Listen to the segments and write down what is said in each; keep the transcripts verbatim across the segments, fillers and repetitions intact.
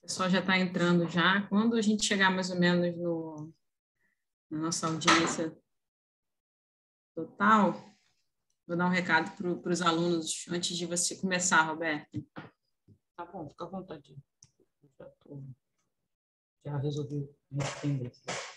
pessoal já está entrando já. Quando a gente chegar mais ou menos no, na nossa audiência total, vou dar um recado para os alunos antes de você começar, Roberto. Tá bom, fica à vontade. Já, tô, já resolvi responder.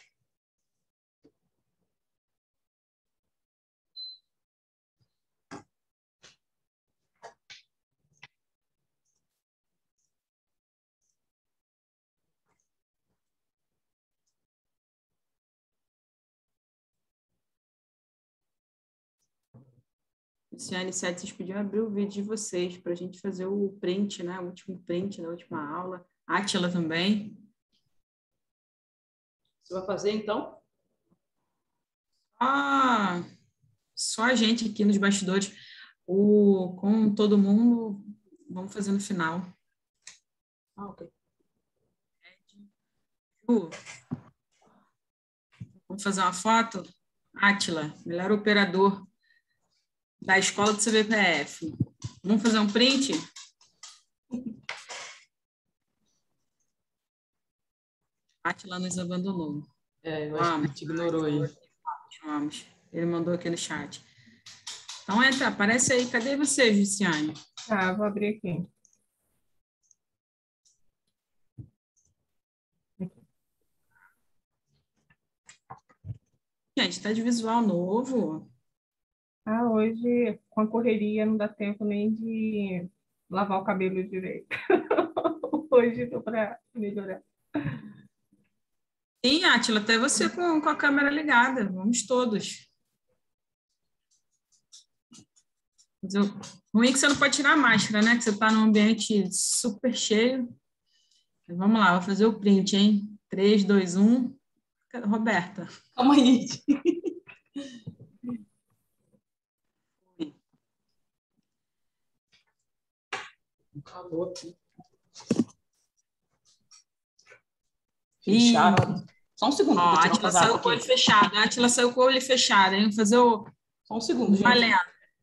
Luciane Sete, vocês podiam abrir o vídeo de vocês para a gente fazer o print, né? O último print da última aula. Átila também. Você vai fazer, então? Ah, só a gente aqui nos bastidores. O, com todo mundo, vamos fazer no final. Ah, ok. Ju, vamos fazer uma foto? Átila, melhor operador da escola do C B P F. Vamos fazer um print? Átila nos abandonou. É, eu acho que a gente ignorou aí. Vamos. Ele mandou aqui no chat. Então, entra, aparece aí. Cadê você, Luciane? Tá, vou abrir aqui. Gente, está de visual novo. Ah, hoje, com a correria, não dá tempo nem de lavar o cabelo direito. Hoje estou para melhorar. Sim, Átila, até você com, com a câmera ligada. Vamos todos. Mas o ruim é que você não pode tirar a máscara, né? Que você está num ambiente super cheio. Mas vamos lá, vou fazer o print, hein? três, dois, um. Roberta. Calma aí. Um calor aqui. Fechado. Só um segundo. Ó, a Átila saiu com o olho fechado. A Átila saiu com o olho fechado, hein? Vou fazer o... Só um segundo, gente. Valendo.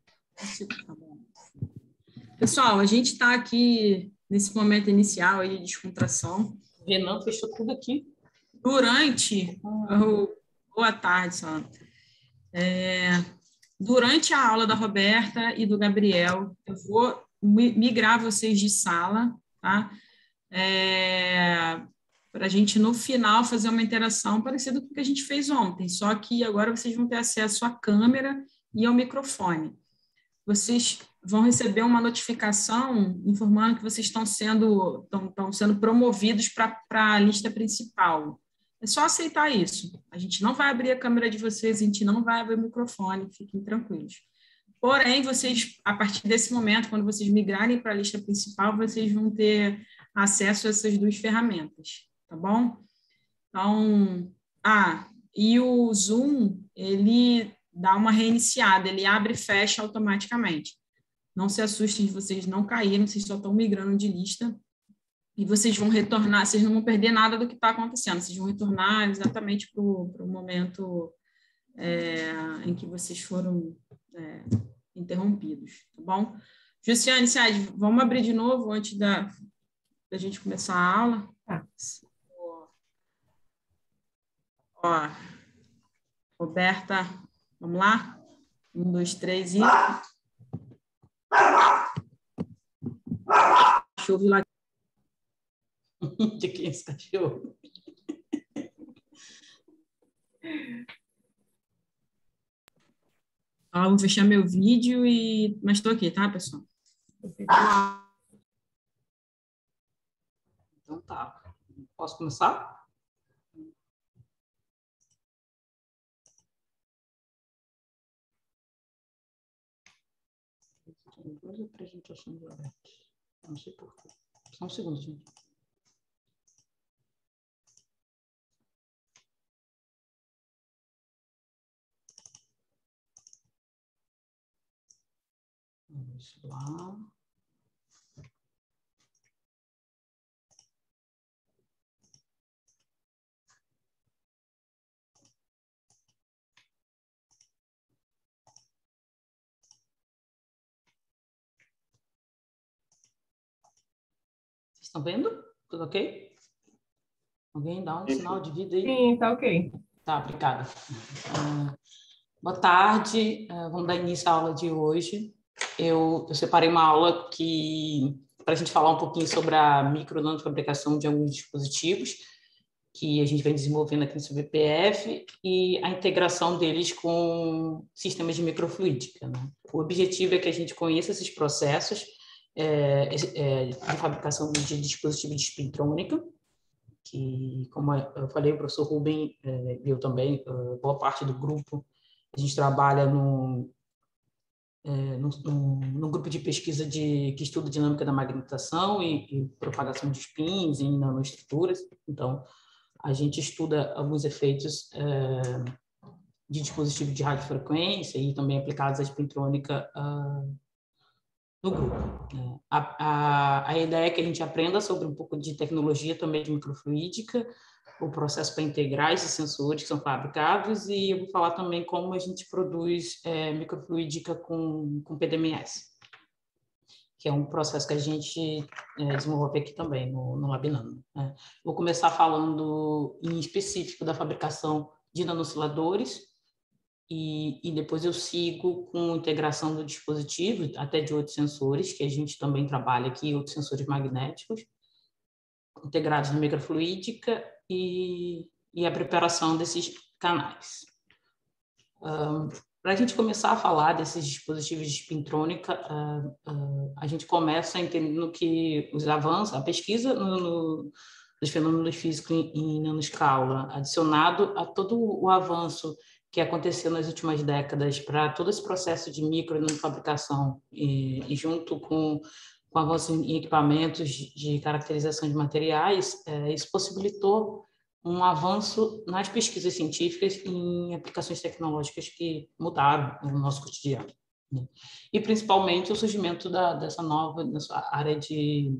Pessoal, a gente está aqui nesse momento inicial aí de descontração. Renan fechou tudo aqui. Durante... o... Boa tarde, Sandra. É... Durante a aula da Roberta e do Gabriel, eu vou migrar vocês de sala, tá? É... Para a gente, no final, fazer uma interação parecida com o que a gente fez ontem, só que agora vocês vão ter acesso à câmera e ao microfone. Vocês vão receber uma notificação informando que vocês estão sendo, estão, estão sendo promovidos para a lista principal. É só aceitar isso. A gente não vai abrir a câmera de vocês, a gente não vai abrir o microfone, fiquem tranquilos. Porém, vocês, a partir desse momento, quando vocês migrarem para a lista principal, vocês vão ter acesso a essas duas ferramentas. Tá bom? Então, ah, e o Zoom, ele dá uma reiniciada, ele abre e fecha automaticamente. Não se assustem de vocês não caírem, vocês só estão migrando de lista e vocês vão retornar, vocês não vão perder nada do que está acontecendo, vocês vão retornar exatamente para o momento é, em que vocês foram é, interrompidos, tá bom? Jussiane, Said, vamos abrir de novo antes da, da gente começar a aula? Tá. Ó, Roberta, vamos lá? Um, dois, três e... Cachorro lá. De quem é esse cachorro? Ó, vou fechar meu vídeo e... Mas estou aqui, tá, pessoal? Então tá. Posso começar? Tem duas apresentações abertas. Não sei por quê. Só um segundo, gente. Vamos lá. Vocês estão vendo? Tudo ok? Alguém dá um sinal de vida aí? Sim, tá ok. Tá, obrigada. Uh, boa tarde, uh, vamos dar início à aula de hoje. Eu, eu separei uma aula que para a gente falar um pouquinho sobre a micro e nanofabricação de alguns dispositivos que a gente vem desenvolvendo aqui no C B P F e a integração deles com sistemas de microfluídica, né? O objetivo é que a gente conheça esses processos é, é, de fabricação de dispositivos de espintrônica, que, como eu falei, o professor Rubem, é, eu também, boa parte do grupo, a gente trabalha no, é, no, no, no grupo de pesquisa de, que estuda dinâmica da magnetização e, e propagação de spins em nanoestruturas. Então, a gente estuda alguns efeitos é, de dispositivos de radiofrequência e também aplicados à espintrônica uh, no grupo. Né? A, a, a ideia é que a gente aprenda sobre um pouco de tecnologia também de microfluídica, o processo para integrar esses sensores que são fabricados, e eu vou falar também como a gente produz é, microfluídica com, com P D M S, que é um processo que a gente é, desenvolve aqui também no, no Labnano. Né? Vou começar falando em específico da fabricação de nanosiladores e, e depois eu sigo com integração do dispositivo, até de outros sensores, que a gente também trabalha aqui, outros sensores magnéticos, integrados na microfluídica e, e a preparação desses canais. Um, Para a gente começar a falar desses dispositivos de espintrônica, uh, uh, a gente começa entendendo que os avanços, a pesquisa no, no, dos fenômenos físicos em, em nanoscala, adicionado a todo o avanço que aconteceu nas últimas décadas para todo esse processo de micro e nanofabricação, e, e junto com, com o avanço em equipamentos de caracterização de materiais, uh, isso possibilitou um avanço nas pesquisas científicas em aplicações tecnológicas que mudaram o nosso cotidiano. Né? E, principalmente, o surgimento da, dessa nova dessa área de,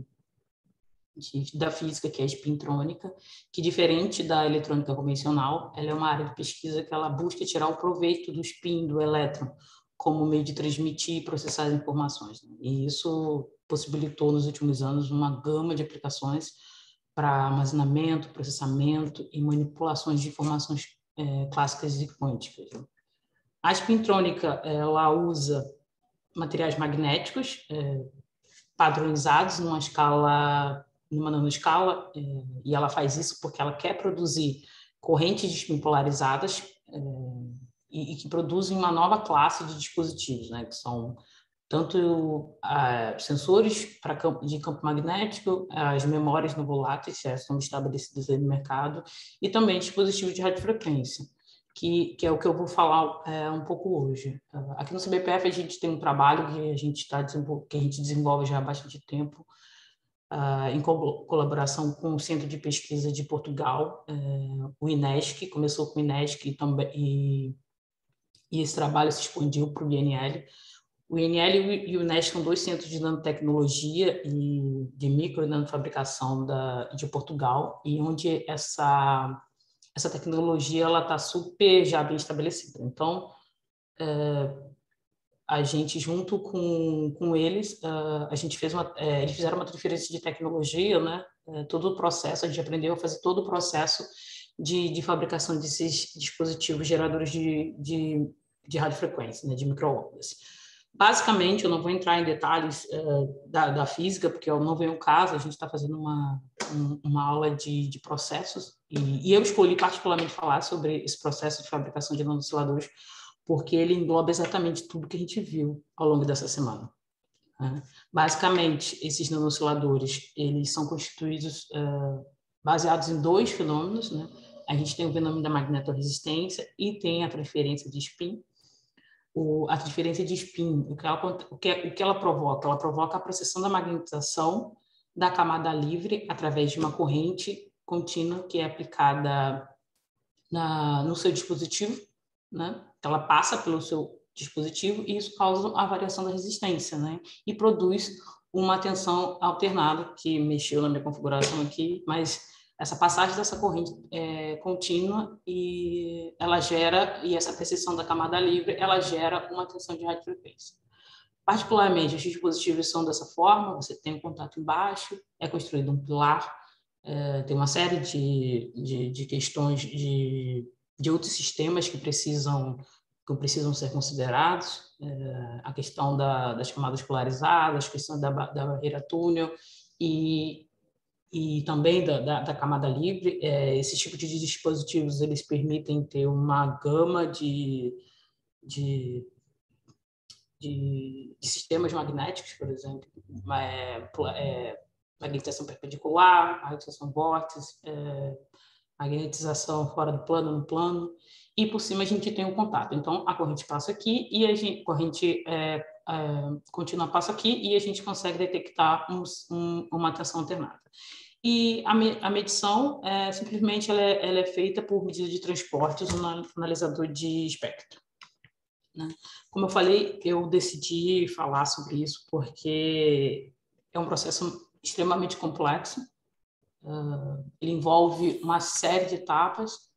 de, da física, que é a espintrônica, que, diferente da eletrônica convencional, ela é uma área de pesquisa que ela busca tirar o proveito do spin, do elétron, como meio de transmitir e processar as informações. Né? E isso possibilitou, nos últimos anos, uma gama de aplicações para armazenamento, processamento e manipulações de informações é, clássicas e quânticas. A espintrônica ela usa materiais magnéticos é, padronizados numa escala, numa nanoscala, é, e ela faz isso porque ela quer produzir correntes de spin polarizadas é, e, e que produzem uma nova classe de dispositivos, né, que são tanto uh, sensores para campo, de campo magnético, as memórias não voláteis, que são estabelecidas aí no mercado, e também dispositivos de radiofrequência, que, que é o que eu vou falar é, um pouco hoje. Uh, aqui no C B P F a gente tem um trabalho que a gente, tá que a gente desenvolve já há bastante tempo, uh, em co colaboração com o Centro de Pesquisa de Portugal, uh, o INESC, começou com o INESC e, também, e, e esse trabalho se expandiu para o I N L. O I N L e o INESC são dois centros de nanotecnologia e de micro e nanofabricação da, de Portugal, e onde essa, essa tecnologia ela está super já bem estabelecida. Então, é, a gente, junto com, com eles, é, a gente fez uma, é, eles fizeram uma transferência de tecnologia, né? É, todo o processo, a gente aprendeu a fazer todo o processo de, de fabricação desses dispositivos geradores de, de, de radiofrequência, né? De microondas. Basicamente, eu não vou entrar em detalhes uh, da, da física, porque eu não venho ao caso, a gente está fazendo uma, um, uma aula de, de processos, e, e eu escolhi particularmente falar sobre esse processo de fabricação de nanosiladores, porque ele engloba exatamente tudo que a gente viu ao longo dessa semana. Né? Basicamente, esses nanosiladores, eles são constituídos uh, baseados em dois fenômenos, né? A gente tem o fenômeno da magnetoresistência e tem a transferência de spin. O, a diferença de spin, o que, ela, o, que, o que ela provoca? Ela provoca a processão da magnetização da camada livre através de uma corrente contínua que é aplicada na, no seu dispositivo, né? Ela passa pelo seu dispositivo e isso causa a variação da resistência, né? E produz uma tensão alternada, que mexeu na minha configuração aqui, mas essa passagem dessa corrente é contínua e ela gera, e essa percepção da camada livre, ela gera uma tensão de radiofrequência. Particularmente, os dispositivos são dessa forma, você tem um contato embaixo, é construído um pilar, é, tem uma série de, de, de questões de, de outros sistemas que precisam, que precisam ser considerados, é, a questão da, das camadas polarizadas, a questão da, da barreira túnel e, e também da, da, da camada livre. É, esse tipo de dispositivos eles permitem ter uma gama de, de De, de sistemas magnéticos, por exemplo, é, é, magnetização perpendicular, magnetização vórtice, é, magnetização fora do plano, no plano, e por cima a gente tem o contato. Então, a corrente passa aqui e a gente, a corrente é, é, contínua passa aqui e a gente consegue detectar um, um, uma tensão alternada. E a, me, a medição, é, simplesmente, ela é, ela é feita por medida de transportes no analisador de espectro. Né? Como eu falei, eu decidi falar sobre isso porque é um processo extremamente complexo. Uh, ele envolve uma série de etapas,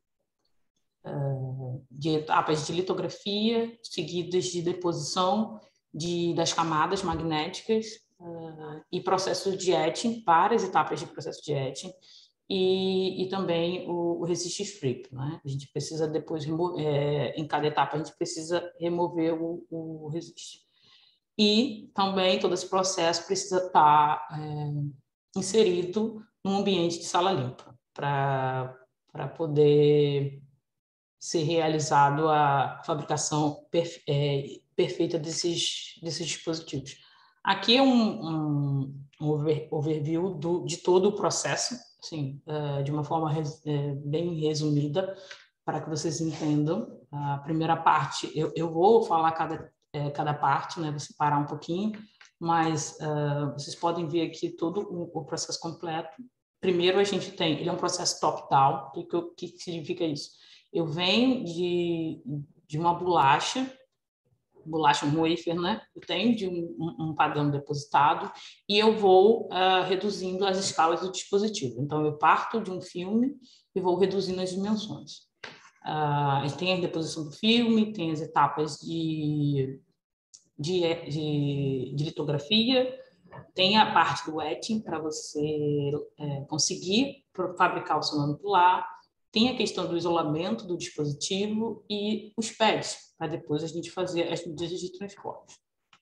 uh, de etapas de litografia, seguidas de deposição de, das camadas magnéticas uh, e processos de etching, várias etapas de processo de etching, E, e também o, o resist strip, né? A gente precisa depois remover, é, em cada etapa a gente precisa remover o, o resist. E também todo esse processo precisa estar é, inserido num ambiente de sala limpa para para poder ser realizado a fabricação perfe, é, perfeita desses desses dispositivos. Aqui é um, um, um over, overview do, de todo o processo, assim, uh, de uma forma res, uh, bem resumida, para que vocês entendam. A primeira parte, eu, eu vou falar cada, uh, cada parte, né, vou separar um pouquinho, mas uh, vocês podem ver aqui todo o, o processo completo. Primeiro, a gente tem, ele é um processo top-down. O que, que significa isso? Eu venho de, de uma bolacha, bolacha, um wafer, né? Eu tenho de um, um padrão depositado e eu vou uh, reduzindo as escalas do dispositivo. Então, eu parto de um filme e vou reduzindo as dimensões. Uh, tem a deposição do filme, tem as etapas de, de, de, de litografia, tem a parte do etching para você é, conseguir fabricar o seu nanopilar, tem a questão do isolamento do dispositivo e os pads, para depois a gente fazer as medidas de transporte.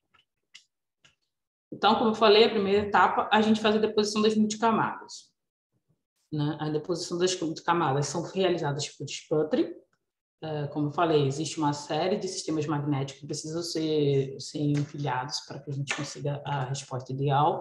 Então, como eu falei, a primeira etapa, a gente faz a deposição das multicamadas. Né? A deposição das multicamadas são realizadas por sputtering. Como eu falei, existe uma série de sistemas magnéticos que precisam ser, ser empilhados para que a gente consiga a resposta ideal.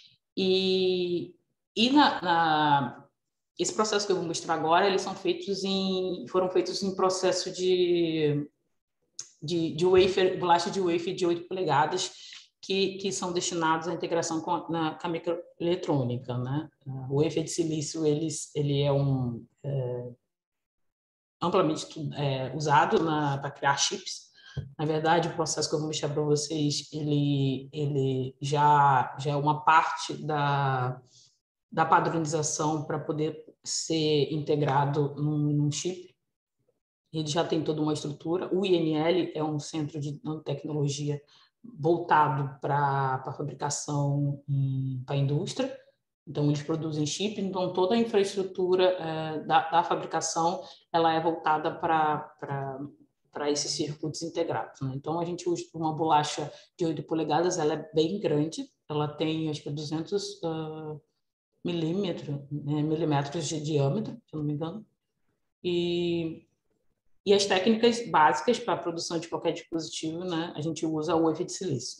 E, e na, na, esse processo que eu vou mostrar agora, eles são feitos em, foram feitos em processo de, de, de wafer, bolacha de wafer de oito polegadas, que, que são destinados à integração com a, na, com a microeletrônica. Né? O wafer de silício ele, ele é um... É, amplamente é, usado para criar chips. Na verdade, o processo que eu vou mostrar para vocês, ele, ele já, já é uma parte da, da padronização para poder ser integrado num, num chip. Ele já tem toda uma estrutura. O I N L é um centro de nanotecnologia voltado para a fabricação para a indústria. Então, eles produzem chip, então toda a infraestrutura é, da, da fabricação ela é voltada para esses circuitos integrados. Né? Então, a gente usa uma bolacha de oito polegadas, ela é bem grande, ela tem, acho que, duzentos uh, milímetros, né, milímetros de diâmetro, se eu não me engano. E, e as técnicas básicas para a produção de qualquer dispositivo, né, a gente usa o wafer de silício.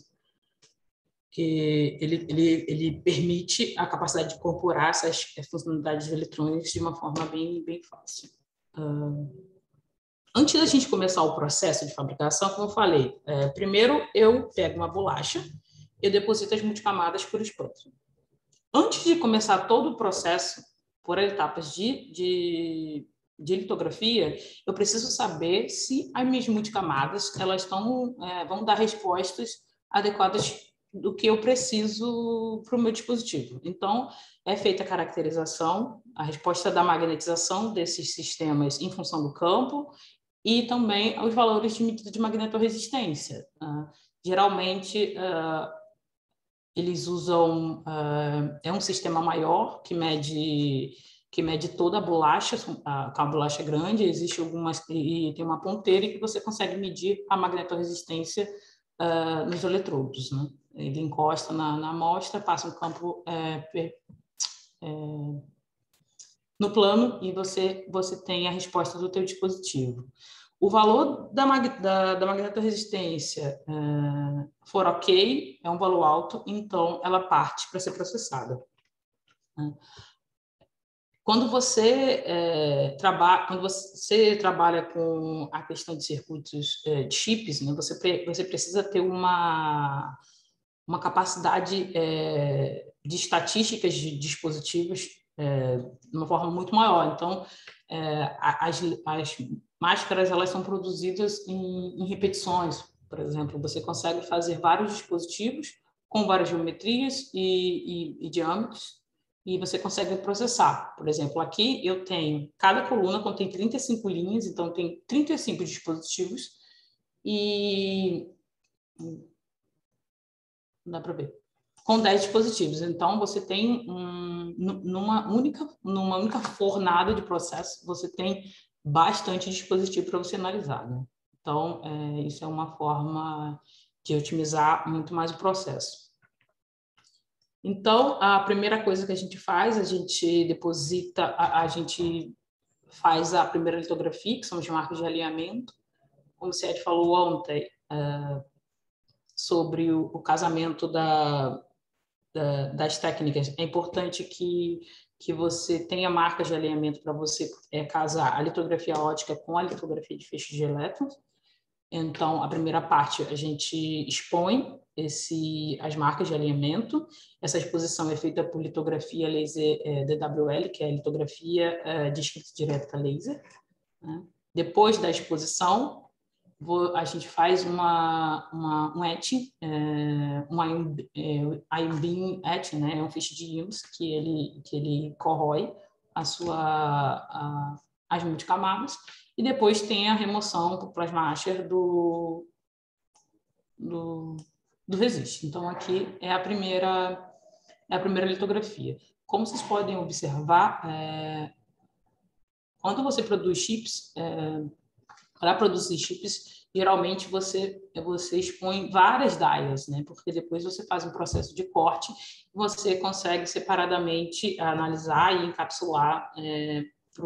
Que ele, ele, ele permite a capacidade de incorporar essas funcionalidades eletrônicas de uma forma bem, bem fácil. Uh, antes da gente começar o processo de fabricação, como eu falei, é, primeiro eu pego uma bolacha, eu deposito as multicamadas por espanto. Antes de começar todo o processo, por etapas de, de, de litografia, eu preciso saber se as minhas multicamadas elas estão, é, vão dar respostas adequadas do que eu preciso para o meu dispositivo. Então, é feita a caracterização, a resposta da magnetização desses sistemas em função do campo e também os valores de medida de magnetorresistência. Uh, geralmente, uh, eles usam, uh, é um sistema maior que mede, que mede toda a bolacha, a, a bolacha é grande, existe algumas, e tem uma ponteira que você consegue medir a magnetorresistência uh, nos eletrodos, né? Ele encosta na, na amostra, passa um campo é, per, é, no plano e você, você tem a resposta do teu dispositivo. O valor da, mag, da, da magnetorresistência uh, for ok, é um valor alto, então ela parte para ser processada. Quando você, é, traba, quando você trabalha com a questão de circuitos é, de chips, né, você, pre, você precisa ter uma, uma capacidade é, de estatísticas de dispositivos é, de uma forma muito maior. Então, é, as, as máscaras elas são produzidas em, em repetições. Por exemplo, você consegue fazer vários dispositivos com várias geometrias e, e, e diâmetros, e você consegue processar. Por exemplo, aqui eu tenho, cada coluna contém trinta e cinco linhas, então tem trinta e cinco dispositivos, e não dá para ver, com dez dispositivos. Então, você tem, um, numa, única, numa única fornada de processo, você tem bastante dispositivo para você analisar, né? Então, é, isso é uma forma de otimizar muito mais o processo. Então, a primeira coisa que a gente faz, a gente deposita, a, a gente faz a primeira litografia, que são os marcos de alinhamento. Como o Sérgio falou ontem, uh, sobre o, o casamento da, da, das técnicas, é importante que, que você tenha marcas de alinhamento para você é, casar a litografia ótica com a litografia de feixes de elétrons. Então, a primeira parte, a gente expõe esse, as marcas de alinhamento. Essa exposição é feita por litografia laser é, D W L, que é a litografia é, de escrita direta laser, né? Depois da exposição, vou, a gente faz uma, uma, um etching, é, um ion, é, ion beam etching, né? É um feixe de íons que ele, que ele corrói a sua, a, as multicamadas. E depois tem a remoção por plasma Asher do, do, do resiste. Então, aqui é a primeira, é a primeira litografia. Como vocês podem observar, é, quando você produz chips, é, para produzir chips, geralmente você, você expõe várias dias, né? Porque depois você faz um processo de corte e você consegue separadamente analisar e encapsular é,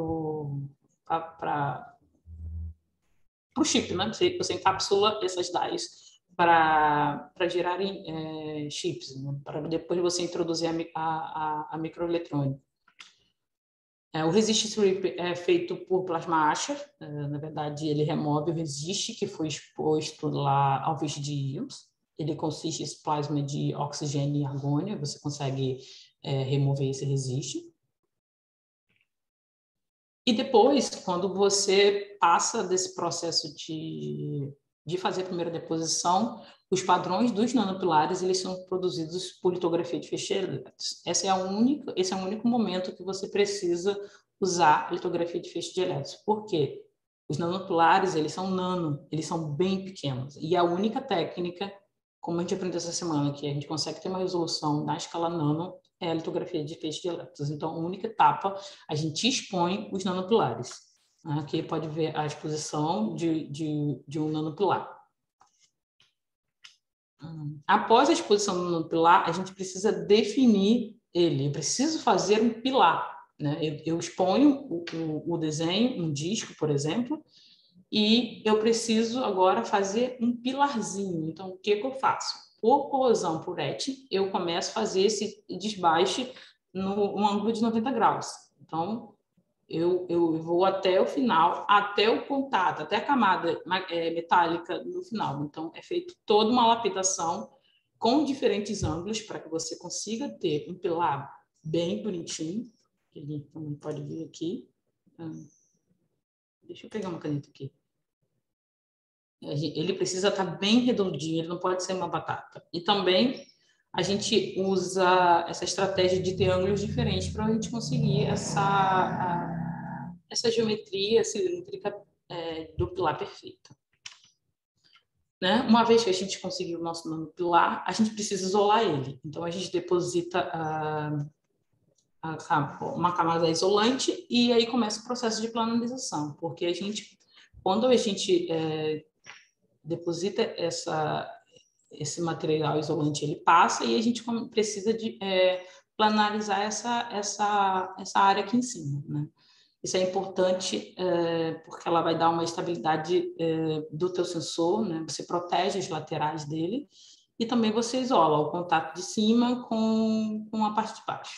para para o chip, né? Você, você encapsula essas dies para gerarem é, chips, né? Para depois você introduzir a, a, a microeletrônica. É, o resist strip é feito por plasma Asher, é, na verdade ele remove o resist que foi exposto lá ao feixe de íons. Ele consiste em plasma de oxigênio e argônio, você consegue é, remover esse resist. E depois, quando você passa desse processo de, de fazer a primeira deposição, os padrões dos nanopilares eles são produzidos por litografia de feixe elétrons. Essa é a única, esse é o único momento que você precisa usar a litografia de feixe de elétrons. Por quê? Os nanopilares eles são nano, eles são bem pequenos. E a única técnica, como a gente aprendeu essa semana, que a gente consegue ter uma resolução na escala nano, é a litografia de feixe de elétrons. Então, a única etapa, a gente expõe os nanopilares. Aqui pode ver a exposição de, de, de um nanopilar. Após a exposição do nanopilar, a gente precisa definir ele. Eu preciso fazer um pilar, né? Eu, eu exponho o, o, o desenho, um disco, por exemplo, e eu preciso agora fazer um pilarzinho. Então, o que, que eu faço? Por corrosão por etching, eu começo a fazer esse desbaste no um ângulo de noventa graus. Então, eu, eu vou até o final, até o contato, até a camada é, metálica no final. Então, é feito toda uma lapidação com diferentes ângulos para que você consiga ter um pilar bem bonitinho, que a gente também pode ver aqui. Deixa eu pegar uma caneta aqui. Ele precisa estar bem redondinho, ele não pode ser uma batata. E também a gente usa essa estratégia de ter ângulos diferentes para a gente conseguir essa, a, essa geometria cilíndrica é, do pilar perfeita. né? Uma vez que a gente conseguiu o nosso nanopilar, a gente precisa isolar ele. Então, a gente deposita a, a, uma camada isolante e aí começa o processo de planarização, porque a gente, quando a gente é, deposita essa, esse material isolante, ele passa e a gente precisa de é, planarizar essa, essa, essa área aqui em cima, né? Isso é importante é, porque ela vai dar uma estabilidade é, do teu sensor, né? Você protege as laterais dele e também você isola o contato de cima com, com a parte de baixo.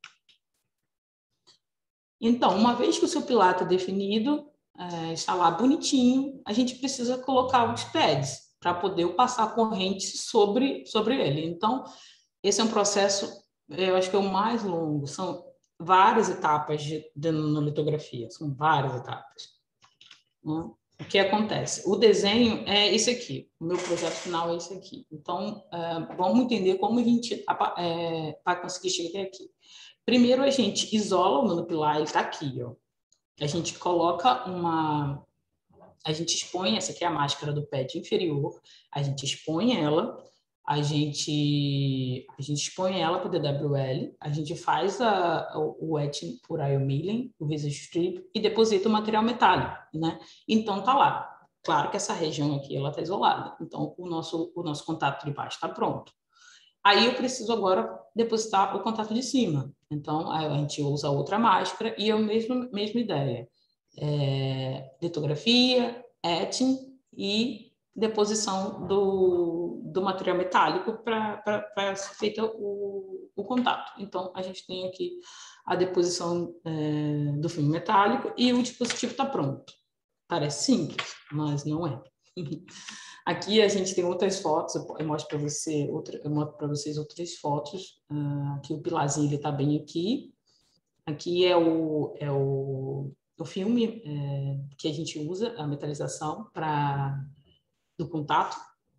Então, uma vez que o seu pilar está definido, é, está lá bonitinho, a gente precisa colocar os pads para poder passar a corrente sobre, sobre ele. Então, esse é um processo, eu acho que é o mais longo, são várias etapas de, de nanolitografia, são várias etapas. Né? O que acontece? O desenho é esse aqui, o meu projeto final é esse aqui. Então, é, vamos entender como a gente é, vai conseguir chegar aqui. Primeiro, a gente isola o nanopilar, ele está aqui, ó. A gente coloca uma... A gente expõe, essa aqui é a máscara do pad inferior, a gente expõe ela, a gente, a gente expõe ela para o D W L, a gente faz a, o, o etching por iomilling, o visage strip, e deposita o material metálico, né? Então, tá lá. Claro que essa região aqui, ela está isolada. Então, o nosso, o nosso contato de baixo está pronto. Aí eu preciso agora depositar o contato de cima. Então, a gente usa outra máscara e é a mesma, mesma ideia. É, litografia, etching e deposição do, do material metálico para ser feito o, o contato. Então, a gente tem aqui a deposição é, do filme metálico e o dispositivo está pronto. Parece simples, mas não é. Aqui a gente tem outras fotos, eu mostro para você, outra, eu mostro para vocês outras fotos. Uh, aqui o pilarzinho está bem aqui. Aqui é o, é o, o filme é, que a gente usa, a metalização para do contato.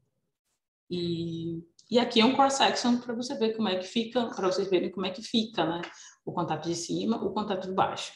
E, e aqui é um cross-section para você ver como é que fica, para vocês verem como é que fica, né? O contato de cima, o contato de baixo.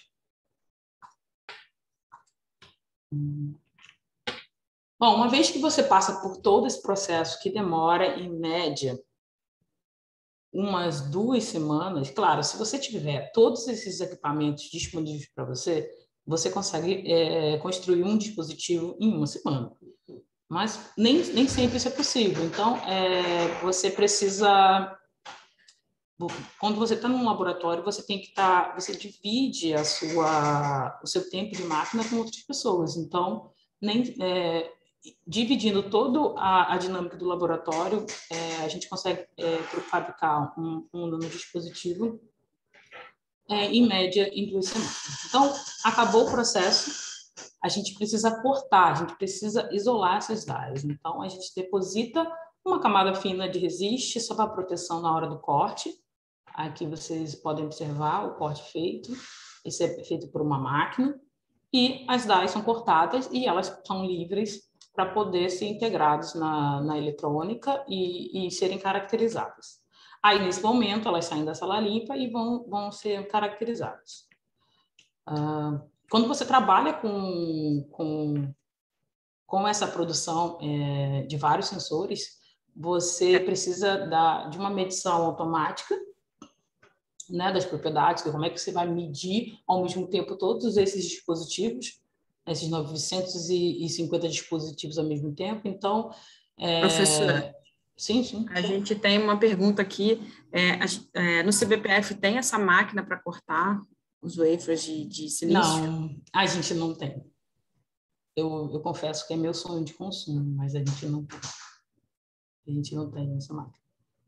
Hum. Bom, uma vez que você passa por todo esse processo, que demora, em média, umas duas semanas, claro, se você tiver todos esses equipamentos disponíveis para você, você consegue é, construir um dispositivo em uma semana. Mas nem, nem sempre isso é possível. Então, é, você precisa... Quando você está num laboratório, você tem que estar... Tá, você divide a sua, o seu tempo de máquina com outras pessoas. Então, nem... É, dividindo toda a, a dinâmica do laboratório, é, a gente consegue é, fabricar um, um dispositivo é, em média em duas semanas. Então, acabou o processo, a gente precisa cortar, a gente precisa isolar essas dyes. Então, a gente deposita uma camada fina de resiste só para proteção na hora do corte. Aqui vocês podem observar o corte feito. Esse é feito por uma máquina. E as dyes são cortadas e elas são livres para poder ser integrados na, na eletrônica e, e serem caracterizadas. Aí, nesse momento, elas saem da sala limpa e vão, vão ser caracterizadas. Ah, quando você trabalha com, com, com essa produção é, de vários sensores, você precisa da, de uma medição automática, né, das propriedades, como é que você vai medir ao mesmo tempo todos esses dispositivos, esses novecentos e cinquenta dispositivos ao mesmo tempo. Então, é... Professora, sim, sim. A gente tem uma pergunta aqui. É, é, no C B P F tem essa máquina para cortar os wafers de, de silício? Não, a gente não tem. Eu, eu confesso que é meu sonho de consumo, mas a gente não tem. A gente não tem essa máquina.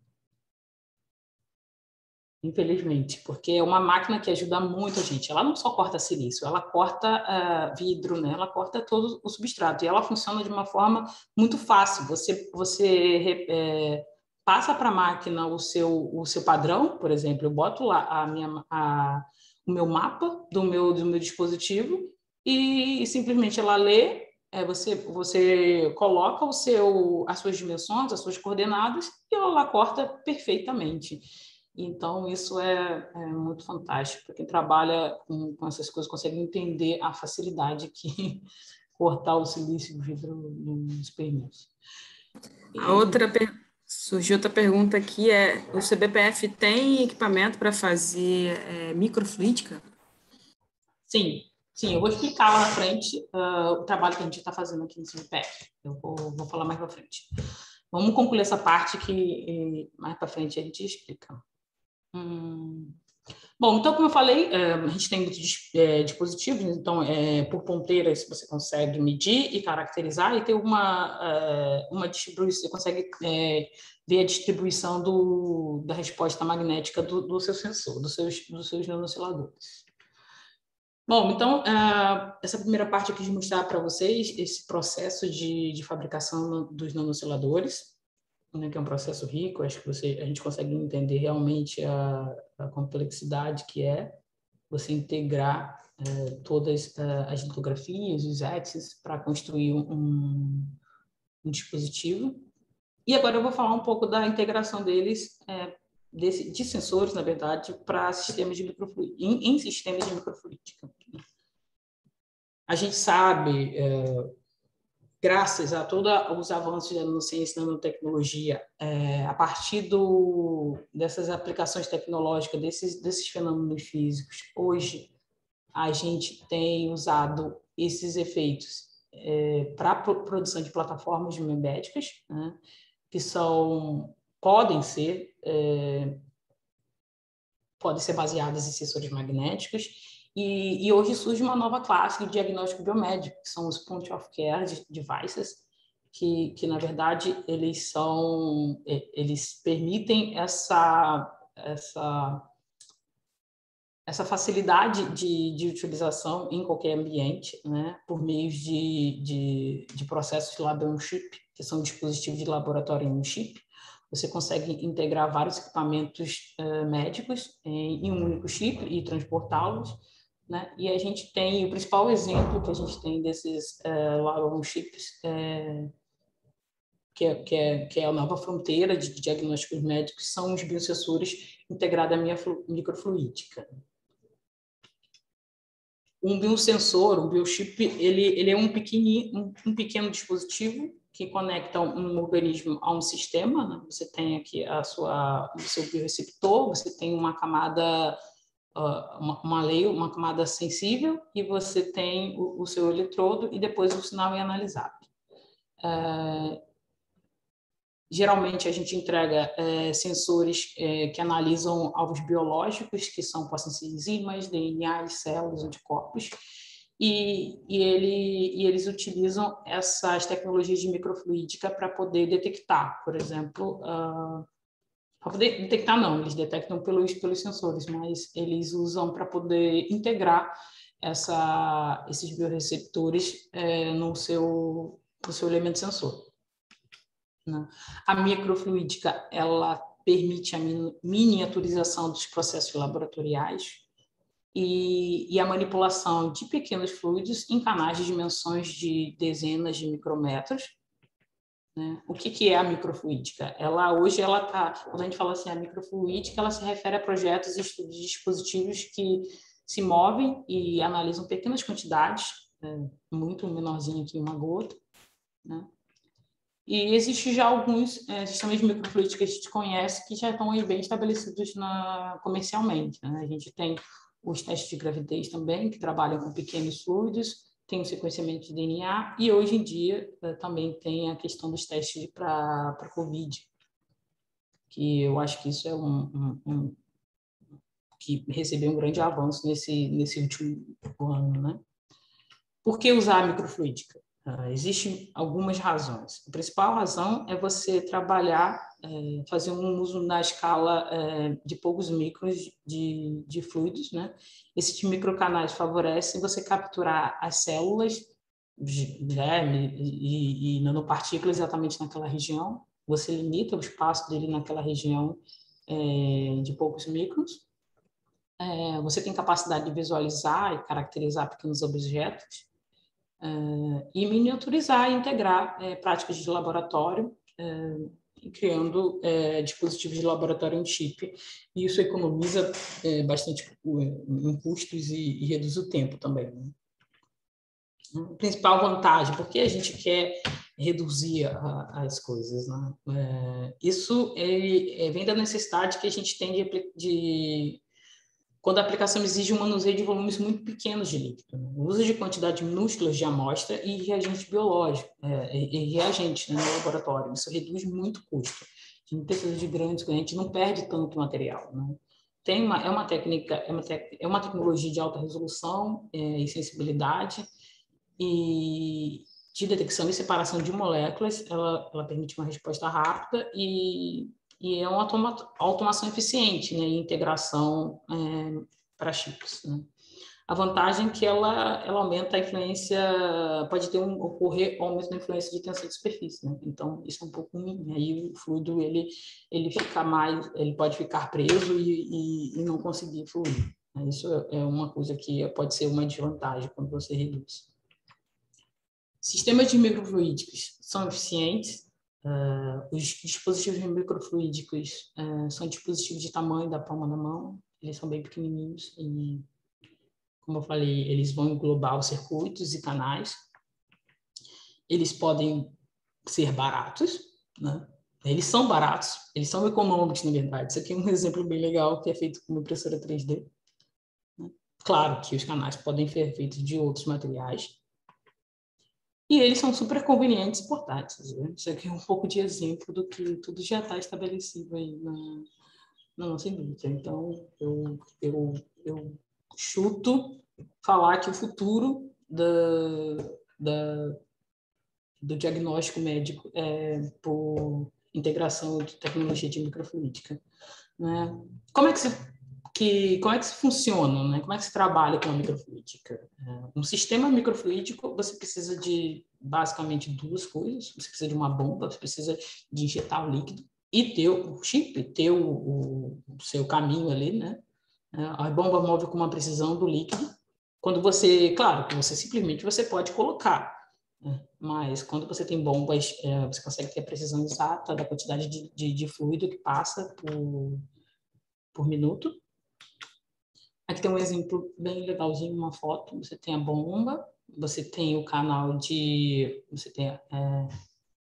Infelizmente, porque é uma máquina que ajuda muito a gente. Ela não só corta silício, ela corta uh, vidro, né? Ela corta todo o substrato. E ela funciona de uma forma muito fácil. Você, você é, passa para a máquina o seu, o seu padrão, por exemplo, eu boto lá a minha, a, o meu mapa do meu, do meu dispositivo e, e simplesmente ela lê, é, você, você coloca o seu, as suas dimensões, as suas coordenadas e ela lá corta perfeitamente. Então, isso é, é muito fantástico. Para quem trabalha com, com essas coisas, consegue entender a facilidade que, cortar o silício e o vidro nos permite. A outra per... surgiu outra pergunta aqui, é, o C B P F tem equipamento para fazer é, microfluídica? Sim, sim, eu vou explicar lá na frente uh, o trabalho que a gente está fazendo aqui no C B P F. Eu vou, vou falar mais para frente. Vamos concluir essa parte que mais para frente a gente explica. Hum... Bom, então, como eu falei, a gente tem muitos dispositivos, então, é, por ponteiras você consegue medir e caracterizar e ter uma, uma distribuição, você consegue é, ver a distribuição do, da resposta magnética do, do seu sensor, dos seus, dos seus nanoosciladores. Bom, então, essa primeira parte eu quis mostrar para vocês esse processo de, de fabricação dos nanoosciladores, né, que é um processo rico. Acho que você, a gente consegue entender realmente a, a complexidade que é você integrar é, todas uh, as litografias, os etsys, para construir um, um dispositivo. E agora eu vou falar um pouco da integração deles, é, desse, de sensores, na verdade, para sistemas de microfluídica, em, em sistemas de microfluídica. A gente sabe... É, graças a todos os avanços da nanociência e nanotecnologia, é, a partir do, dessas aplicações tecnológicas, desses, desses fenômenos físicos, hoje a gente tem usado esses efeitos é, para a produção de plataformas miméticas, né, que são, podem ser, é, podem ser baseadas em sensores magnéticos. E, e hoje surge uma nova classe de diagnóstico biomédico, que são os point of care devices, que, que na verdade eles são, eles permitem essa essa essa facilidade de, de utilização em qualquer ambiente, né, por meio de, de, de processos de lab on chip, que são dispositivos de laboratório em chip. Você consegue integrar vários equipamentos uh, médicos em, em um único chip e transportá-los, né? E a gente tem, o principal exemplo que a gente tem desses uh, lab on chips, é, que, é, que, é, que é a nova fronteira de diagnósticos médicos, são os biosensores integrados à minha microfluídica. Um biosensor, um biochip, ele, ele é um, pequeno, um, um pequeno dispositivo que conecta um organismo a um sistema, né? Você tem aqui a sua, o seu bioreceptor, você tem uma camada, uh, uma, uma layer, uma camada sensível, e você tem o, o seu eletrodo, e depois o sinal é analisado. Uh, Geralmente, a gente entrega é, sensores é, que analisam alvos biológicos, que são, podem ser enzimas, D N A, células, anticorpos, e, e, ele, e eles utilizam essas tecnologias de microfluídica para poder detectar, por exemplo, uh, para poder detectar não, eles detectam pelos, pelos sensores, mas eles usam para poder integrar essa, esses bioreceptores é, no, seu, no seu elemento sensor. A microfluídica, ela permite a miniaturização dos processos laboratoriais e, e a manipulação de pequenos fluidos em canais de dimensões de dezenas de micrômetros. Né? O que, que é a microfluídica? Ela, hoje, ela tá, quando a gente fala assim, a microfluídica, ela se refere a projetos e estudos de dispositivos que se movem e analisam pequenas quantidades, né? Muito menorzinho que uma gota, né? E existem já alguns é, sistemas de microfluídica que a gente conhece que já estão aí bem estabelecidos na, comercialmente. Né? A gente tem os testes de gravidez também, que trabalham com pequenos fluidos, tem o sequenciamento de D N A, e hoje em dia é, também tem a questão dos testes para a Covid, que eu acho que isso é um, um, um que recebeu um grande avanço nesse, nesse último ano. Né? Por que usar a microfluídica? Uh, existem algumas razões. A principal razão é você trabalhar, é, fazer um uso na escala é, de poucos microns de, de fluidos, né? Esses microcanais favorecem você capturar as células, germe e, e nanopartículas exatamente naquela região. Você limita o espaço dele naquela região é, de poucos microns. É, você tem capacidade de visualizar e caracterizar pequenos objetos. Uh, e miniaturizar e integrar uh, práticas de laboratório, uh, e criando uh, dispositivos de laboratório em chip. E isso economiza uh, bastante uh, em custos e, e reduz o tempo também. Né? A principal vantagem, porque a gente quer reduzir a, as coisas, né? É, isso é, é, vem da necessidade que a gente tem de, de quando a aplicação exige um manuseio de volumes muito pequenos de líquido, né? O uso de quantidades minúsculas de amostra e reagente biológico, é, e, e reagente, né, no laboratório. Isso reduz muito o custo. A gente não precisa de grandes, a gente não perde tanto material, né? Tem uma, é uma técnica, é uma, tec, é uma tecnologia de alta resolução é, e sensibilidade, e de detecção e separação de moléculas. Ela, ela permite uma resposta rápida e, e é uma automa, automação eficiente, né, e integração é, para chips, né. A vantagem é que ela, ela aumenta a influência, pode ter um, ocorrer aumento da influência de tensão de superfície, né? Então, isso é um pouco ruim. Aí o fluido, ele, ele fica mais, ele pode ficar preso e, e, e não conseguir fluir. Isso é uma coisa que pode ser uma desvantagem quando você reduz. Sistemas de microfluídicos são eficientes. Uh, os dispositivos microfluídicos uh, são dispositivos de tamanho da palma da mão. Eles são bem pequenininhos e, como eu falei, eles vão englobar os circuitos e canais. Eles podem ser baratos, né? Eles são baratos, eles são econômicos, na verdade. Isso aqui é um exemplo bem legal que é feito com uma impressora três D. Né? Claro que os canais podem ser feitos de outros materiais. E eles são super convenientes e portáteis. Né? Isso aqui é um pouco de exemplo do que tudo já está estabelecido aí na, na nossa indústria. Então, eu, eu, eu chuto falar que o futuro da, da, do diagnóstico médico é por integração de tecnologia de microfluídica. Né? Como é que você... Que, como é que isso funciona, né? Como é que se trabalha com a microfluídica? Um sistema microfluídico, você precisa de basicamente duas coisas. Você precisa de uma bomba, você precisa de injetar o líquido e ter o chip, ter o, o, o seu caminho ali, né? A bomba move com uma precisão do líquido. Quando você, claro, que você simplesmente você pode colocar, né? Mas quando você tem bombas, é, você consegue ter a precisão exata da quantidade de, de, de fluido que passa por, por minuto. Aqui tem um exemplo bem legalzinho, uma foto. Você tem a bomba, você tem o canal de... Você tem... É,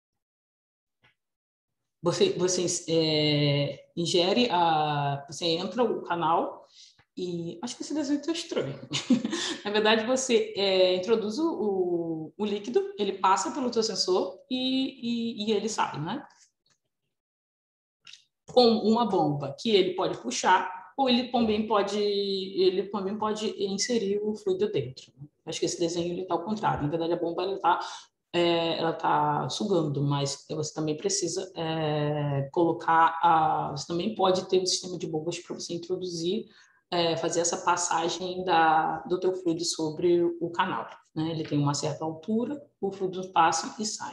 você você é, ingere a... Você entra o canal e... Acho que esse desenho está estranho. Na verdade, você é, introduz o, o líquido, ele passa pelo seu sensor e, e, e ele sai, né? Com uma bomba que ele pode puxar, ou ele também pode, ele também pode inserir o fluido dentro. Acho que esse desenho está ao contrário. Na verdade, a bomba está é, ela tá sugando, mas você também precisa é, colocar, a, você também pode ter um sistema de bombas para você introduzir, é, fazer essa passagem da, do teu fluido sobre o canal. Né? Ele tem uma certa altura, o fluido passa e sai.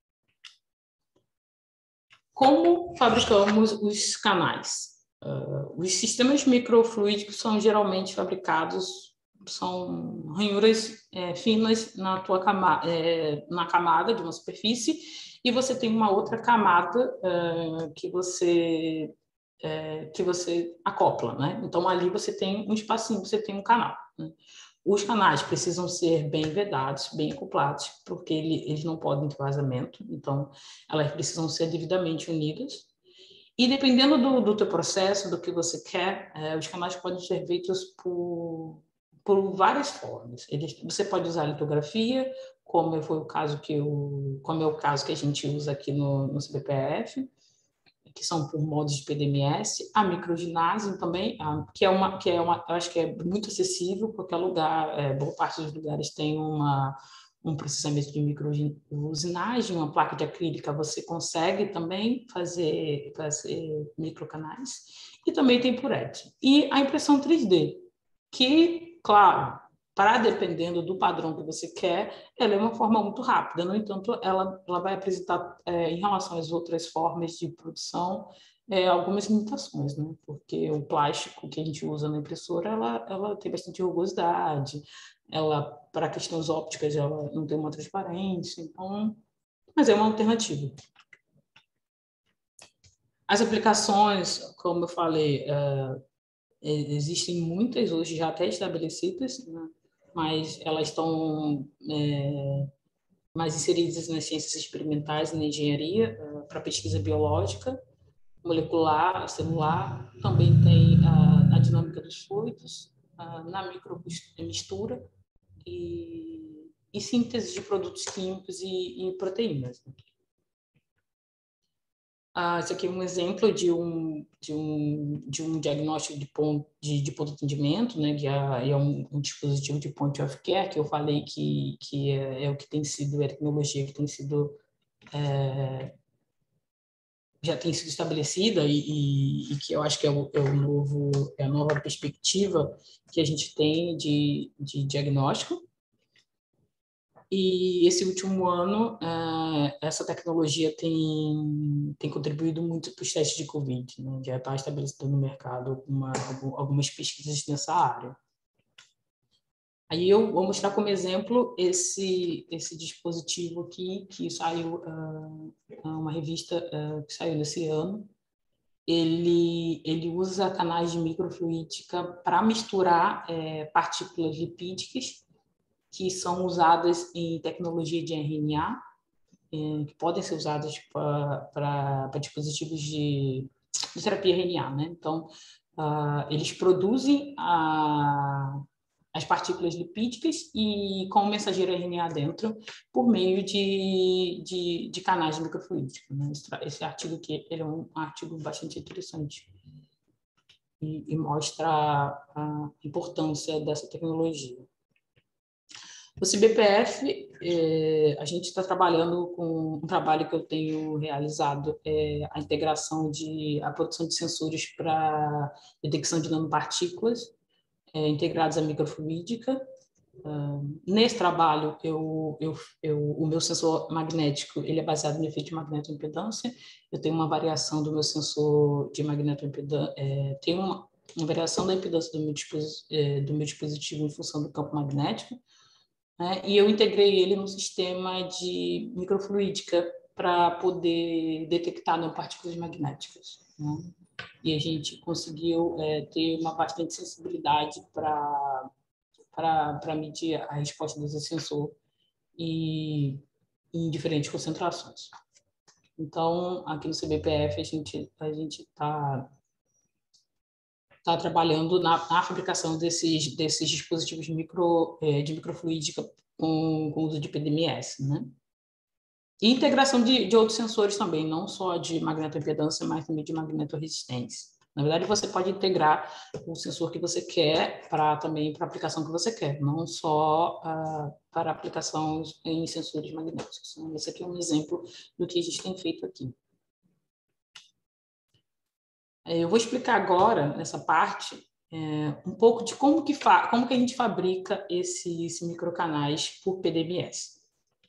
Como fabricamos os canais? Uh, os sistemas microfluídicos são geralmente fabricados, são ranhuras é, finas na, tua cama, é, na camada de uma superfície, e você tem uma outra camada uh, que, você, é, que você acopla. Né? Então, ali você tem um espacinho, você tem um canal. Né? Os canais precisam ser bem vedados, bem acoplados, porque ele, eles não podem ter vazamento, então elas precisam ser devidamente unidas. E dependendo do, do teu processo, do que você quer, é, os canais podem ser feitos por, por várias formas. Eles, você pode usar litografia, como foi o caso que eu, como é o caso que a gente usa aqui no, no C B P F, que são por modos de P D M S, a microginásio também, a, que é uma, que é uma, eu acho que é muito acessível, qualquer lugar, é, boa parte dos lugares tem uma, um processamento de microusinagem, uma placa de acrílica, você consegue também fazer, fazer microcanais, e também tem por E T. E a impressão três D, que, claro, para dependendo do padrão que você quer, ela é uma forma muito rápida. No entanto, ela, ela vai apresentar, é, em relação às outras formas de produção, é, algumas limitações, né? Porque o plástico que a gente usa na impressora, ela, ela tem bastante rugosidade, ela, para questões ópticas, ela não tem uma transparência, então, mas é uma alternativa. As aplicações, como eu falei, é, existem muitas hoje já até estabelecidas, né? mas elas estão é, mais inseridas nas ciências experimentais e na engenharia, uh, para pesquisa biológica, molecular, celular. Também tem a, a dinâmica dos fluidos, uh, na micromistura e, e síntese de produtos químicos e, e proteínas. Ah, esse aqui é um exemplo de um, de um, de um diagnóstico de ponto de, de ponto de atendimento, né, que é, é um, um dispositivo de point of care, que eu falei que, que é, é o que tem sido, é a tecnologia que tem sido, é, já tem sido estabelecida e, e, e que eu acho que é, o, é, o novo, é a nova perspectiva que a gente tem de, de diagnóstico. E esse último ano, essa tecnologia tem, tem contribuído muito para os testes de Covid, né? Já está estabelecendo no mercado alguma, algumas pesquisas nessa área. Aí eu vou mostrar como exemplo esse, esse dispositivo aqui, que saiu, uh, uma revista uh, que saiu nesse ano. Ele, ele usa canais de microfluídica para misturar é, partículas lipídicas que são usadas em tecnologia de R N A, que podem ser usadas para dispositivos de, de terapia R N A, né? Então, uh, eles produzem a, as partículas lipídicas e com o mensageiro R N A dentro por meio de, de, de canais de microfluídica, né? Esse, esse artigo aqui ele é um artigo bastante interessante e, e mostra a, a importância dessa tecnologia. O C B P F, é, a gente está trabalhando com um trabalho que eu tenho realizado, é a integração de a produção de sensores para detecção de nanopartículas é, integrados à microfluídica. Uh, nesse trabalho, eu, eu, eu, o meu sensor magnético ele é baseado no efeito de magnetoimpedância. Eu tenho uma variação do meu sensor de magnetoimpedância, é, tem uma, uma variação da impedância do meu, é, do meu dispositivo em função do campo magnético. Né? E eu integrei ele no sistema de microfluídica para poder detectar nanopartículas magnéticas. Né? E a gente conseguiu é, ter uma bastante sensibilidade para para medir a resposta desse sensor e, em diferentes concentrações. Então, aqui no C B P F, a gente a gente está tá trabalhando na, na fabricação desses, desses dispositivos micro, é, de microfluídica com, com uso de P D M S, né? E integração de, de outros sensores também, não só de magnetoimpedância, mas também de magnetoresistência. Na verdade, você pode integrar o sensor que você quer para também para a aplicação que você quer, não só uh, para aplicação em sensores magnéticos. Esse aqui é um exemplo do que a gente tem feito aqui. Eu vou explicar agora, nessa parte, é, um pouco de como que, fa como que a gente fabrica esses esse microcanais por P D M S.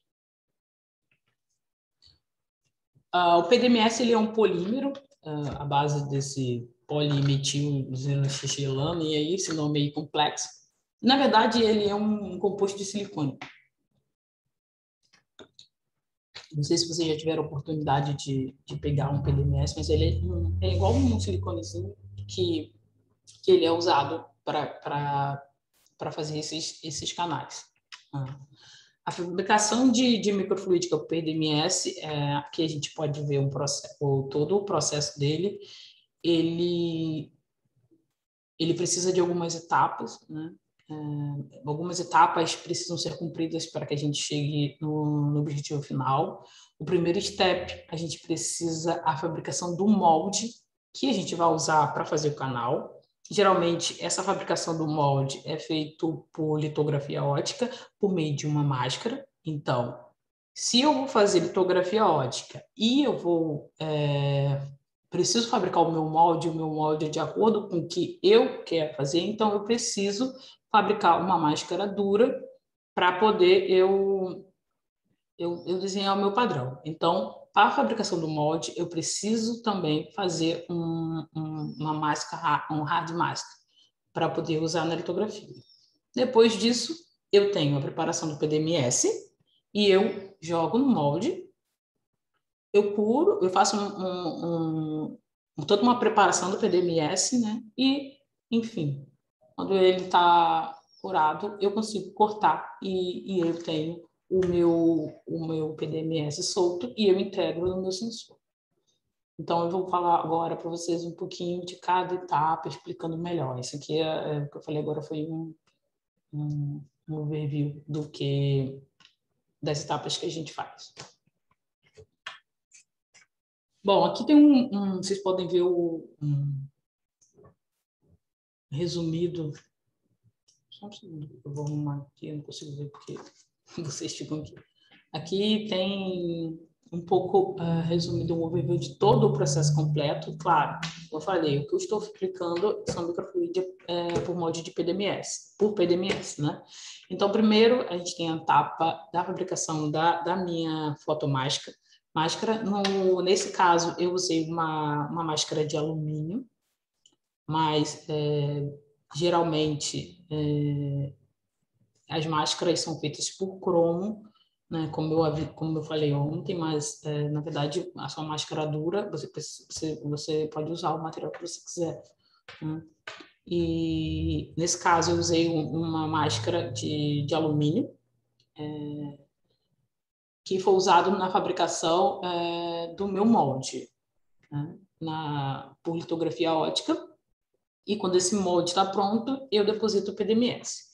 Uh, o P D M S ele é um polímero, uh, à base desse polimetilxilano, e aí esse nome aí complexo. Na verdade, ele é um, um composto de silicone. Não sei se vocês já tiveram a oportunidade de, de pegar um P D M S, mas ele é, um, é igual um siliconezinho que, que ele é usado para fazer esses, esses canais. Uh. A fabricação de, de microfluídica por P D M S, é, aqui a gente pode ver um processo, todo o processo dele, ele, ele precisa de algumas etapas, né? É, algumas etapas precisam ser cumpridas para que a gente chegue no, no objetivo final. O primeiro step, a gente precisa a fabricação do molde que a gente vai usar para fazer o canal. Geralmente, essa fabricação do molde é feito por litografia ótica, por meio de uma máscara. Então, se eu vou fazer litografia ótica e eu vou é, preciso fabricar o meu molde, o meu molde é de acordo com o que eu quero fazer, então eu preciso fabricar uma máscara dura para poder eu, eu, eu desenhar o meu padrão. Então, para a fabricação do molde, eu preciso também fazer um, um, uma máscara, um hard mask, para poder usar na litografia. Depois disso, eu tenho a preparação do P D M S e eu jogo no molde, eu curo, eu faço um, um, um, toda uma preparação do P D M S, né? E, enfim, quando ele está furado, eu consigo cortar e, e eu tenho o meu, o meu P D M S solto e eu integro no meu sensor. Então, eu vou falar agora para vocês um pouquinho de cada etapa, explicando melhor. Isso aqui, é, é, o que eu falei agora foi um, um, um overview do que, das etapas que a gente faz. Bom, aqui tem um, um vocês podem ver o um resumido. Só um segundo, eu vou arrumar aqui, eu não consigo ver porque vocês ficam aqui. Aqui tem um pouco uh, resumido um overview de todo o processo completo. Claro, como eu falei, o que eu estou aplicando são microfluidia é, por molde de P D M S, por P D M S, né? Então, primeiro, a gente tem a etapa da fabricação da, da minha fotomáscara. Máscara, no, nesse caso, eu usei uma, uma máscara de alumínio, mas é, geralmente é, as máscaras são feitas por cromo, né? Como eu, como eu falei ontem, mas é, na verdade a sua máscara dura, você, você, você pode usar o material que você quiser, né? E nesse caso eu usei um, uma máscara de, de alumínio, é, que foi usado na fabricação é, do meu molde, né? Na, por litografia ótica, e quando esse molde está pronto, eu deposito o P D M S.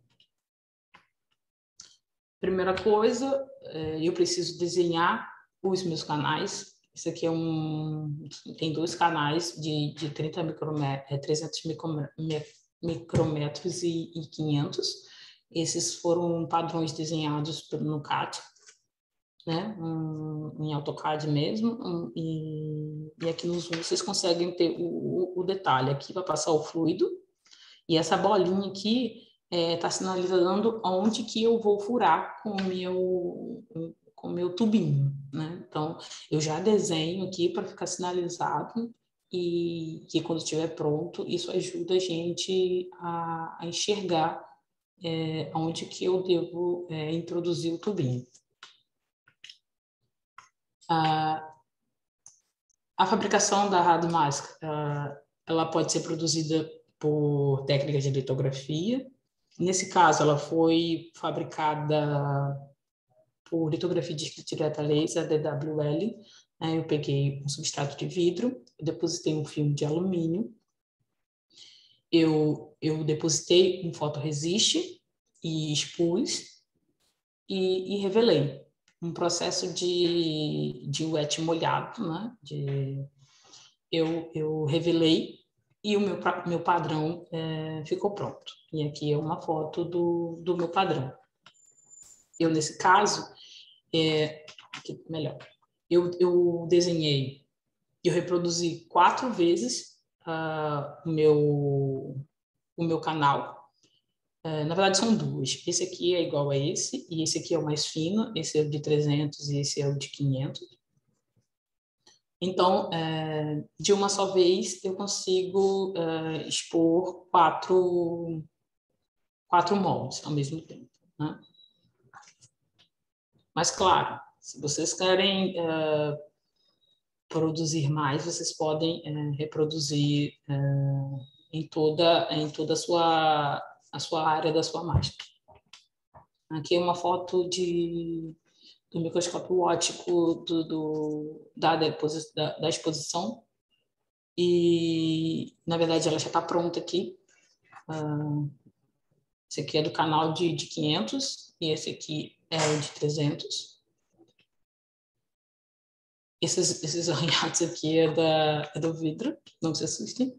Primeira coisa, eu preciso desenhar os meus canais. Esse aqui é um, tem dois canais de, de trinta micrometros, trezentos micrômetros e, e quinhentos. Esses foram padrões desenhados no C A T, né? Um, em AutoCAD mesmo. Um, e, e aqui no Zoom vocês conseguem ter o, o, o detalhe. Aqui vai passar o fluido e essa bolinha aqui está é, sinalizando onde que eu vou furar com o meu, com o meu tubinho, né? Então, eu já desenho aqui para ficar sinalizado e que quando estiver pronto, isso ajuda a gente a, a enxergar é, onde que eu devo é, introduzir o tubinho. A, a fabricação da rádio máscara, ela pode ser produzida por técnicas de litografia. Nesse caso, ela foi fabricada por litografia de escrita direta laser, D W L. Né? Eu peguei um substrato de vidro, depositei um filme de alumínio, eu, eu depositei um fotoresiste e expus e, e revelei. Um processo de, de wet molhado, né? de, eu, eu revelei e o meu, meu padrão é, ficou pronto. E aqui é uma foto do, do meu padrão. Eu, nesse caso, é, aqui, melhor, eu, eu desenhei, eu reproduzi quatro vezes uh, o, meu, o meu canal. Uh, na verdade, são duas. Esse aqui é igual a esse, e esse aqui é o mais fino, esse é o de trezentos e esse é o de quinhentos. Então, é, de uma só vez, eu consigo é, expor quatro, quatro moldes ao mesmo tempo, né? Mas, claro, se vocês querem é, produzir mais, vocês podem é, reproduzir é, em toda, em toda a, sua, a sua área da sua máscara. Aqui é uma foto de, do microscópio óptico do, do, da, deposi, da, da exposição. E, na verdade, ela já está pronta aqui. Uh, esse aqui é do canal de, de quinhentos e esse aqui é o de trezentos. Esses, esses arranhados aqui é, da, é do vidro, não se assustem.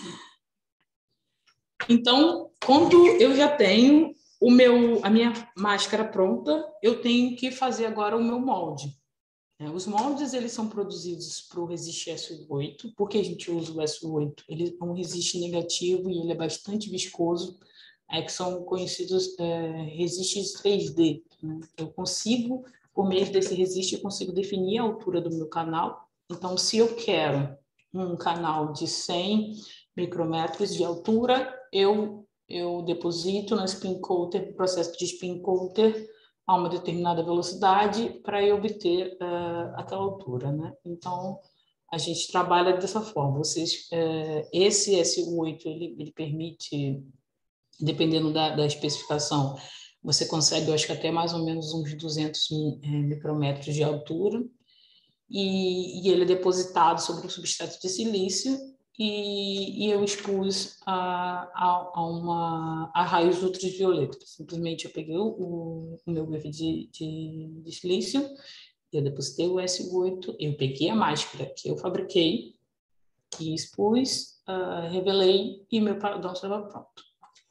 Então, quando eu já tenho o meu, a minha máscara pronta, eu tenho que fazer agora o meu molde. Os moldes, eles são produzidos para o resist S oito. Por que a gente usa o S oito? Ele é um resist negativo e ele é bastante viscoso, é, que são conhecidos é, resistes três D. Né? Eu consigo, por meio desse resist, eu consigo definir a altura do meu canal. Então, se eu quero um canal de cem micrômetros de altura, eu, eu deposito no spin coater, processo de spin coater, a uma determinada velocidade para eu obter uh, aquela altura, né? Então, a gente trabalha dessa forma. Vocês, uh, esse S oito, ele, ele permite dependendo da, da especificação, você consegue, eu acho que até mais ou menos uns duzentos micrômetros de altura, e, e ele é depositado sobre o substrato de silício, e, e eu expus a, a, a, uma, a raios ultravioleta. Simplesmente eu peguei o, o meu grife de, de, de silício, eu depositei o S oito, eu peguei a máscara que eu fabriquei, e expus, uh, revelei, e meu padrão estava pronto.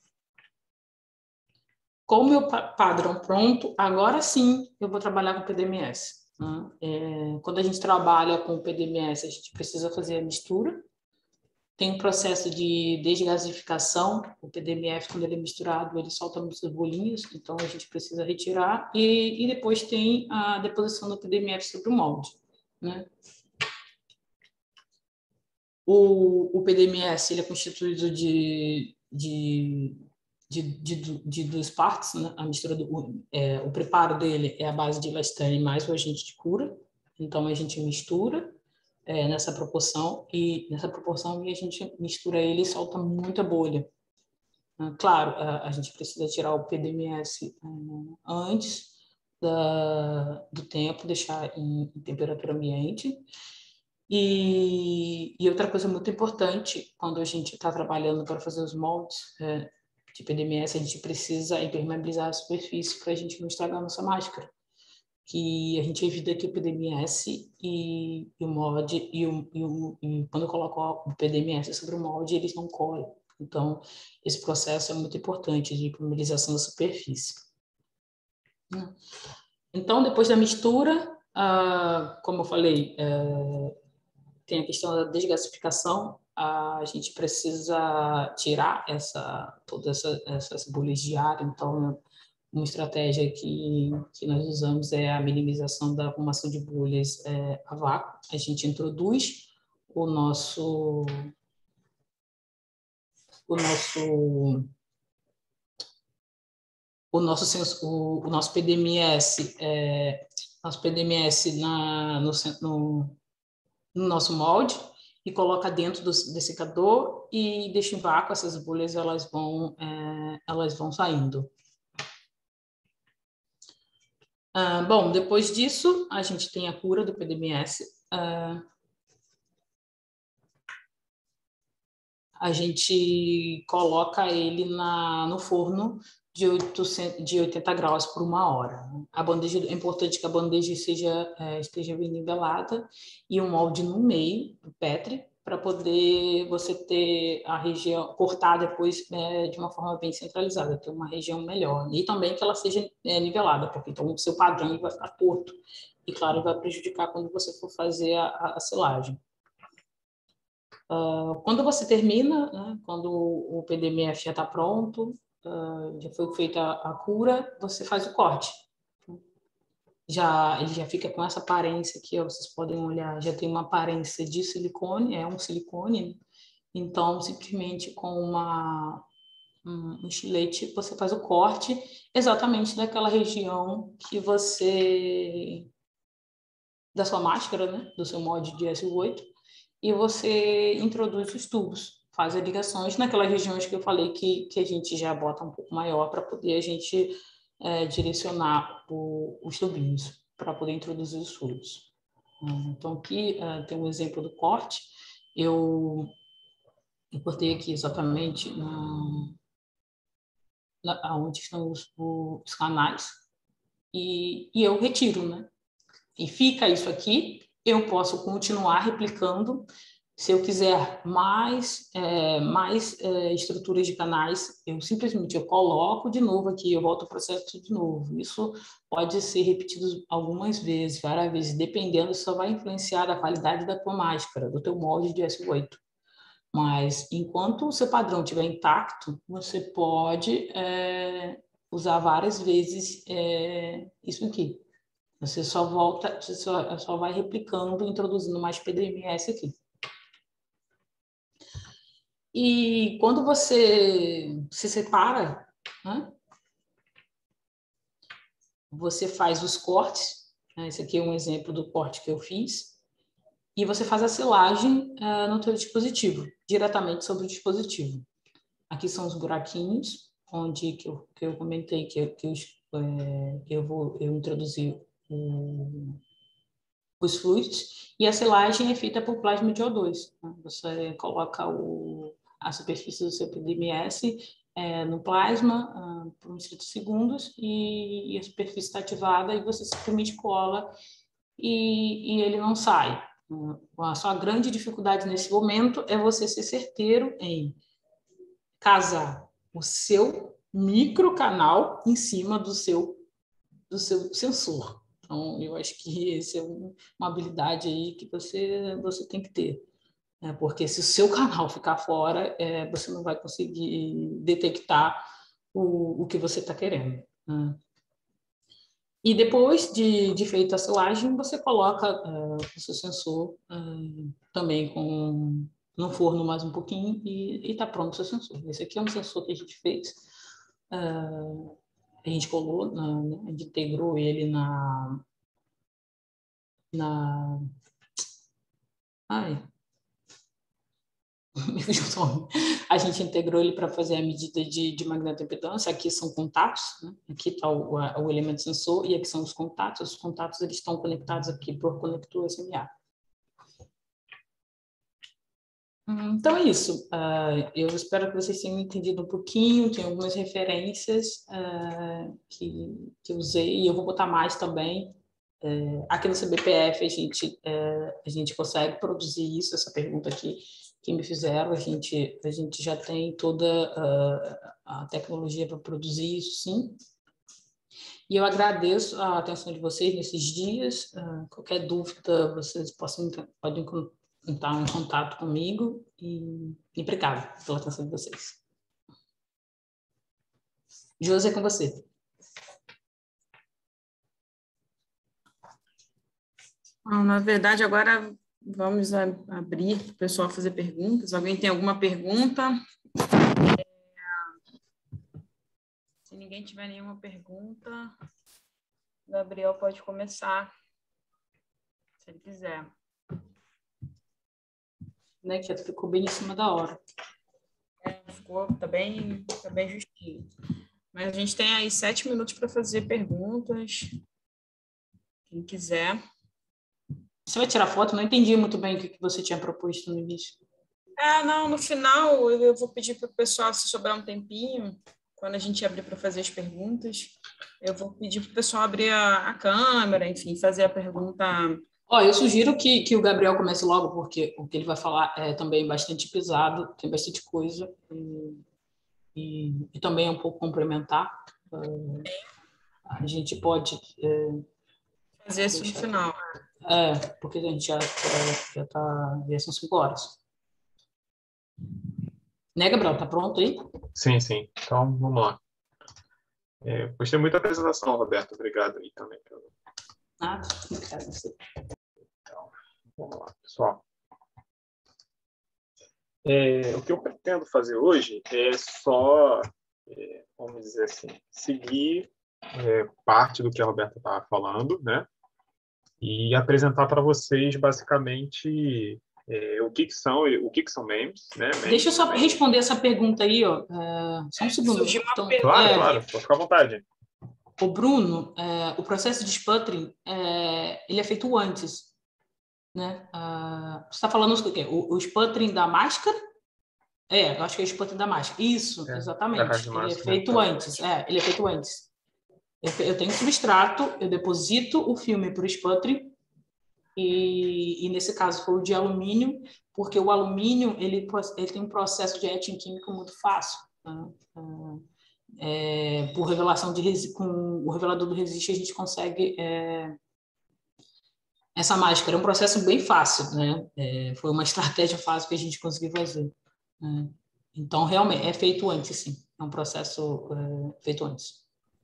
Com o meu padrão pronto, agora sim eu vou trabalhar com P D M S. Né? É, quando a gente trabalha com o P D M S, a gente precisa fazer a mistura. Tem um processo de desgasificação. O P D M F, quando ele é misturado, ele solta muitas bolinhas, então a gente precisa retirar. E, e depois tem a deposição do P D M F sobre o molde. Né? O, o P D M S ele é constituído de... de De, de, de duas partes, né? A mistura do é, o preparo dele é a base de elastane mais o agente de cura, então a gente mistura é, nessa proporção e nessa proporção e a gente mistura ele e solta muita bolha. Claro, a, a gente precisa tirar o P D M S um, antes da, do tempo, deixar em, em temperatura ambiente. E, e outra coisa muito importante quando a gente está trabalhando para fazer os moldes é, de P D M S, a gente precisa impermeabilizar a superfície para a gente não estragar a nossa máscara. Que a gente evita que o P D M S e, e o molde, e, o, e, o, e quando eu coloco o P D M S sobre o molde, eles não colam. Então, esse processo é muito importante de impermeabilização da superfície. Então, depois da mistura, ah, como eu falei, é, tem a questão da desgasificação. A gente precisa tirar essa, todas essa, essas bolhas de ar. Então, uma estratégia que, que nós usamos é a minimização da formação de bolhas é, a vácuo. A gente introduz o nosso, o nosso, o nosso, o, o nosso P D M S, é, nosso P D M S na, no, no, no nosso molde, e coloca dentro do dessecador e deixa em vácuo. Essas bolhas elas vão, é, elas vão saindo. Ah, bom, depois disso, a gente tem a cura do P D M S. Ah, a gente coloca ele na, no forno de, oitocentos, de oitenta graus por uma hora. A bandeja, é importante que a bandeja seja, é, esteja bem nivelada e um molde no meio do Petri, para poder você ter a região, cortar depois é, de uma forma bem centralizada, ter uma região melhor. E também que ela seja é, nivelada, porque então o seu padrão vai ficar torto. E, claro, vai prejudicar quando você for fazer a, a, a selagem. Uh, quando você termina, né, quando o P D M F já está pronto, uh, já foi feita a, a cura, você faz o corte. Já, ele já fica com essa aparência aqui, ó, vocês podem olhar, já tem uma aparência de silicone, é um silicone, então simplesmente com uma, um, um estilete você faz o corte exatamente daquela região que você, da sua máscara, né, do seu molde de S oito, e você introduz os tubos, faz as ligações naquelas regiões que eu falei que, que a gente já bota um pouco maior para poder a gente é, direcionar o, os tubinhos, para poder introduzir os fluidos. Então, aqui uh, tem um exemplo do corte. Eu, eu cortei aqui exatamente na, na, onde estão os, os canais e, e eu retiro, né? E fica isso aqui, eu posso continuar replicando. Se eu quiser mais, é, mais é, estruturas de canais, eu simplesmente eu coloco de novo aqui, eu volto ao processo de novo. Isso pode ser repetido algumas vezes, várias vezes, dependendo, só vai influenciar a qualidade da tua máscara, do teu molde de S oito. Mas, enquanto o seu padrão estiver intacto, você pode é, usar várias vezes é, isso aqui. Você só volta, você só, só vai replicando, introduzindo mais P D M S aqui. E quando você se separa, né, você faz os cortes, né, esse aqui é um exemplo do corte que eu fiz, e você faz a selagem uh, no seu dispositivo, diretamente sobre o dispositivo. Aqui são os buraquinhos, onde que eu, que eu comentei que, eu, que eu, é, eu vou eu introduzir um, os fluidos, e a selagem é feita por plasma de O dois. Né? Você coloca o, a superfície do seu P D M S é, no plasma ah, por uns trinta segundos, e, e a superfície está ativada, e você simplesmente cola e, e ele não sai. A sua grande dificuldade nesse momento é você ser certeiro em casar o seu microcanal em cima do seu, do seu sensor. Então, eu acho que essa é uma habilidade aí que você, você tem que ter. Né? Porque se o seu canal ficar fora, é, você não vai conseguir detectar o, o que você está querendo. Né? E depois de, de feita a selagem, você coloca uh, o seu sensor uh, também com, no forno mais um pouquinho e está pronto o seu sensor. Esse aqui é um sensor que a gente fez, uh, a gente colou, na, né, a gente integrou ele na... na ai, a gente integrou ele para fazer a medida de, de magnetoimpedância. Aqui são contatos, né? Aqui está o, o elemento sensor e aqui são os contatos. Os contatos eles estão conectados aqui por conector S M A. Então é isso. Uh, eu espero que vocês tenham entendido um pouquinho. Tem algumas referências uh, que, que eu usei e eu vou botar mais também. Uh, aqui no C B P F a gente, uh, a gente consegue produzir isso, essa pergunta aqui que me fizeram, a gente, a gente já tem toda uh, a tecnologia para produzir isso, sim. E eu agradeço a atenção de vocês nesses dias. Uh, qualquer dúvida, vocês possam, podem entrar em contato comigo e, e obrigado pela atenção de vocês. Josi, é com você. Bom, na verdade, agora vamos a, abrir para o pessoal fazer perguntas. Alguém tem alguma pergunta? É, se ninguém tiver nenhuma pergunta, o Gabriel pode começar, se ele quiser. Né, que ficou bem em cima da hora. É, ficou, tá bem, tá bem justinho. Mas a gente tem aí sete minutos para fazer perguntas. Quem quiser. Você vai tirar foto? Não entendi muito bem o que você tinha proposto no início. É, não, no final eu vou pedir para o pessoal, se sobrar um tempinho, quando a gente abrir para fazer as perguntas, eu vou pedir para o pessoal abrir a, a câmera, enfim, fazer a pergunta. Ó, eu sugiro que, que o Gabriel comece logo, porque o que ele vai falar é também bastante pesado, tem bastante coisa, e, e, e também é um pouco complementar. Uh, a gente pode... Uh, fazer isso no final. É, porque a gente já já tá, já são cinco horas. Né, Gabriel? Tá pronto aí? Sim, sim. Então, vamos lá. É, gostei muito da apresentação, Roberto. Obrigado aí também. Pelo... Nada. Obrigado a você. Então, vamos lá, pessoal. É, o que eu pretendo fazer hoje é só, é, vamos dizer assim, seguir é, parte do que a Roberta estava falando, né? E apresentar para vocês, basicamente, é, o que, que são o que, que são memes, né? Memes, Deixa eu só memes. responder essa pergunta aí, ó. Uh, só um segundo. Então, claro, é, claro, pode ficar à vontade. O Bruno, é, o processo de sputtering, é, ele é feito antes, né? Uh, você está falando o quê? O, o sputtering da máscara? É, eu acho que é o sputtering da máscara. Isso, é, exatamente. Ele máscara, é feito né? antes. É, ele é feito antes. Eu tenho substrato, eu deposito o filme para o sputtering e, e nesse caso foi o de alumínio, porque o alumínio ele, ele tem um processo de etching químico muito fácil. Né? É, por revelação de com o revelador do resiste a gente consegue é, essa máscara. É um processo bem fácil, né? É, foi uma estratégia fácil que a gente conseguiu fazer. Né? Então realmente é feito antes, sim. É um processo é, feito antes.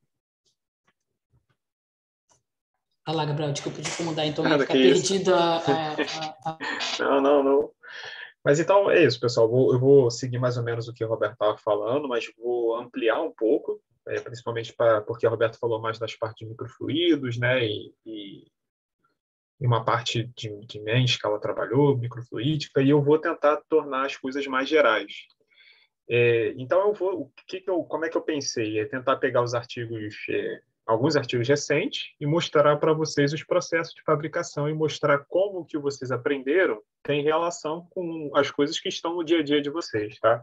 Vai lá, Gabriel, desculpa de incomodar, então ia ficar perdida. A, a, a... Não, não, não. Mas então é isso, pessoal. Vou, eu vou seguir mais ou menos o que o Roberto estava falando, mas vou ampliar um pouco, é, principalmente pra, porque o Roberto falou mais das partes de microfluidos, né? E, e, e uma parte de, de MEMS que ela trabalhou, microfluídica, e eu vou tentar tornar as coisas mais gerais. É, então, eu vou, o que que eu, como é que eu pensei? É tentar pegar os artigos, é, alguns artigos recentes e mostrar para vocês os processos de fabricação e mostrar como que vocês aprenderam tem relação com as coisas que estão no dia a dia de vocês, tá?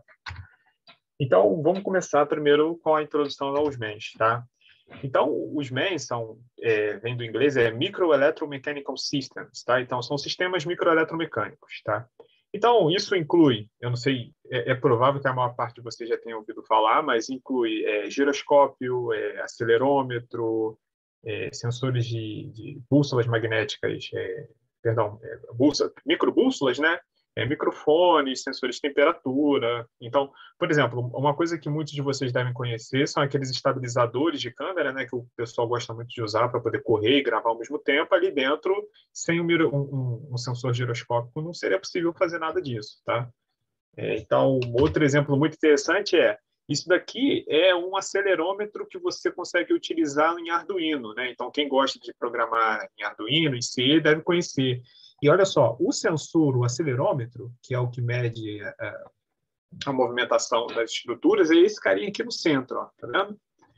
Então, vamos começar primeiro com a introdução aos M E Ns, tá? Então, os M E Ns são, é, vem do inglês, é Microelectromechanical Systems, tá? Então, são sistemas microeletromecânicos, tá? Então, isso inclui, eu não sei, é, é provável que a maior parte de vocês já tenha ouvido falar, mas inclui é, giroscópio, é, acelerômetro, é, sensores de, de bússolas magnéticas, é, perdão, é, bússola, microbússolas, né? É, microfones, sensores de temperatura. Então, por exemplo, uma coisa que muitos de vocês devem conhecer são aqueles estabilizadores de câmera, né, que o pessoal gosta muito de usar para poder correr e gravar ao mesmo tempo. Ali dentro, sem um, um, um sensor giroscópico, não seria possível fazer nada disso, tá? É, então, outro exemplo muito interessante é isso daqui é um acelerômetro que você consegue utilizar em Arduino, né? Então, quem gosta de programar em Arduino, em C, deve conhecer. E olha só, o sensor, o acelerômetro, que é o que mede a, a movimentação das estruturas, é esse carinha aqui no centro, ó, tá vendo?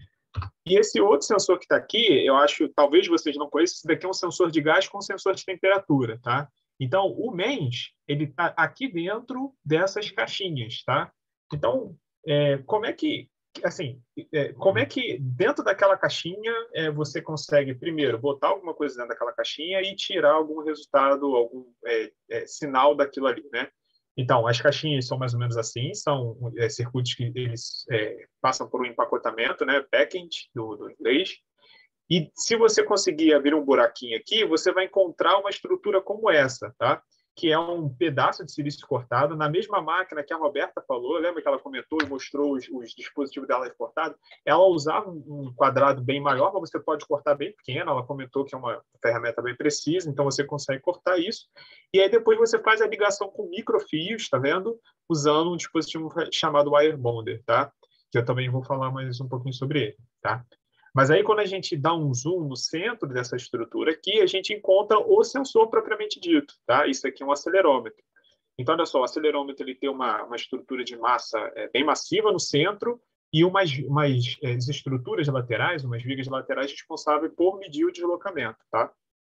E esse outro sensor que está aqui, eu acho, talvez vocês não conheçam, esse daqui é um sensor de gás com sensor de temperatura, tá? Então, o M E N S, ele está aqui dentro dessas caixinhas, tá? Então, é, como é que, assim, é, como é que dentro daquela caixinha é, você consegue, primeiro, botar alguma coisa dentro daquela caixinha e tirar algum resultado, algum é, é, sinal daquilo ali, né? Então, as caixinhas são mais ou menos assim, são é, circuitos que eles é, passam por um empacotamento, né? Backend, do, do inglês. E se você conseguir abrir um buraquinho aqui, você vai encontrar uma estrutura como essa, tá? Que é um pedaço de silício cortado na mesma máquina que a Roberta falou. Lembra que ela comentou e mostrou os, os dispositivos dela cortados? Ela usava um quadrado bem maior, mas você pode cortar bem pequeno. Ela comentou que é uma ferramenta bem precisa, então você consegue cortar isso. E aí depois você faz a ligação com microfios, tá vendo? Usando um dispositivo chamado Wire Bonder, tá? Que eu também vou falar mais um pouquinho sobre ele, tá? Mas aí, quando a gente dá um zoom no centro dessa estrutura aqui, a gente encontra o sensor propriamente dito, tá? Isso aqui é um acelerômetro. Então, olha só, o acelerômetro ele tem uma, uma estrutura de massa é, bem massiva no centro e umas, umas é, estruturas laterais, umas vigas laterais responsáveis por medir o deslocamento, tá?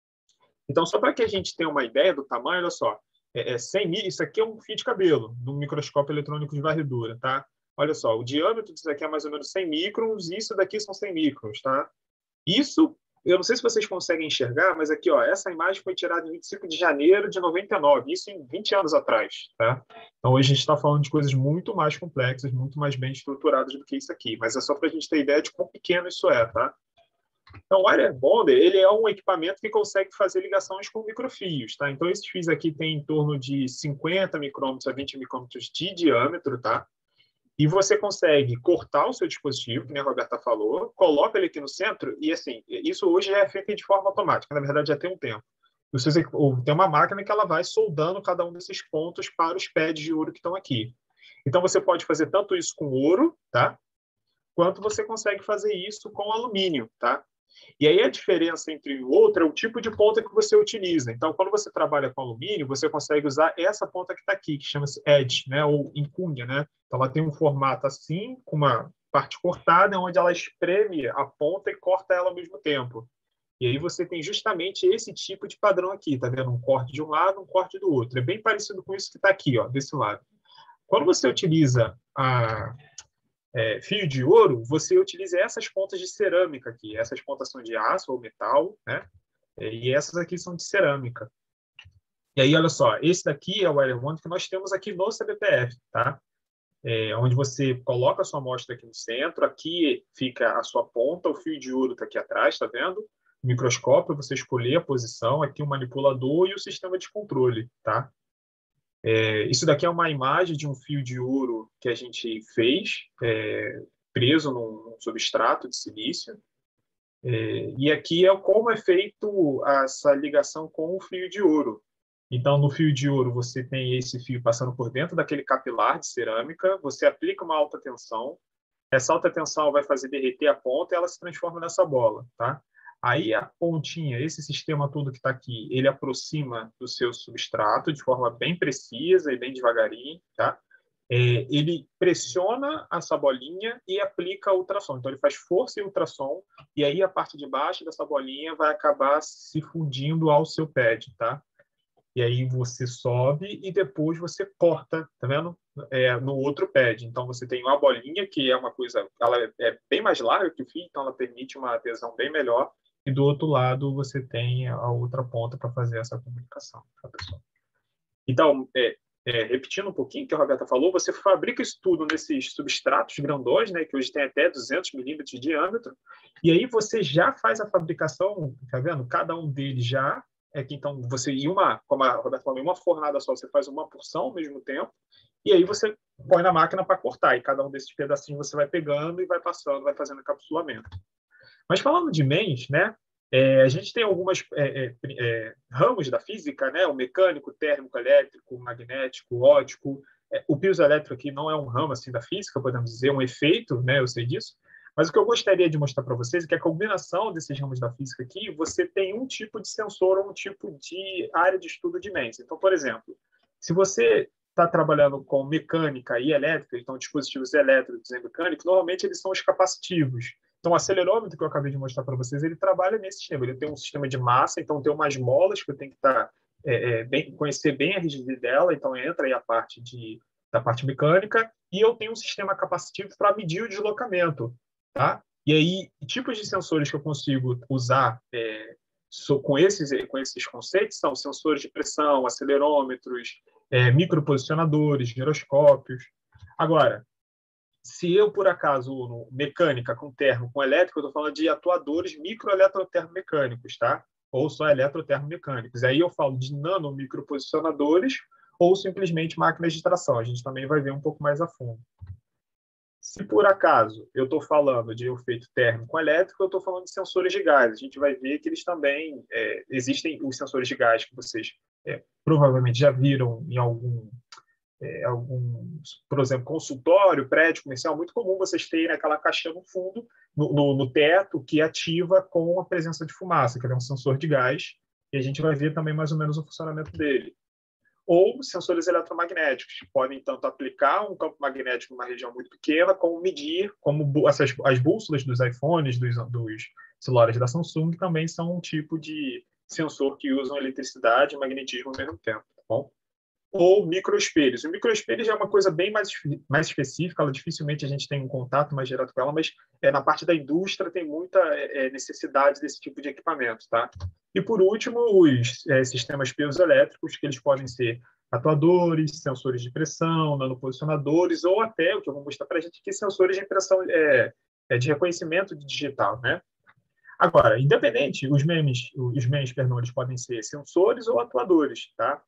Então, só para que a gente tenha uma ideia do tamanho, olha só, é, é cem mil, isso aqui é um fio de cabelo, de um microscópio eletrônico de varredura, tá? Olha só, o diâmetro disso aqui é mais ou menos cem microns e isso daqui são cem microns, tá? Isso, eu não sei se vocês conseguem enxergar, mas aqui, ó, essa imagem foi tirada em vinte e cinco de janeiro de noventa e nove, isso em vinte anos atrás, tá? Então, hoje a gente está falando de coisas muito mais complexas, muito mais bem estruturadas do que isso aqui, mas é só para a gente ter ideia de quão pequeno isso é, tá? Então, o Wire Bonder, ele é um equipamento que consegue fazer ligações com microfios, tá? Então, esses fios aqui têm em torno de cinquenta micrômetros a vinte micrômetros de diâmetro, tá? E você consegue cortar o seu dispositivo, que nem a Roberta falou, coloca ele aqui no centro, e assim, isso hoje é feito de forma automática, na verdade já tem um tempo. Você tem uma máquina que ela vai soldando cada um desses pontos para os pads de ouro que estão aqui. Então você pode fazer tanto isso com ouro, tá? Quanto você consegue fazer isso com alumínio, tá? E aí a diferença entre o outro é o tipo de ponta que você utiliza. Então, quando você trabalha com alumínio, você consegue usar essa ponta que está aqui, que chama-se edge, né? Ou encunha, né? Então, ela tem um formato assim, com uma parte cortada, onde ela espreme a ponta e corta ela ao mesmo tempo. E aí você tem justamente esse tipo de padrão aqui, tá vendo? Um corte de um lado, um corte do outro. É bem parecido com isso que está aqui, ó, desse lado. Quando você utiliza a É, fio de ouro, você utiliza essas pontas de cerâmica aqui. Essas pontas são de aço ou metal, né? E essas aqui são de cerâmica. E aí, olha só, esse daqui é o Wire Bonder que nós temos aqui no C B P F, tá? É, onde você coloca a sua amostra aqui no centro, aqui fica a sua ponta, o fio de ouro está aqui atrás, tá vendo? O microscópio, você escolher a posição, aqui o manipulador e o sistema de controle, tá? É, isso daqui é uma imagem de um fio de ouro que a gente fez, é, preso num substrato de silício. É, e aqui é como é feito essa ligação com o fio de ouro. Então, no fio de ouro, você tem esse fio passando por dentro daquele capilar de cerâmica, você aplica uma alta tensão, essa alta tensão vai fazer derreter a ponta e ela se transforma nessa bola, tá? Aí a pontinha, esse sistema todo que está aqui, ele aproxima do seu substrato de forma bem precisa e bem devagarinho, tá? É, ele pressiona essa bolinha e aplica ultrassom. Então, ele faz força e ultrassom, e aí a parte de baixo dessa bolinha vai acabar se fundindo ao seu pad, tá? E aí você sobe e depois você corta, tá vendo? É, no outro pad. Então, você tem uma bolinha, que é uma coisa... Ela é bem mais larga que o fio, então ela permite uma adesão bem melhor. E do outro lado, você tem a outra ponta para fazer essa comunicação, tá, pessoal? Então, é, é, repetindo um pouquinho o que a Roberta falou, você fabrica isso tudo nesses substratos grandões, né, que hoje tem até duzentos milímetros de diâmetro, e aí você já faz a fabricação, tá vendo? Cada um deles já é que então você e uma, como a Roberta falou, em uma fornada só você faz uma porção ao mesmo tempo, e aí você põe na máquina para cortar, e cada um desses pedacinhos você vai pegando e vai passando, vai fazendo encapsulamento. Mas falando de mens, né, é, a gente tem algumas é, é, é, ramos da física, né, o mecânico, térmico, elétrico, magnético, óptico. É, o piezoelétrico aqui não é um ramo assim da física, podemos dizer, é um efeito, né, eu sei disso. Mas o que eu gostaria de mostrar para vocês é que a combinação desses ramos da física aqui, você tem um tipo de sensor ou um tipo de área de estudo de mens. Então, por exemplo, se você está trabalhando com mecânica e elétrica, então dispositivos elétricos e mecânicos, normalmente eles são os capacitivos. Então, o acelerômetro que eu acabei de mostrar para vocês, ele trabalha nesse sistema. Ele tem um sistema de massa, então tem umas molas que eu tenho que estar, é, é, bem, conhecer bem a rigidez dela, então entra aí a parte de, da parte mecânica, e eu tenho um sistema capacitivo para medir o deslocamento. Tá? E aí, tipos de sensores que eu consigo usar é, so, com, esses, com esses conceitos são sensores de pressão, acelerômetros, é, microposicionadores, giroscópios. Agora, se eu, por acaso, no mecânica com termo, com elétrico, eu estou falando de atuadores microeletrotermomecânicos, tá? Ou só eletrotermomecânicos. Aí eu falo de nanomicroposicionadores ou simplesmente máquinas de tração. A gente também vai ver um pouco mais a fundo. Se, por acaso, eu estou falando de efeito térmico elétrico, eu estou falando de sensores de gás. A gente vai ver que eles também... É, existem os sensores de gás que vocês é, provavelmente já viram em algum... É, algum, por exemplo, consultório, prédio comercial, muito comum vocês terem aquela caixinha no fundo, no, no, no teto, que ativa com a presença de fumaça, que é um sensor de gás, e a gente vai ver também mais ou menos o funcionamento dele. Ou sensores eletromagnéticos, que podem tanto aplicar um campo magnético numa região muito pequena, como medir, como essas, as bússolas dos iPhones, dos, dos celulares da Samsung, também são um tipo de sensor que usam eletricidade e magnetismo ao mesmo tempo, tá bom? Ou microespelhos. O microespelho já é uma coisa bem mais, mais específica, ela, dificilmente a gente tem um contato mais direto com ela, mas é, na parte da indústria tem muita é, necessidade desse tipo de equipamento. Tá? E, por último, os é, sistemas piezoelétricos, que eles podem ser atuadores, sensores de pressão, nanoposicionadores, ou até, o que eu vou mostrar para a gente aqui, sensores de impressão, é, é, de reconhecimento digital. Né? Agora, independente, os MEMS, os MEMS, perdão, eles podem ser sensores ou atuadores, tá?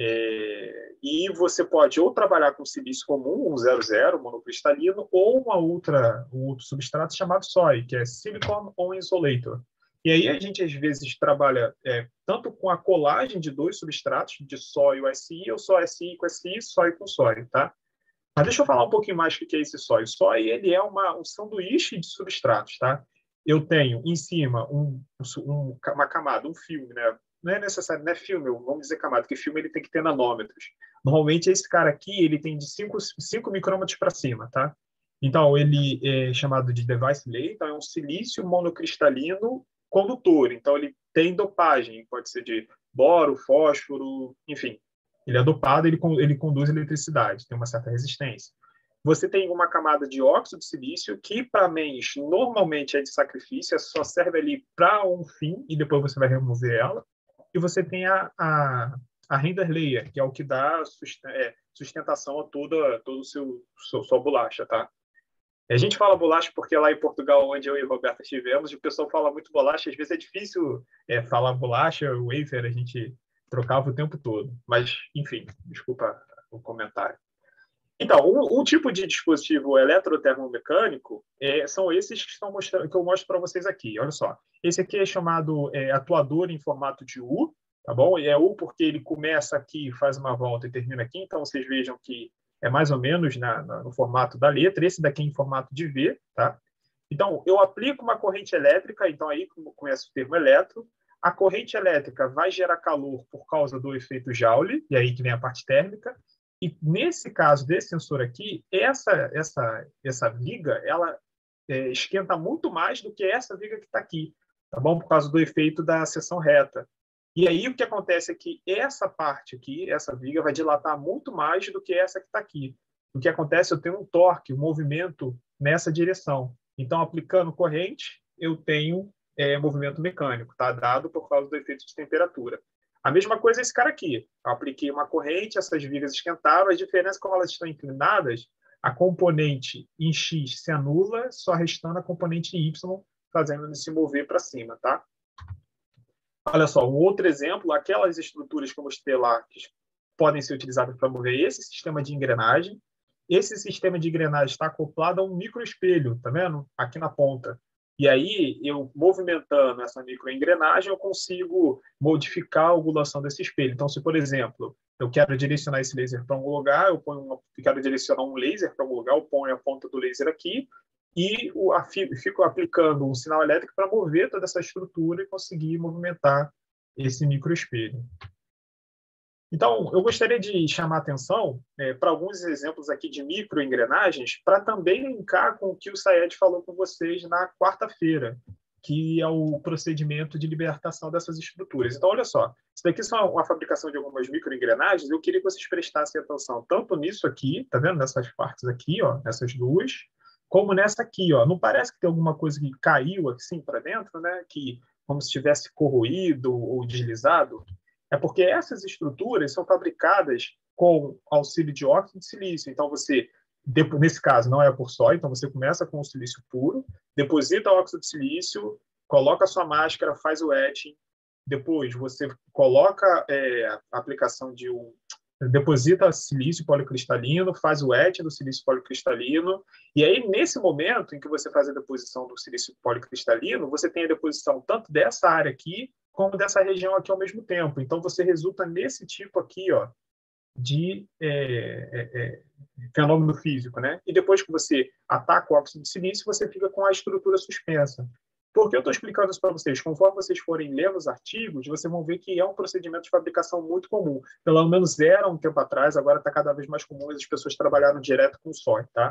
É, e você pode ou trabalhar com silício comum, um zero zero, monocristalino, ou uma outra, um outro substrato chamado S O I, que é Silicon On Insulator. E aí a gente, às vezes, trabalha é, tanto com a colagem de dois substratos, de S O I e S I, ou só S I com S I, S O I com S O I, tá? Mas deixa eu falar um pouquinho mais do que é esse S O I. O S O I, ele é uma, um sanduíche de substratos, tá? Eu tenho em cima um, um, uma camada, um filme, né? Não é necessário, não é filme, vamos dizer camada, porque filme ele tem que ter nanômetros. Normalmente, esse cara aqui, ele tem de cinco micrômetros para cima, tá? Então, ele é chamado de device layer, então é um silício monocristalino condutor. Então, ele tem dopagem, pode ser de boro, fósforo, enfim. Ele é dopado, ele, ele conduz eletricidade, tem uma certa resistência. Você tem uma camada de óxido de silício, que para MEMS normalmente é de sacrifício, só serve ali para um fim, e depois você vai remover ela. E você tem a, a, a render layer, que é o que dá sustentação a toda, toda a seu, seu, sua bolacha, tá? A gente fala bolacha porque lá em Portugal, onde eu e a Roberta estivemos, o pessoal fala muito bolacha. Às vezes é difícil é, falar bolacha, o wafer a gente trocava o tempo todo. Mas, enfim, desculpa o comentário. Então, um, um tipo de dispositivo eletrotermomecânico é, são esses que, estão mostrando, que eu mostro para vocês aqui. Olha só. Esse aqui é chamado é, atuador em formato de U, tá bom? E é U porque ele começa aqui, faz uma volta e termina aqui. Então, vocês vejam que é mais ou menos na, na, no formato da letra. Esse daqui é em formato de V, tá? Então, eu aplico uma corrente elétrica, então aí começa o termo eletro. A corrente elétrica vai gerar calor por causa do efeito Joule, e aí que vem a parte térmica. E nesse caso desse sensor aqui, essa, essa, essa viga, ela é, esquenta muito mais do que essa viga que está aqui, tá bom? Por causa do efeito da seção reta. E aí o que acontece é que essa parte aqui, essa viga, vai dilatar muito mais do que essa que está aqui. O que acontece, eu tenho um torque, um movimento nessa direção. Então, aplicando corrente, eu tenho é, movimento mecânico, tá? Dado por causa do efeito de temperatura. A mesma coisa esse cara aqui. Eu apliquei uma corrente, essas vigas esquentaram, a diferença é que como elas estão inclinadas, a componente em X se anula, só restando a componente em Y, fazendo ele se mover para cima, tá? Olha só, um outro exemplo, aquelas estruturas que eu mostrei lá, que podem ser utilizadas para mover esse sistema de engrenagem. Esse sistema de engrenagem está acoplado a um microespelho, tá vendo? Aqui na ponta. E aí, eu movimentando essa microengrenagem, eu consigo modificar a angulação desse espelho. Então, se, por exemplo, eu quero direcionar esse laser para algum lugar, eu ponho uma, eu quero direcionar um laser para algum lugar, eu ponho a ponta do laser aqui e o, a, fico aplicando um sinal elétrico para mover toda essa estrutura e conseguir movimentar esse microespelho. Então, eu gostaria de chamar a atenção é, para alguns exemplos aqui de microengrenagens, para também linkar com o que o Sayed falou com vocês na quarta-feira, que é o procedimento de libertação dessas estruturas. Então, olha só, isso daqui é só uma fabricação de algumas microengrenagens, eu queria que vocês prestassem atenção tanto nisso aqui, tá vendo? Nessas partes aqui, ó, nessas duas, como nessa aqui, ó. Não parece que tem alguma coisa que caiu assim para dentro, né? Que como se tivesse corroído ou deslizado? É porque essas estruturas são fabricadas com auxílio de óxido de silício. Então, você, nesse caso, não é por só, então você começa com o silício puro, deposita o óxido de silício, coloca a sua máscara, faz o etching, depois você coloca é, a aplicação de um... deposita silício policristalino, faz o etching do silício policristalino, e aí, nesse momento em que você faz a deposição do silício policristalino, você tem a deposição tanto dessa área aqui, como dessa região aqui ao mesmo tempo. Então, você resulta nesse tipo aqui, ó, de é, é, é, fenômeno físico, né? E depois que você ataca o óxido de silício, você fica com a estrutura suspensa. Por que eu estou explicando isso para vocês? Conforme vocês forem lendo os artigos, vocês vão ver que é um procedimento de fabricação muito comum. Pelo menos era um tempo atrás, agora está cada vez mais comum, as pessoas trabalharam direto com só, tá?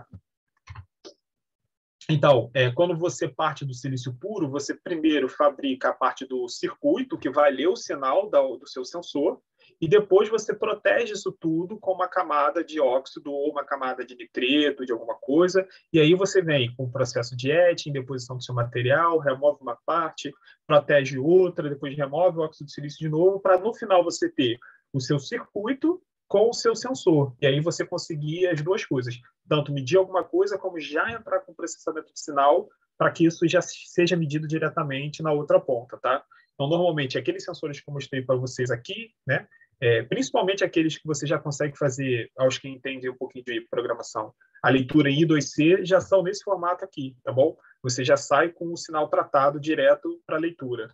Então, é, quando você parte do silício puro, você primeiro fabrica a parte do circuito, que vai ler o sinal da, do seu sensor, e depois você protege isso tudo com uma camada de óxido ou uma camada de nitreto, de alguma coisa, e aí você vem com o processo de etching, deposição do seu material, remove uma parte, protege outra, depois remove o óxido de silício de novo, para no final você ter o seu circuito com o seu sensor. E aí você conseguir as duas coisas, tanto medir alguma coisa, como já entrar com processamento de sinal, para que isso já seja medido diretamente na outra ponta, tá? Então, normalmente, aqueles sensores que eu mostrei para vocês aqui, né, é, principalmente aqueles que você já consegue fazer, aos que entendem um pouquinho de programação, a leitura em I dois C, já são nesse formato aqui, tá bom? Você já sai com o sinal tratado direto para a leitura.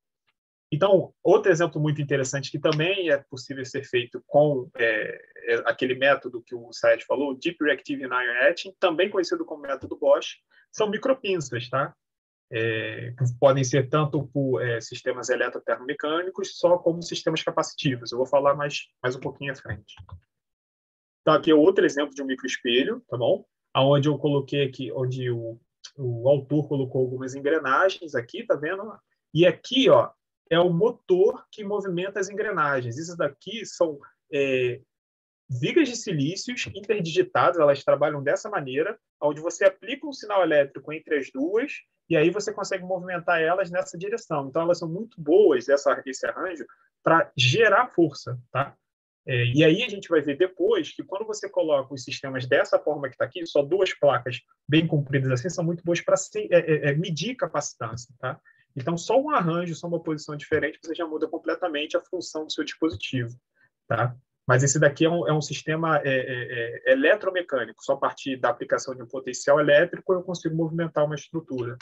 Então, outro exemplo muito interessante que também é possível ser feito com é, aquele método que o Sayed falou, Deep Reactive Ion Etching, também conhecido como método Bosch, são micropinças, tá? É, que podem ser tanto por é, sistemas eletrotermomecânicos, só como sistemas capacitivos. Eu vou falar mais, mais um pouquinho à frente. Então, aqui é outro exemplo de um microespelho, tá bom? Onde eu coloquei aqui, onde o, o autor colocou algumas engrenagens aqui, tá vendo? E aqui, ó, é o motor que movimenta as engrenagens. Isso daqui são é, vigas de silícios interdigitadas, elas trabalham dessa maneira, onde você aplica um sinal elétrico entre as duas, e aí você consegue movimentar elas nessa direção. Então, elas são muito boas, essa, esse arranjo, para gerar força, tá? É, e aí a gente vai ver depois que quando você coloca os sistemas dessa forma que está aqui, só duas placas bem compridas assim, são muito boas para é, é, medir capacitância, tá? Então, só um arranjo, só uma posição diferente, você já muda completamente a função do seu dispositivo, tá? Mas esse daqui é um, é um sistema é, é, é, eletromecânico. Só a partir da aplicação de um potencial elétrico eu consigo movimentar uma estrutura.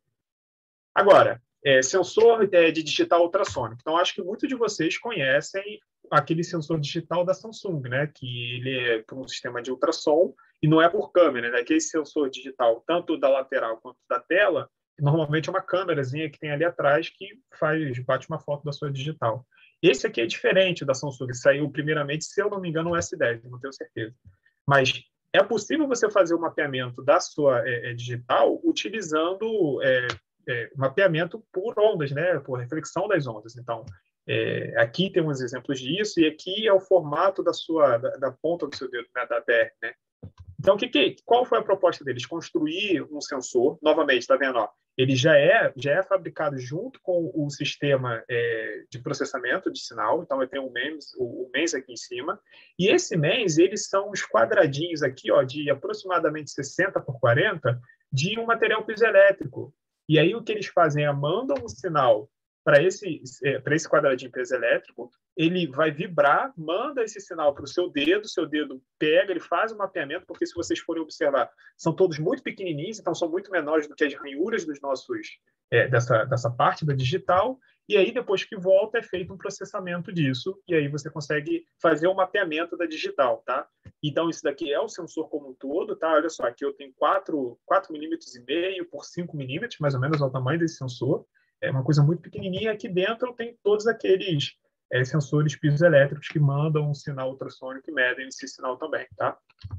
Agora, é, sensor é, de digital ultrassônico. Então, acho que muitos de vocês conhecem aquele sensor digital da Samsung, né? Que ele é por um sistema de ultrassom e não é por câmera, né? Aquele sensor digital, tanto da lateral quanto da tela, normalmente é uma câmerazinha que tem ali atrás que faz, bate uma foto da sua digital. Esse aqui é diferente da Samsung, saiu primeiramente, se eu não me engano, o S dez, não tenho certeza. Mas é possível você fazer o mapeamento da sua é, é, digital utilizando é, é, mapeamento por ondas, né? Por reflexão das ondas. Então, é, aqui tem uns exemplos disso, e aqui é o formato da sua da, da ponta do seu dedo, né? Da B R, né? Então, que que, qual foi a proposta deles? Construir um sensor, novamente, está vendo? Ó, ele já é, já é fabricado junto com o sistema é, de processamento de sinal, então eu tenho o MEMS, o, o MEMS aqui em cima, e esse MEMS, eles são os quadradinhos aqui, ó, de aproximadamente sessenta por quarenta, de um material piezoelétrico. E aí o que eles fazem é mandam um sinal para esse, para esse quadradinho piezoelétrico, ele vai vibrar, manda esse sinal para o seu dedo, seu dedo pega, ele faz o mapeamento, porque se vocês forem observar, são todos muito pequenininhos, então são muito menores do que as ranhuras dos nossos, é, dessa, dessa parte da digital, e aí depois que volta é feito um processamento disso, e aí você consegue fazer o mapeamento da digital, tá? Então isso daqui é o sensor como um todo, tá? Olha só, aqui eu tenho quatro milímetros e meio por cinco milímetros, mais ou menos é o tamanho desse sensor. É uma coisa muito pequenininha. Aqui dentro tem todos aqueles é, sensores piezoelétricos que mandam um sinal ultrassônico e medem esse sinal também, tá?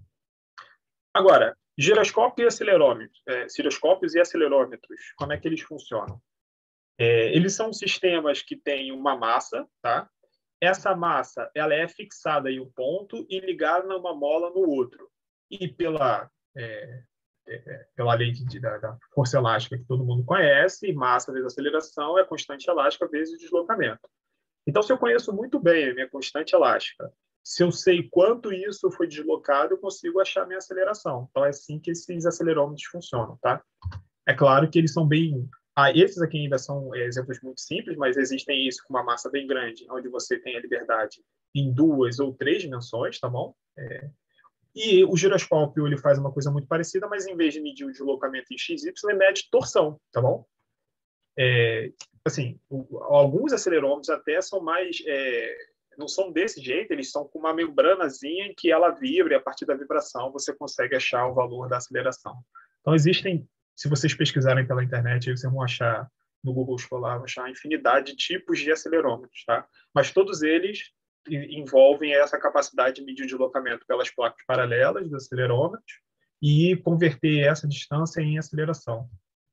Agora, giroscópio e acelerômetros, é, giroscópios e acelerômetros, como é que eles funcionam? É, eles são sistemas que têm uma massa, tá? Essa massa ela é fixada em um ponto e ligada numa mola no outro. E pela... É, É, pela lei de, da, da força elástica que todo mundo conhece, massa vezes aceleração é constante elástica vezes deslocamento. Então, se eu conheço muito bem a minha constante elástica, se eu sei quanto isso foi deslocado, eu consigo achar a minha aceleração. Então, é assim que esses acelerômetros funcionam, tá? É claro que eles são bem... Ah, esses aqui ainda são é, exemplos muito simples, mas existem isso com uma massa bem grande, onde você tem a liberdade em duas ou três dimensões, tá bom? É, E o giroscópio ele faz uma coisa muito parecida, mas em vez de medir o deslocamento em x y, ele mede torção, tá bom? É, assim, o, alguns acelerômetros até são mais... É, não são desse jeito, eles são com uma membranazinha em que ela vibra e a partir da vibração você consegue achar o valor da aceleração. Então existem, se vocês pesquisarem pela internet, aí vocês vão achar no Google Scholar, vão achar uma infinidade de tipos de acelerômetros, tá? Mas todos eles envolvem essa capacidade de medir o deslocamento pelas placas paralelas dos acelerômetros e converter essa distância em aceleração.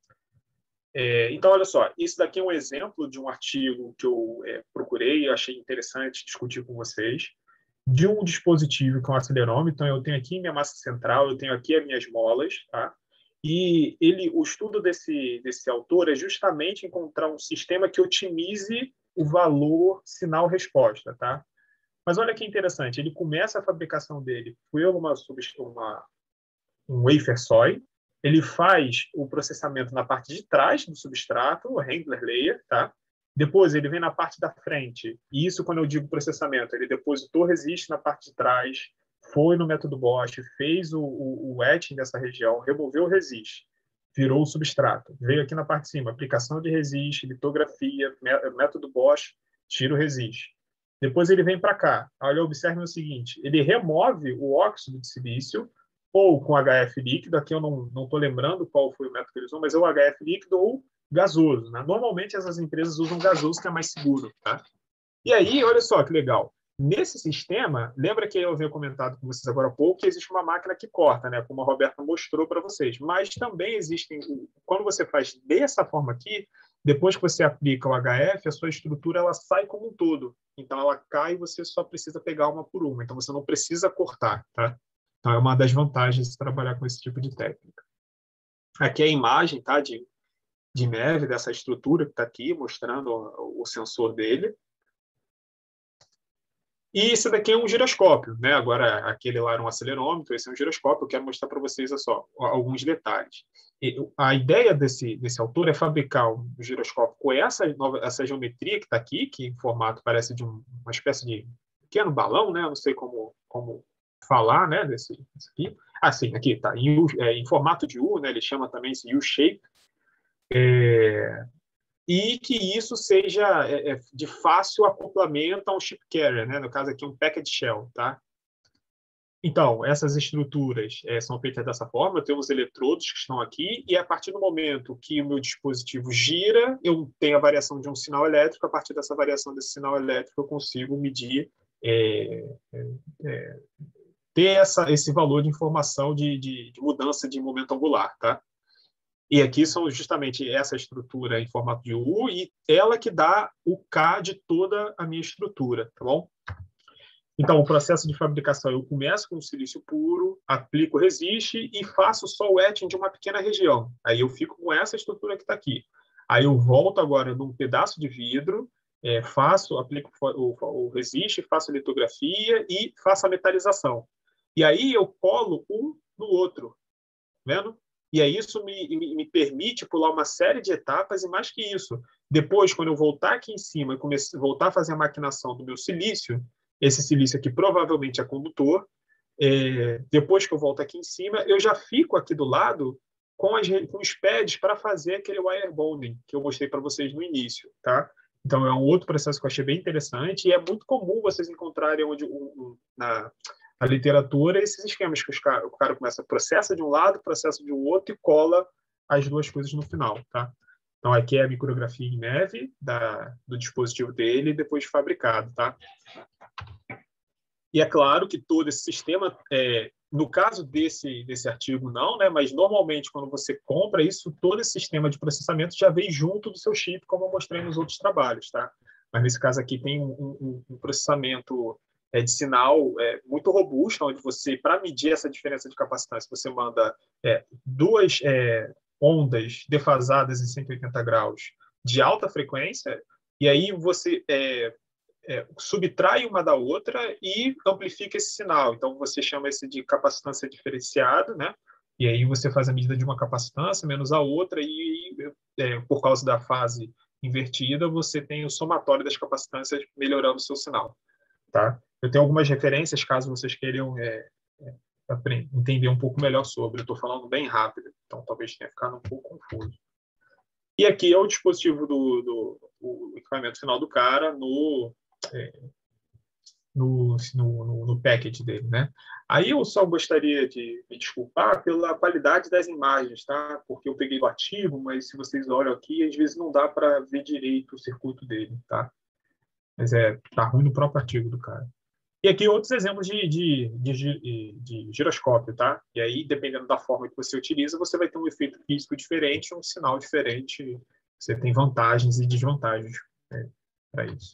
É, então, olha só, isso daqui é um exemplo de um artigo que eu é, procurei e achei interessante discutir com vocês, de um dispositivo que é um acelerômetro. Então, eu tenho aqui minha massa central, eu tenho aqui as minhas molas, tá? E ele, o estudo desse, desse autor é justamente encontrar um sistema que otimize o valor sinal-resposta, tá? Mas olha que interessante, ele começa a fabricação dele por uma, uma, um wafer soy, ele faz o processamento na parte de trás do substrato, o handler layer, tá? Depois ele vem na parte da frente, e isso quando eu digo processamento, ele depositou resist na parte de trás, foi no método Bosch, fez o, o, o etching dessa região, removeu o resist, virou o substrato, veio aqui na parte de cima, aplicação de resist, litografia, método Bosch, tira o resist. Depois ele vem para cá. Olha, observe o seguinte, ele remove o óxido de silício, ou com H F líquido, aqui eu não estou lembrando qual foi o método que eles usam, mas é o H F líquido ou gasoso, né? Normalmente essas empresas usam gasoso, que é mais seguro, tá? E aí, olha só que legal. Nesse sistema, lembra que eu havia comentado com vocês agora há pouco que existe uma máquina que corta, né? Como a Roberta mostrou para vocês. Mas também existem... Quando você faz dessa forma aqui, depois que você aplica o H F, a sua estrutura ela sai como um todo. Então, ela cai e você só precisa pegar uma por uma. Então, você não precisa cortar, tá? Então, é uma das vantagens de trabalhar com esse tipo de técnica. Aqui é a imagem, tá? De, de neve dessa estrutura que está aqui, mostrando o, o sensor dele. E esse daqui é um giroscópio, né? Agora, aquele lá era um acelerômetro, esse é um giroscópio. Eu quero mostrar para vocês só alguns detalhes. E a ideia desse, desse autor é fabricar um giroscópio com essa, nova, essa geometria que está aqui, que em formato parece de um, uma espécie de pequeno balão, né? Eu não sei como, como falar, né? Desse, desse aqui. Ah, sim, aqui está. Em, é, em formato de U, né? Ele chama também esse U-shape. É... E que isso seja é, de fácil acoplamento a um chip carrier, né? No caso aqui, um packet shell, tá? Então, essas estruturas é, são feitas dessa forma, eu tenho os eletrodos que estão aqui, e a partir do momento que o meu dispositivo gira, eu tenho a variação de um sinal elétrico, a partir dessa variação desse sinal elétrico eu consigo medir, é, é, ter essa, esse valor de informação de, de, de mudança de momento angular, tá? E aqui são justamente essa estrutura em formato de U, e ela que dá o K de toda a minha estrutura, tá bom? Então, o processo de fabricação, eu começo com o silício puro, aplico o resist e faço só o etching de uma pequena região. Aí eu fico com essa estrutura que está aqui. Aí eu volto agora num pedaço de vidro, é, faço, aplico o, o resist, faço a litografia e faço a metalização. E aí eu colo um no outro, vendo? E aí isso me, me, me permite pular uma série de etapas, e mais que isso, depois, quando eu voltar aqui em cima e comece, voltar a fazer a maquinação do meu silício, esse silício aqui provavelmente é condutor, é, depois que eu volto aqui em cima, eu já fico aqui do lado com, as, com os pads para fazer aquele wire bonding que eu mostrei para vocês no início, tá? Então, é um outro processo que eu achei bem interessante, e é muito comum vocês encontrarem onde, um, um, na, na literatura esses esquemas que os cara, o cara começa, processa de um lado, processa de um outro e cola as duas coisas no final, tá? Então, aqui é a micrografia em neve da, do dispositivo dele, depois fabricado, tá? E é claro que todo esse sistema, é, no caso desse, desse artigo não, né, mas normalmente quando você compra isso, todo esse sistema de processamento já vem junto do seu chip, como eu mostrei nos outros trabalhos, tá? Mas nesse caso aqui tem um, um, um processamento é, de sinal é, muito robusto, onde você, para medir essa diferença de capacitância, você manda é, duas é, ondas defasadas em cento e oitenta graus de alta frequência, e aí você é, é, subtrai uma da outra e amplifica esse sinal. Então, você chama esse de capacitância diferenciada, né? E aí você faz a medida de uma capacitância menos a outra, e é, por causa da fase invertida, você tem o somatório das capacitâncias melhorando o seu sinal, tá? Eu tenho algumas referências, caso vocês queiram é, é, entender um pouco melhor sobre. Eu estou falando bem rápido, então talvez tenha ficado um pouco confuso. E aqui é o dispositivo do, do o equipamento final do cara no, é, no, no, no package dele, né? Aí eu só gostaria de me desculpar pela qualidade das imagens, tá? Porque eu peguei o artigo, mas se vocês olham aqui, às vezes não dá para ver direito o circuito dele, tá? Mas é, tá ruim no próprio artigo do cara. E aqui outros exemplos de, de, de, de giroscópio, tá? E aí, dependendo da forma que você utiliza, você vai ter um efeito físico diferente, um sinal diferente. Você tem vantagens e desvantagens, né, para isso.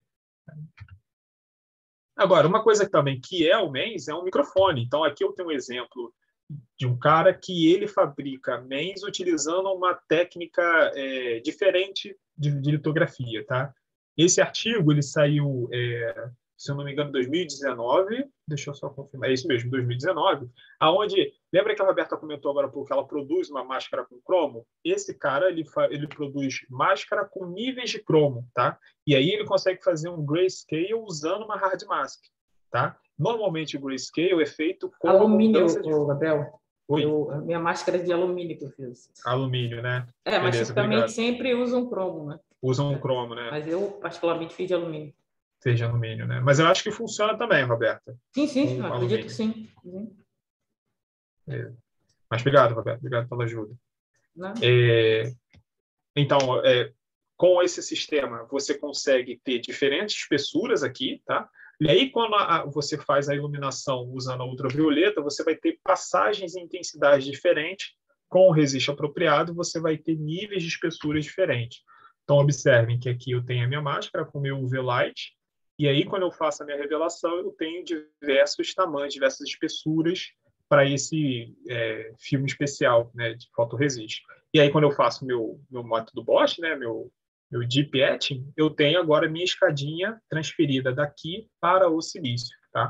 Agora, uma coisa também que é o MEMS é um microfone. Então, aqui eu tenho um exemplo de um cara que ele fabrica MEMS utilizando uma técnica é, diferente de, de litografia, tá? Esse artigo ele saiu, é, se eu não me engano, em dois mil e dezenove. Deixa eu só confirmar. É isso mesmo, dois mil e dezenove. Aonde, lembra que a Roberta comentou agora porque ela produz uma máscara com cromo? Esse cara ele, fa, ele produz máscara com níveis de cromo, tá? E aí ele consegue fazer um grayscale usando uma hard mask, tá? Normalmente o grayscale é feito com alumínio, de... o Gabriel. Eu, a minha máscara é de alumínio que eu fiz. Alumínio, né? É, mas tipicamente sempre usam cromo, né? Usam um cromo, né? Mas eu particularmente fiz de alumínio. Fez de alumínio, né? Mas eu acho que funciona também, Roberta. Sim, sim, eu acredito que sim. Uhum. É. Mas obrigado, Roberta. Obrigado pela ajuda. É, então, é, com esse sistema, você consegue ter diferentes espessuras aqui, tá? E aí, quando a, a, você faz a iluminação usando a ultravioleta, você vai ter passagens em intensidades diferentes. Com o resist apropriado, você vai ter níveis de espessuras diferentes. Então, observem que aqui eu tenho a minha máscara com o meu U V Light, e aí, quando eu faço a minha revelação, eu tenho diversos tamanhos, diversas espessuras para esse é, filme especial, né, de fotoresist. E aí, quando eu faço meu meu método Bosch, né, meu meu deep etching, eu tenho agora minha escadinha transferida daqui para o silício, tá?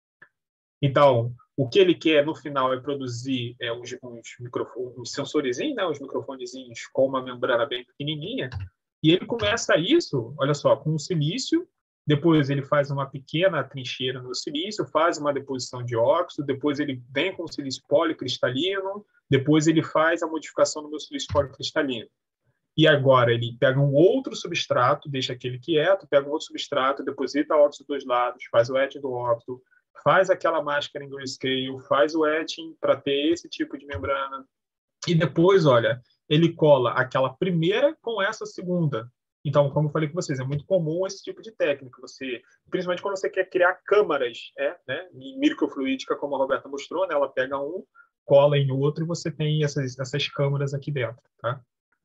Então, o que ele quer no final é produzir é, uns, uns, uns sensorizinhos, né, uns microfonezinhos com uma membrana bem pequenininha, e ele começa isso, olha só, com o silício. Depois ele faz uma pequena trincheira no silício, faz uma deposição de óxido, depois ele vem com o silício policristalino, depois ele faz a modificação no meu silício policristalino. E agora ele pega um outro substrato, deixa aquele quieto, pega um outro substrato, deposita óxido dos lados, faz o etch do óxido, faz aquela máscara em grayscale, faz o etching para ter esse tipo de membrana. E depois, olha, ele cola aquela primeira com essa segunda. Então, como eu falei com vocês, é muito comum esse tipo de técnica. Você, principalmente quando você quer criar câmaras, é, né, microfluídica, como a Roberta mostrou, né, ela pega um, cola em outro e você tem essas, essas câmaras aqui dentro, tá?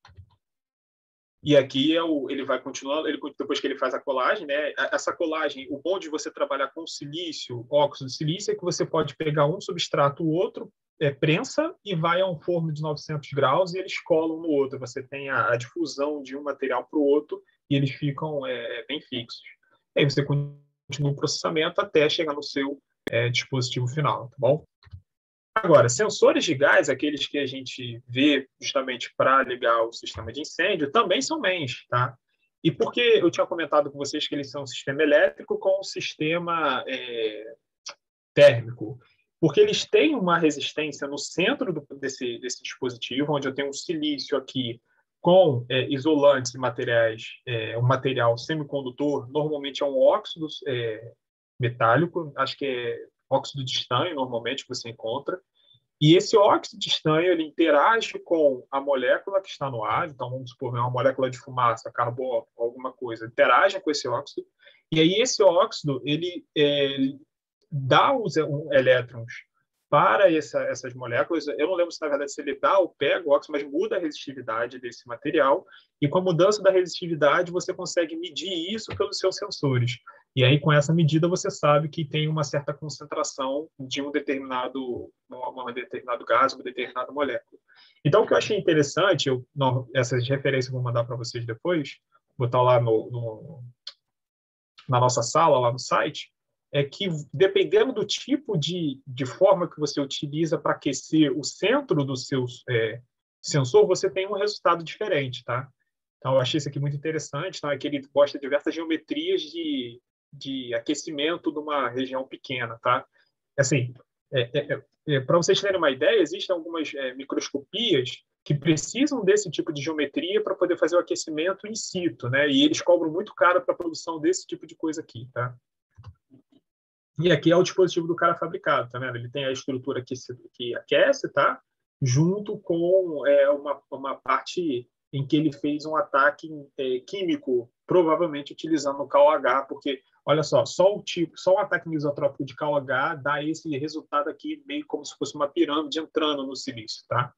E aqui é o, ele vai continuando, ele, depois que ele faz a colagem, né? Essa colagem, o bom de você trabalhar com silício, óxido de silício, é que você pode pegar um substrato, o outro, é, prensa e vai a um forno de novecentos graus e eles colam no outro. Você tem a, a difusão de um material para o outro e eles ficam é, bem fixos. Aí você continua o processamento até chegar no seu é, dispositivo final, tá bom? Agora, sensores de gás, aqueles que a gente vê justamente para ligar o sistema de incêndio, também são M E Ns, tá? E por que eu tinha comentado com vocês que eles são um sistema elétrico com um sistema é, térmico? Porque eles têm uma resistência no centro do, desse, desse dispositivo, onde eu tenho um silício aqui com é, isolantes e materiais, é, um material semicondutor, normalmente é um óxido é, metálico, acho que é óxido de estanho, normalmente, que você encontra. E esse óxido de estanho, ele interage com a molécula que está no ar. Então, vamos supor, uma molécula de fumaça, carbono, alguma coisa, interage com esse óxido. E aí, esse óxido, ele é, dá os elétrons para essa, essas moléculas. Eu não lembro se, na verdade, se ele dá ou pega o óxido, mas muda a resistividade desse material. E com a mudança da resistividade, você consegue medir isso pelos seus sensores. E aí, com essa medida, você sabe que tem uma certa concentração de um determinado, um determinado gás, uma determinada molécula. Então, o que eu achei interessante, eu, não, essas referências eu vou mandar para vocês depois, botar lá no, no, na nossa sala, lá no site, é que, dependendo do tipo de, de forma que você utiliza para aquecer o centro do seu é, sensor, você tem um resultado diferente, tá? Então, eu achei isso aqui muito interessante. Então, é que ele gosta de diversas geometrias de, de aquecimento de uma região pequena, tá? Assim, é, é, é, para vocês terem uma ideia, existem algumas é, microscopias que precisam desse tipo de geometria para poder fazer o aquecimento in situ, né? E eles cobram muito caro para a produção desse tipo de coisa aqui, tá? E aqui é o dispositivo do cara fabricado, tá vendo? Ele tem a estrutura que, se, que aquece, tá? Junto com é, uma, uma parte em que ele fez um ataque é, químico, provavelmente utilizando o K O H, porque, olha só, só o tipo, só o ataque mesotrópico de K O H dá esse resultado aqui, meio como se fosse uma pirâmide entrando no silício, tá?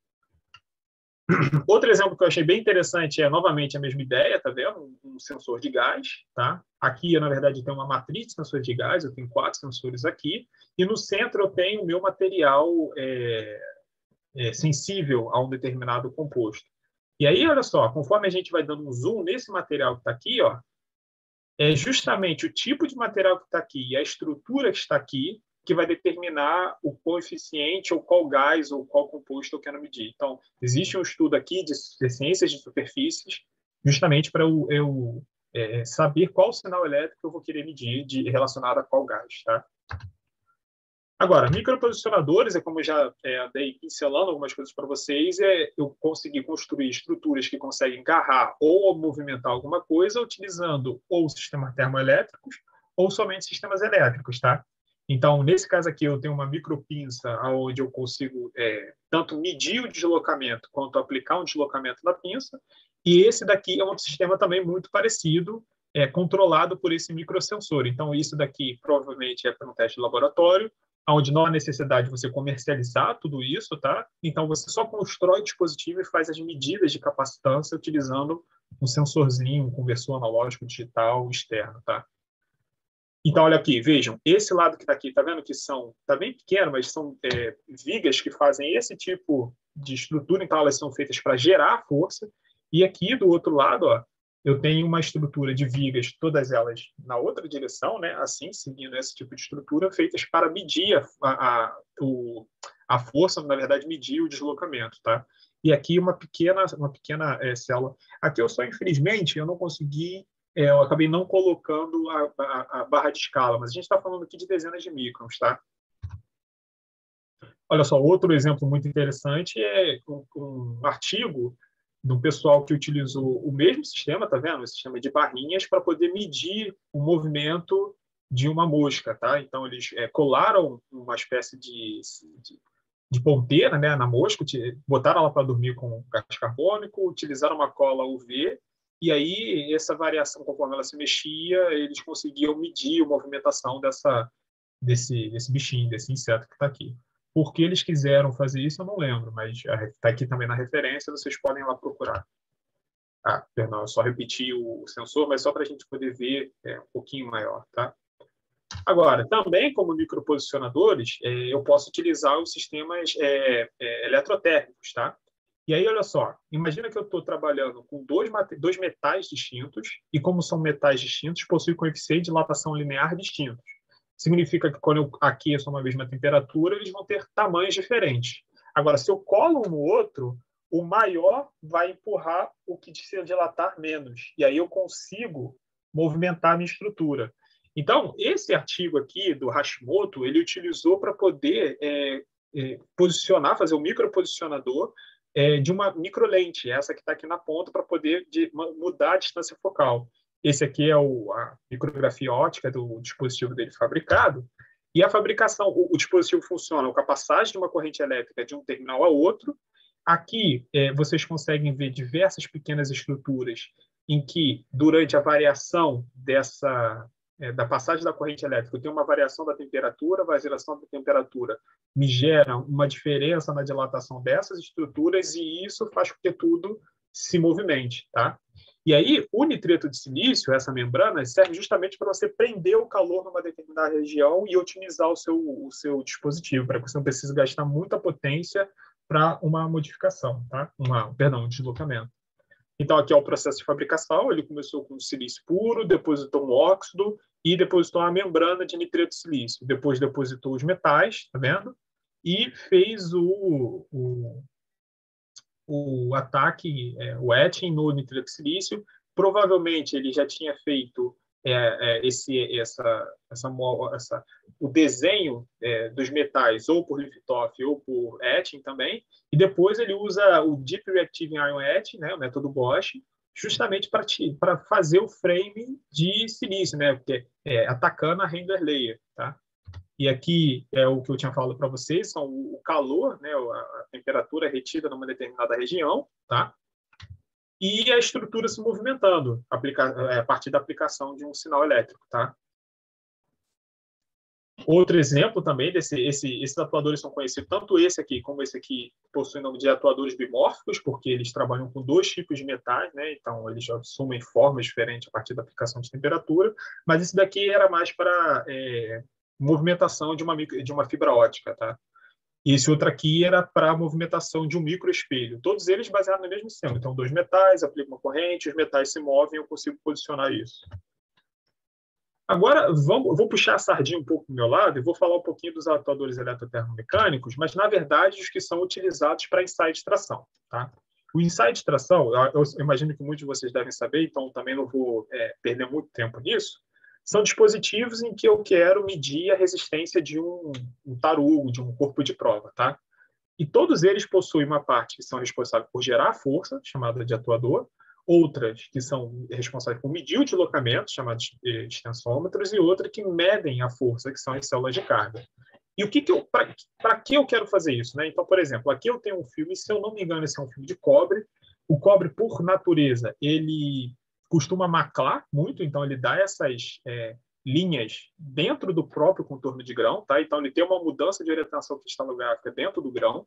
Outro exemplo que eu achei bem interessante é, novamente, a mesma ideia, tá vendo? Um, um sensor de gás, tá? Aqui, eu, na verdade, tenho uma matriz de sensores de gás, eu tenho quatro sensores aqui, e no centro eu tenho o meu material é, é, sensível a um determinado composto. E aí, olha só, conforme a gente vai dando um zoom nesse material que está aqui, ó, é justamente o tipo de material que está aqui e a estrutura que está aqui que vai determinar o coeficiente ou qual gás ou qual composto eu quero medir. Então, existe um estudo aqui de, de ciências de superfícies justamente para eu, eu é, saber qual sinal elétrico eu vou querer medir de, relacionado a qual gás, tá? Agora, microposicionadores, é como eu já é, dei pincelando algumas coisas para vocês, é eu conseguir construir estruturas que conseguem agarrar ou movimentar alguma coisa utilizando ou sistemas termoelétricos ou somente sistemas elétricos, tá? Então, nesse caso aqui, eu tenho uma micropinça onde eu consigo é, tanto medir o deslocamento quanto aplicar um deslocamento na pinça, e esse daqui é um sistema também muito parecido, é, controlado por esse microsensor. Então, isso daqui provavelmente é para um teste de laboratório, onde não há necessidade de você comercializar tudo isso, tá? Então, você só constrói o dispositivo e faz as medidas de capacitância utilizando um sensorzinho, um conversor analógico digital externo, tá? Então, olha aqui, vejam, esse lado que está aqui, tá vendo que são, tá bem pequeno, mas são é, vigas que fazem esse tipo de estrutura, então elas são feitas para gerar força, e aqui do outro lado, ó, eu tenho uma estrutura de vigas, todas elas na outra direção, né, assim, seguindo esse tipo de estrutura, feitas para medir a, a, o, a força, na verdade, medir o deslocamento, tá? E aqui uma pequena, uma pequena é, célula. Aqui eu só, infelizmente, eu não consegui, é, eu acabei não colocando a, a, a barra de escala, mas a gente está falando aqui de dezenas de microns, tá? Olha só, outro exemplo muito interessante é um, um artigo do pessoal que utilizou o mesmo sistema, tá vendo? O sistema de barrinhas para poder medir o movimento de uma mosca, tá? Então, eles é, colaram uma espécie de, de, de ponteira, né, na mosca, botaram ela para dormir com gás carbônico, utilizaram uma cola U V, e aí essa variação, conforme ela se mexia, eles conseguiam medir a movimentação dessa, desse, desse bichinho, desse inseto que está aqui. Por que eles quiseram fazer isso, eu não lembro, mas está aqui também na referência, vocês podem ir lá procurar. Ah, perdão, eu só repeti o sensor, mas só para a gente poder ver é, um pouquinho maior, tá? Agora, também como microposicionadores, é, eu posso utilizar os sistemas é, é, eletrotérmicos, tá? E aí, olha só, imagina que eu estou trabalhando com dois, dois metais distintos, e como são metais distintos, possuem coeficiente de dilatação linear distintos. Significa que quando eu aqueço a uma mesma temperatura, eles vão ter tamanhos diferentes. Agora, se eu colo um no outro, o maior vai empurrar o que se dilatar menos. E aí eu consigo movimentar a minha estrutura. Então, esse artigo aqui do Hashimoto, ele utilizou para poder é, é, posicionar, fazer o microposicionador é, de uma microlente, essa que está aqui na ponta, para poder de, mudar a distância focal. Esse aqui é o, a micrografia óptica do dispositivo dele fabricado. E a fabricação, o, o dispositivo funciona com a passagem de uma corrente elétrica de um terminal a outro. Aqui, é, vocês conseguem ver diversas pequenas estruturas em que, durante a variação dessa, é, da passagem da corrente elétrica, tem uma variação da temperatura, a variação da temperatura me gera uma diferença na dilatação dessas estruturas e isso faz com que tudo se movimente, tá? E aí, o nitrito de silício, essa membrana, serve justamente para você prender o calor numa determinada região e otimizar o seu, o seu dispositivo, para que você não precise gastar muita potência para uma modificação, tá? Uma, perdão, um deslocamento. Então, aqui é o processo de fabricação. Ele começou com silício puro, depositou um óxido e depositou uma membrana de nitrito de silício. Depois depositou os metais, tá vendo? E fez o... o o ataque, é, o etching no nitrito de silício. Provavelmente ele já tinha feito é, é, esse, essa, essa, essa, o desenho é, dos metais ou por Liftoff ou por etching também, e depois ele usa o Deep Reactive Ion Etching, né, o método Bosch, justamente para fazer o frame de silício, né, porque, é, atacando a render layer, tá? E aqui é o que eu tinha falado para vocês, são o calor, né, a temperatura retida numa determinada região, tá? E a estrutura se movimentando a partir da aplicação de um sinal elétrico, tá? Outro exemplo também desse, esse, esses atuadores são conhecidos, tanto esse aqui como esse aqui possuem o nome de atuadores bimórficos, porque eles trabalham com dois tipos de metais, né? Então eles assumem formas diferentes a partir da aplicação de temperatura, mas esse daqui era mais para é, movimentação de uma, de uma fibra ótica, tá? E esse outro aqui era para a movimentação de um microespelho. Todos eles baseados no mesmo sistema. Então, dois metais, aplica uma corrente, os metais se movem, eu consigo posicionar isso. Agora, vamos, vou puxar a sardinha um pouco do meu lado e vou falar um pouquinho dos atuadores eletrotermomecânicos, mas, na verdade, os que são utilizados para ensaio de tração, tá? O ensaio de tração, eu imagino que muitos de vocês devem saber, então também não vou é, perder muito tempo nisso, são dispositivos em que eu quero medir a resistência de um, um tarugo, de um corpo de prova, tá? E todos eles possuem uma parte que são responsáveis por gerar força, chamada de atuador, outras que são responsáveis por medir o deslocamento, chamados de extensômetros, e outras que medem a força, que são as células de carga. E o que que eu, para que eu quero fazer isso, né? Então, por exemplo, aqui eu tenho um filme, se eu não me engano, esse é um filme de cobre. O cobre, por natureza, ele costuma maclar muito, então ele dá essas é, linhas dentro do próprio contorno de grão, tá? Então ele tem uma mudança de orientação cristalográfica dentro do grão.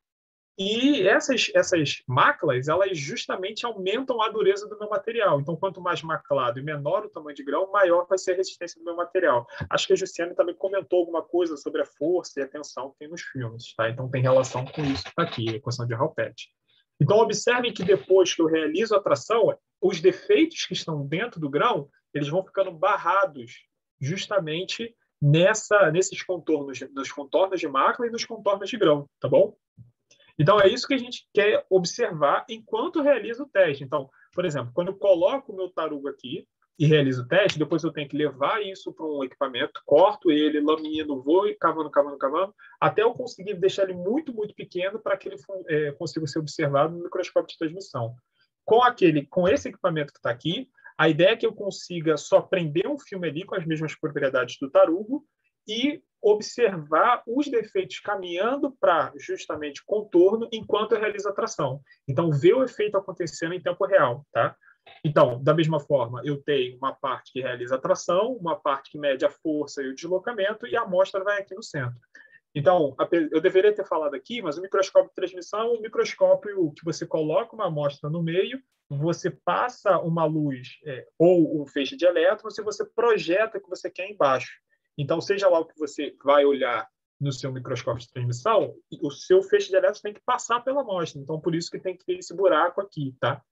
E essas, essas maclas, elas justamente aumentam a dureza do meu material. Então, quanto mais maclado e menor o tamanho de grão, maior vai ser a resistência do meu material. Acho que a Jussiane também comentou alguma coisa sobre a força e a tensão que tem nos filmes, tá? Então tem relação com isso aqui, a equação de Hall-Pettit. Então, observem que depois que eu realizo a tração, os defeitos que estão dentro do grão, eles vão ficando barrados justamente nessa, nesses contornos, nos contornos de macla e nos contornos de grão, tá bom? Então, é isso que a gente quer observar enquanto realiza o teste. Então, por exemplo, quando eu coloco o meu tarugo aqui e realizo o teste, depois eu tenho que levar isso para um equipamento, corto ele, lamino, vou cavando, cavando, cavando, até eu conseguir deixar ele muito, muito pequeno para que ele é, consiga ser observado no microscópio de transmissão. Com, aquele, com esse equipamento que está aqui, A ideia é que eu consiga só prender um filme ali com as mesmas propriedades do tarugo e observar os defeitos caminhando para justamente contorno enquanto eu realizo a tração. Então, ver o efeito acontecendo em tempo real, tá? Então, da mesma forma, eu tenho uma parte que realiza a tração, uma parte que mede a força e o deslocamento, e a amostra vai aqui no centro. Então, eu deveria ter falado aqui, mas o microscópio de transmissão é um microscópio que você coloca uma amostra no meio, você passa uma luz é, ou um feixe de elétrons e você projeta o que você quer embaixo. Então, seja lá o que você vai olhar no seu microscópio de transmissão, o seu feixe de elétrons tem que passar pela amostra. Então, por isso que tem que ter esse buraco aqui, tá?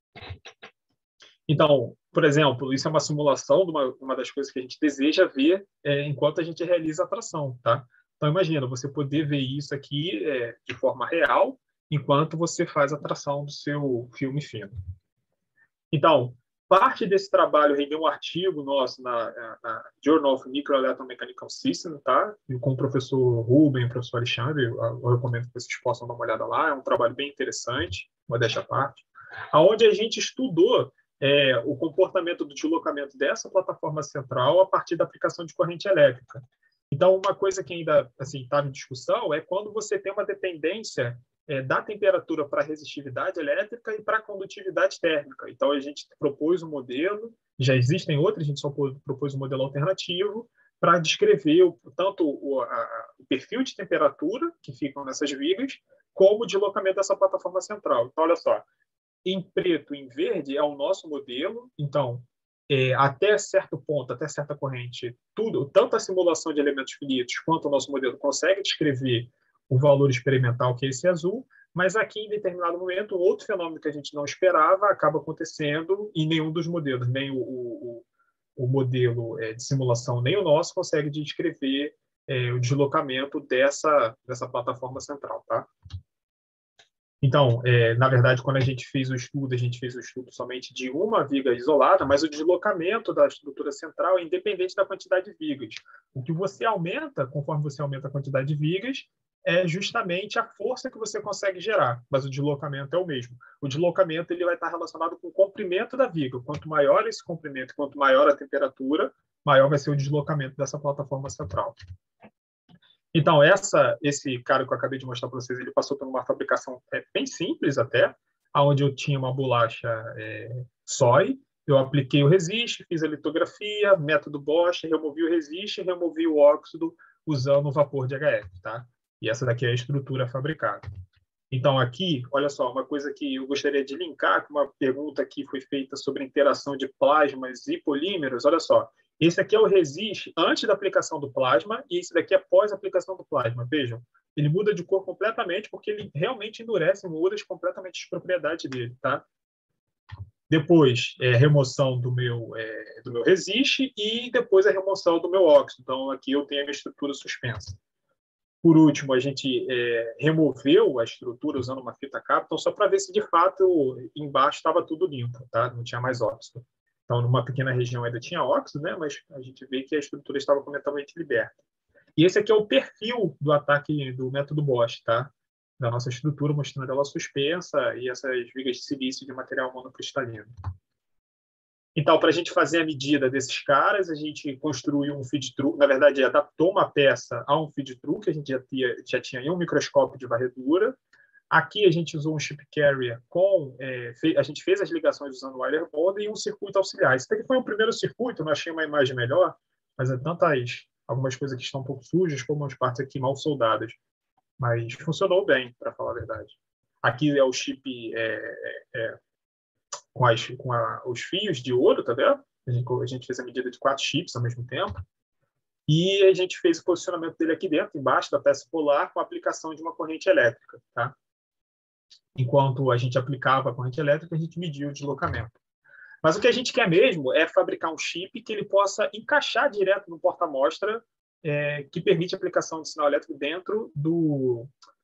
Então, por exemplo, isso é uma simulação de uma, uma das coisas que a gente deseja ver é, enquanto a gente realiza a tração, tá? Então, imagina, você poder ver isso aqui é, de forma real enquanto você faz a tração do seu filme fino. Então, parte desse trabalho rendeu um artigo nosso na, na Journal of Microelectromechanical Systems, tá? E com o professor Ruben e o professor Alexandre, eu, eu recomendo que vocês possam dar uma olhada lá, é um trabalho bem interessante, modéstia à parte, onde a gente estudou é, o comportamento do deslocamento dessa plataforma central a partir da aplicação de corrente elétrica. Então, uma coisa que ainda assim estava em discussão é quando você tem uma dependência é, da temperatura para resistividade elétrica e para condutividade térmica. Então, a gente propôs um modelo, já existem outros, a gente só propôs um modelo alternativo para descrever o, tanto o, a, o perfil de temperatura que ficam nessas vigas, como o deslocamento dessa plataforma central. Então, olha só, em preto e em verde é o nosso modelo, então, É, até certo ponto, até certa corrente, tudo, tanto a simulação de elementos finitos quanto o nosso modelo consegue descrever o valor experimental, que é esse azul, mas aqui, em determinado momento, um outro fenômeno que a gente não esperava acaba acontecendo e nenhum dos modelos, nem o, o, o modelo é, de simulação, nem o nosso, consegue descrever é, o deslocamento dessa, dessa plataforma central, tá? Então, é, na verdade, quando a gente fez o estudo, a gente fez o estudo somente de uma viga isolada, mas o deslocamento da estrutura central é independente da quantidade de vigas. O que você aumenta, conforme você aumenta a quantidade de vigas, é justamente a força que você consegue gerar, mas o deslocamento é o mesmo. O deslocamento ele vai estar relacionado com o comprimento da viga. Quanto maior esse comprimento, quanto maior a temperatura, maior vai ser o deslocamento dessa plataforma central. Então, essa, esse cara que eu acabei de mostrar para vocês, ele passou por uma fabricação é, bem simples até, onde eu tinha uma bolacha é, S O I, eu apliquei o resiste, fiz a litografia, método Bosch, removi o resiste, removi o óxido usando o vapor de H F, tá? E essa daqui é a estrutura fabricada. Então, aqui, olha só, uma coisa que eu gostaria de linkar com uma pergunta que foi feita sobre a interação de plasmas e polímeros, olha só. Esse aqui é o resiste antes da aplicação do plasma e esse daqui é pós aplicação do plasma. Vejam, ele muda de cor completamente porque ele realmente endurece e muda completamente as propriedades dele, tá? Depois, é, remoção do meu, é, do meu resiste e depois a remoção do meu óxido. Então, aqui eu tenho a minha estrutura suspensa. Por último, a gente é, removeu a estrutura usando uma fita Kapton só para ver se, de fato, embaixo estava tudo limpo, tá? Não tinha mais óxido. Então, numa pequena região ainda tinha óxido, né? Mas a gente vê que a estrutura estava completamente liberta. E esse aqui é o perfil do ataque do método Bosch, tá? Da nossa estrutura, mostrando ela suspensa e essas vigas de silício de material monocristalino. Então, para a gente fazer a medida desses caras, a gente construiu um feed through, na verdade, adaptou uma peça a um feed through, que a gente já tinha, já tinha em um microscópio de varredura. Aqui a gente usou um chip carrier com... É, fez, a gente fez as ligações usando o wire bond e um circuito auxiliar. Esse aqui foi o primeiro circuito, não achei uma imagem melhor, mas é tantas... algumas coisas que estão um pouco sujas, como as partes aqui mal soldadas. Mas funcionou bem, para falar a verdade. Aqui é o chip é, é, com, as, com a, os fios de ouro, tá vendo? A gente, a gente fez a medida de quatro chips ao mesmo tempo. E a gente fez o posicionamento dele aqui dentro, embaixo da peça polar, com a aplicação de uma corrente elétrica, tá? Enquanto a gente aplicava a corrente elétrica, a gente media o deslocamento. Mas o que a gente quer mesmo é fabricar um chip que ele possa encaixar direto no porta-amostra, é, que permite a aplicação de sinal elétrico dentro do,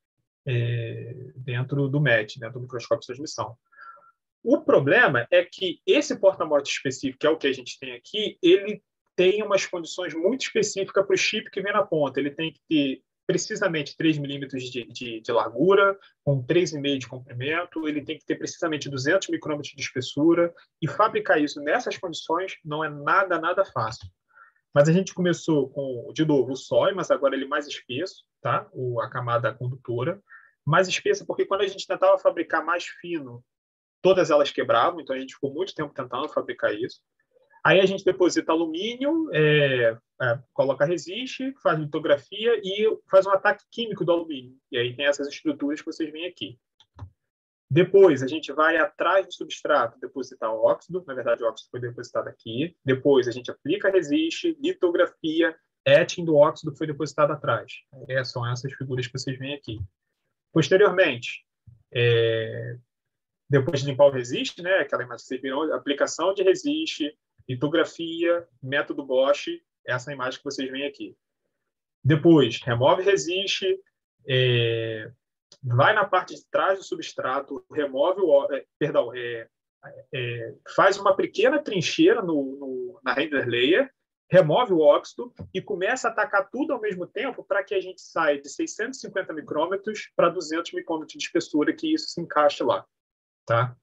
é, dentro do M E T, dentro do microscópio de transmissão. O problema é que esse porta-amostra específico, que é o que a gente tem aqui, ele tem umas condições muito específicas para o chip que vem na ponta. Ele tem que ter precisamente três milímetros de, de, de largura, com três vírgula cinco de comprimento, ele tem que ter precisamente duzentos micrômetros de espessura, e fabricar isso nessas condições não é nada, nada fácil. Mas a gente começou com, de novo, o sói, mas agora ele mais espesso, tá? O, a camada condutora. Mais espessa porque quando a gente tentava fabricar mais fino, todas elas quebravam, então a gente ficou muito tempo tentando fabricar isso. Aí a gente deposita alumínio, é, é, coloca resiste, faz litografia e faz um ataque químico do alumínio. E aí tem essas estruturas que vocês veem aqui. Depois, a gente vai atrás do substrato, depositar o óxido. Na verdade, o óxido foi depositado aqui. Depois, a gente aplica resiste, litografia, etching do óxido foi depositado atrás. É, são essas figuras que vocês veem aqui. Posteriormente, é, depois de limpar o resiste, né, aquela imagem que vocês viram, aplicação de resiste, litografia, método Bosch, essa imagem que vocês veem aqui. Depois, remove resiste, é, vai na parte de trás do substrato, remove o, é, perdão, é, é, faz uma pequena trincheira no, no, na render layer, remove o óxido e começa a atacar tudo ao mesmo tempo para que a gente saia de seiscentos e cinquenta micrômetros para duzentos micrômetros de espessura, que isso se encaixe lá. Tá?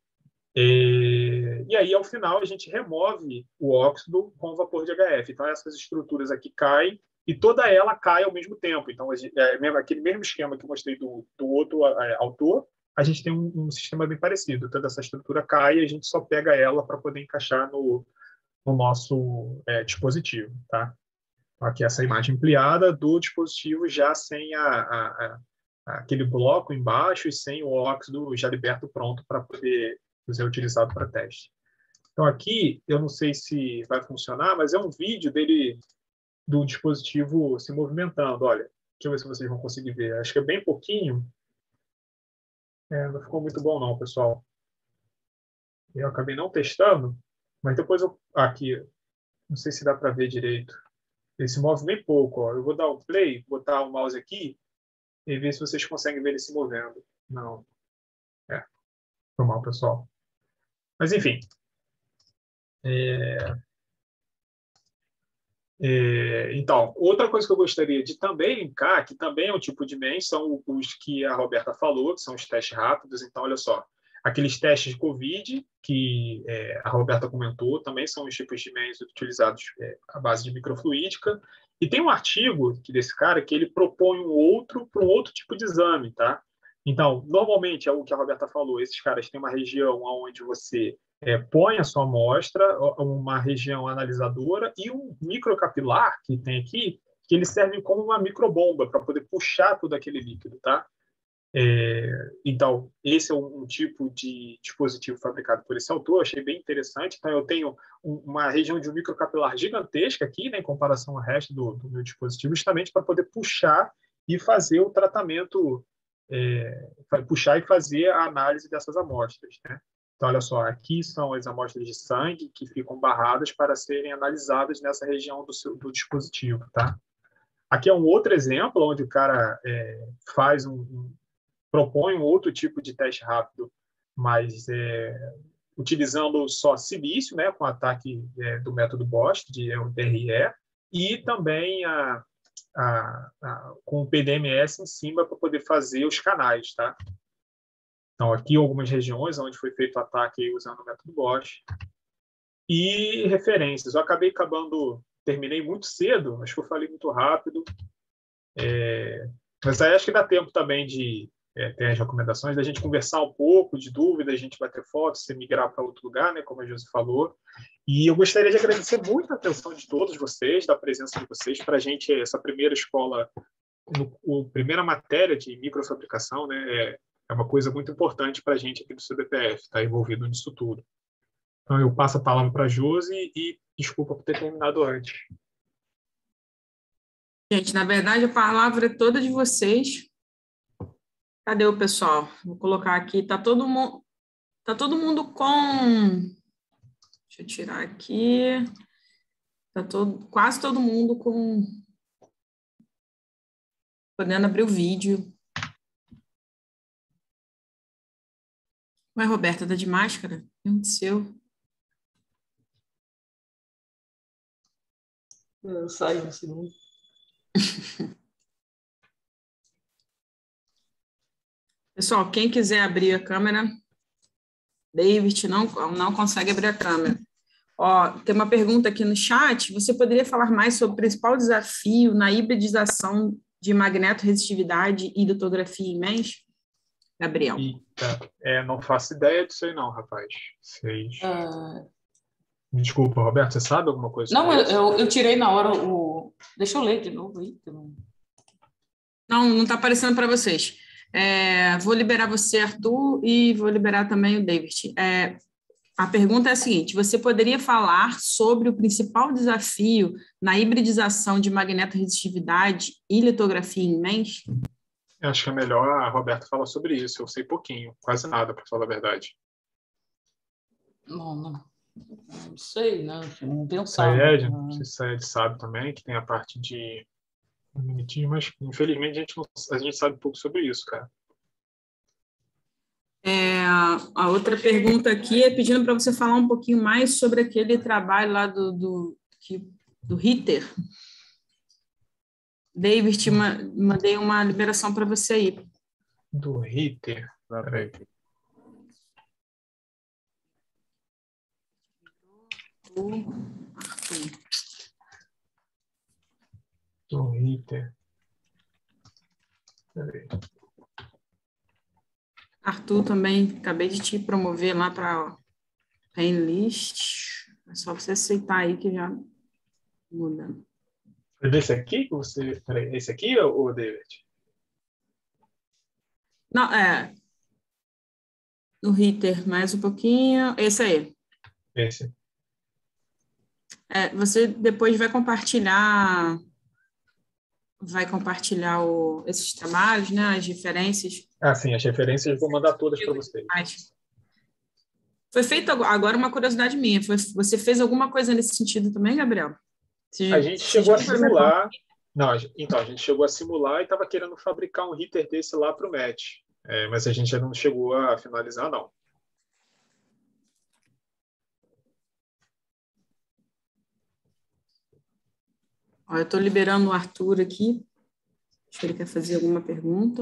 E, e aí, ao final, a gente remove o óxido com vapor de H F. Então, essas estruturas aqui caem e toda ela cai ao mesmo tempo. Então, a gente, é, aquele mesmo esquema que eu mostrei do, do outro é, autor, a gente tem um, um sistema bem parecido. Toda essa estrutura cai e a gente só pega ela para poder encaixar no, no nosso é, dispositivo. Tá? Aqui essa imagem ampliada do dispositivo já sem a, a, a, aquele bloco embaixo e sem o óxido já liberto pronto para poder ser utilizado para teste. Então aqui, eu não sei se vai funcionar, mas é um vídeo dele, do dispositivo se movimentando. Olha, deixa eu ver se vocês vão conseguir ver. Acho que é bem pouquinho. É, não ficou muito bom não, pessoal. Eu acabei não testando, mas depois eu... Aqui, não sei se dá para ver direito. Ele se move bem pouco. Ó. Eu vou dar o play, botar o mouse aqui e ver se vocês conseguem ver ele se movendo. Não. É. Foi mal, pessoal. Mas, enfim. É... É... Então, outra coisa que eu gostaria de também linkar, que também é um tipo de MENS, são os que a Roberta falou, que são os testes rápidos. Então, olha só. Aqueles testes de Covid, que é, a Roberta comentou, também são os tipos de MENS utilizados é, à base de microfluídica. E tem um artigo que, desse cara que ele propõe um outro para um outro tipo de exame, tá? Então, normalmente, é o que a Roberta falou, esses caras têm uma região onde você é, põe a sua amostra, uma região analisadora e um microcapilar que tem aqui, que eles servem como uma microbomba para poder puxar todo aquele líquido, tá? É, então, esse é um, um tipo de dispositivo fabricado por esse autor, achei bem interessante. Então, eu tenho um, uma região de um microcapilar gigantesca aqui, né, em comparação ao resto do, do meu dispositivo, justamente para poder puxar e fazer o tratamento, é, puxar e fazer a análise dessas amostras, né? Então, olha só, aqui são as amostras de sangue que ficam barradas para serem analisadas nessa região do, seu, do dispositivo, tá? Aqui é um outro exemplo onde o cara é, faz um, um propõe um outro tipo de teste rápido, mas é, utilizando só silício, né, com ataque é, do método Bosch, de D R E, e também a, a, a, com o P D M S em cima para poder fazer os canais. Tá? Então, aqui algumas regiões onde foi feito o ataque usando o método Bosch. E referências. Eu acabei acabando, terminei muito cedo, acho que eu falei muito rápido, é, mas aí acho que dá tempo também de É, tem as recomendações da gente conversar um pouco, de dúvidas, a gente vai ter fotos, se migrar para outro lugar, né, como a Josi falou. E eu gostaria de agradecer muito a atenção de todos vocês, da presença de vocês, para a gente, essa primeira escola, no, a primeira matéria de microfabricação, né, é, é uma coisa muito importante para a gente aqui do C B P F, estar tá envolvido nisso tudo. Então, eu passo a palavra para a Josi e desculpa por ter terminado antes. Gente, na verdade, a palavra é toda de vocês. Cadê o pessoal? Vou colocar aqui. Tá todo mundo, tá todo mundo com. Deixa eu tirar aqui. Tá todo, quase todo mundo com. Podendo abrir o vídeo. Ué, Roberta, tá de máscara? O que aconteceu? Eu saí um segundo. Pessoal, quem quiser abrir a câmera, David não, não consegue abrir a câmera. Ó, tem uma pergunta aqui no chat. Você poderia falar mais sobre o principal desafio na hibridização de magnetorresistividade e litografia em MEMS? Gabriel. Eita, é, não faço ideia disso aí não, rapaz. Vocês... Uh, Desculpa, Roberto, você sabe alguma coisa Não, sobre eu, isso? eu, eu tirei na hora o... Deixa eu ler de novo aí. Não, não está aparecendo para vocês. É, vou liberar você, Arthur, e vou liberar também o David. É, a pergunta é a seguinte: você poderia falar sobre o principal desafio na hibridização de magnetorresistividade e litografia em MEMS? Eu acho que é melhor a Roberta falar sobre isso. Eu sei pouquinho, quase nada, para falar a verdade. Não, não, não sei, né? Não pensava. Saed, não sei se Saed sabe também, que tem a parte de magnetismo, mas infelizmente a gente, não, a gente sabe pouco sobre isso, cara. É, a outra pergunta aqui é pedindo para você falar um pouquinho mais sobre aquele trabalho lá do, do, do Ritter. David, te mandei uma liberação para você aí. Do Ritter? Peraí. Do Ritter. Peraí. Arthur também, acabei de te promover lá para Painlist. É só você aceitar aí que já muda. É desse aqui que você... Peraí, esse aqui ou o David? Não, é... No Ritter, mais um pouquinho. Esse aí. Esse. É, você depois vai compartilhar... Vai compartilhar o, esses trabalhos, né? As referências. Ah, sim, as referências eu vou mandar todas para vocês. Foi feito agora uma curiosidade minha. Foi, você fez alguma coisa nesse sentido também, Gabriel? Você, a gente chegou a simular. Não, então, a gente chegou a simular e estava querendo fabricar um Ritter desse lá para o match. É, mas a gente ainda não chegou a finalizar, não. Ó, eu estou liberando o Arthur aqui. Acho que ele quer fazer alguma pergunta.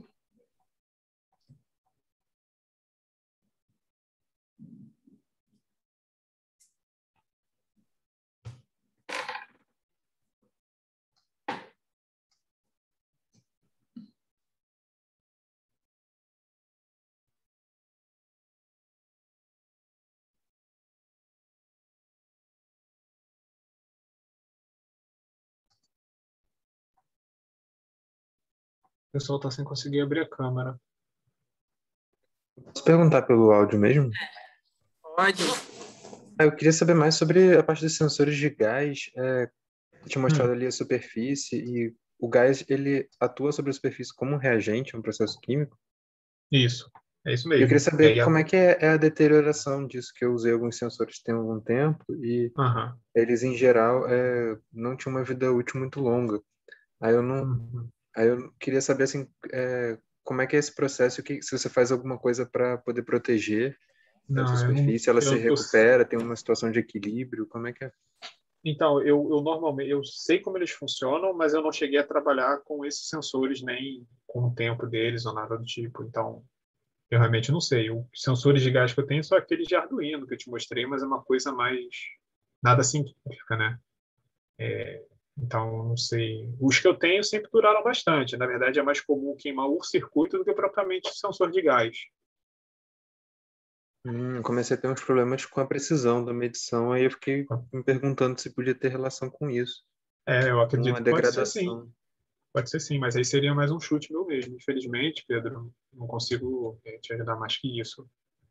O pessoal está sem conseguir abrir a câmera. Posso perguntar pelo áudio mesmo? Pode. Ah, eu queria saber mais sobre a parte dos sensores de gás. É, eu tinha mostrado hum. ali a superfície e o gás ele atua sobre a superfície como um reagente, um processo químico? Isso, é isso mesmo. Eu queria saber é, como é que é, é a deterioração disso, que eu usei alguns sensores tem algum tempo e uhum. eles, em geral, é, não tinham uma vida útil muito longa. Aí eu não... Uhum. Aí eu queria saber, assim, é, como é que é esse processo, que, se você faz alguma coisa para poder proteger não, essa superfície, não, ela se recupera, tô... tem uma situação de equilíbrio, como é que é? Então, eu, eu normalmente, eu sei como eles funcionam, mas eu não cheguei a trabalhar com esses sensores, nem com o tempo deles ou nada do tipo, então eu realmente não sei. Os sensores de gás que eu tenho são aqueles de Arduino que eu te mostrei, mas é uma coisa mais, nada científica, né? É... Então, não sei. Os que eu tenho sempre duraram bastante. Na verdade, é mais comum queimar o circuito do que propriamente o sensor de gás. Hum, comecei a ter uns problemas com a precisão da medição, aí eu fiquei me perguntando se podia ter relação com isso. É, eu acredito uma que pode ser degradação. sim. Pode ser sim, mas aí seria mais um chute meu mesmo. Infelizmente, Pedro, não consigo te ajudar mais que isso.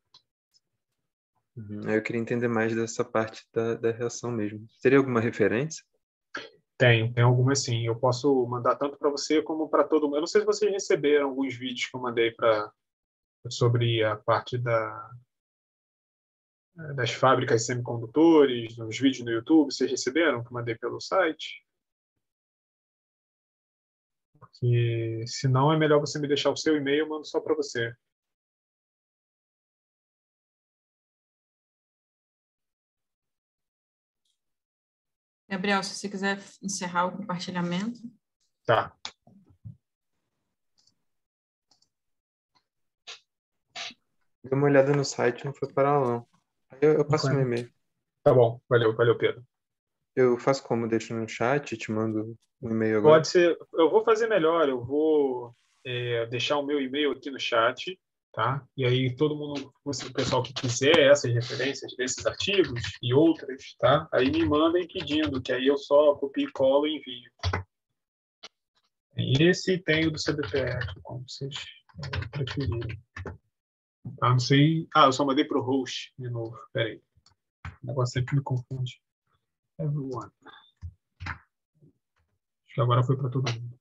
Uhum. Aí eu queria entender mais dessa parte da, da reação mesmo. Teria alguma referência? Tem, tem algumas sim. Eu posso mandar tanto para você como para todo mundo. Eu não sei se vocês receberam alguns vídeos que eu mandei para sobre a parte da, das fábricas de semicondutores, nos vídeos no YouTube. Vocês receberam que eu mandei pelo site? Porque se não, é melhor você me deixar o seu e-mail, eu mando só para você. Gabriel, se você quiser encerrar o compartilhamento. Tá. Dei uma olhada no site, não foi para lá, não. Aí eu, eu passo Foi, meu né? e-mail. Tá bom, valeu, valeu, Pedro. Eu faço como? Deixo no chat, te mando um e-mail agora. Pode ser, eu vou fazer melhor, eu vou é, deixar o meu e-mail aqui no chat, tá? E aí todo mundo, o pessoal que quiser essas referências desses artigos e outras, tá? Aí me mandem pedindo, que aí eu só copio e colo e envio. Esse tem o do C B P F, como vocês é, preferirem. Tá? Não sei. Ah, eu só mandei para o host de novo. Peraí. O negócio sempre me confunde. Everyone. Acho que agora foi para todo mundo.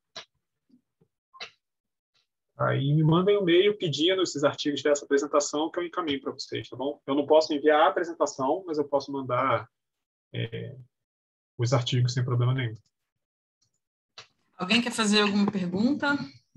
Aí me mandem um e-mail pedindo esses artigos dessa apresentação que eu encaminho para vocês, tá bom? Eu não posso enviar a apresentação, mas eu posso mandar é, os artigos sem problema nenhum. Alguém quer fazer alguma pergunta?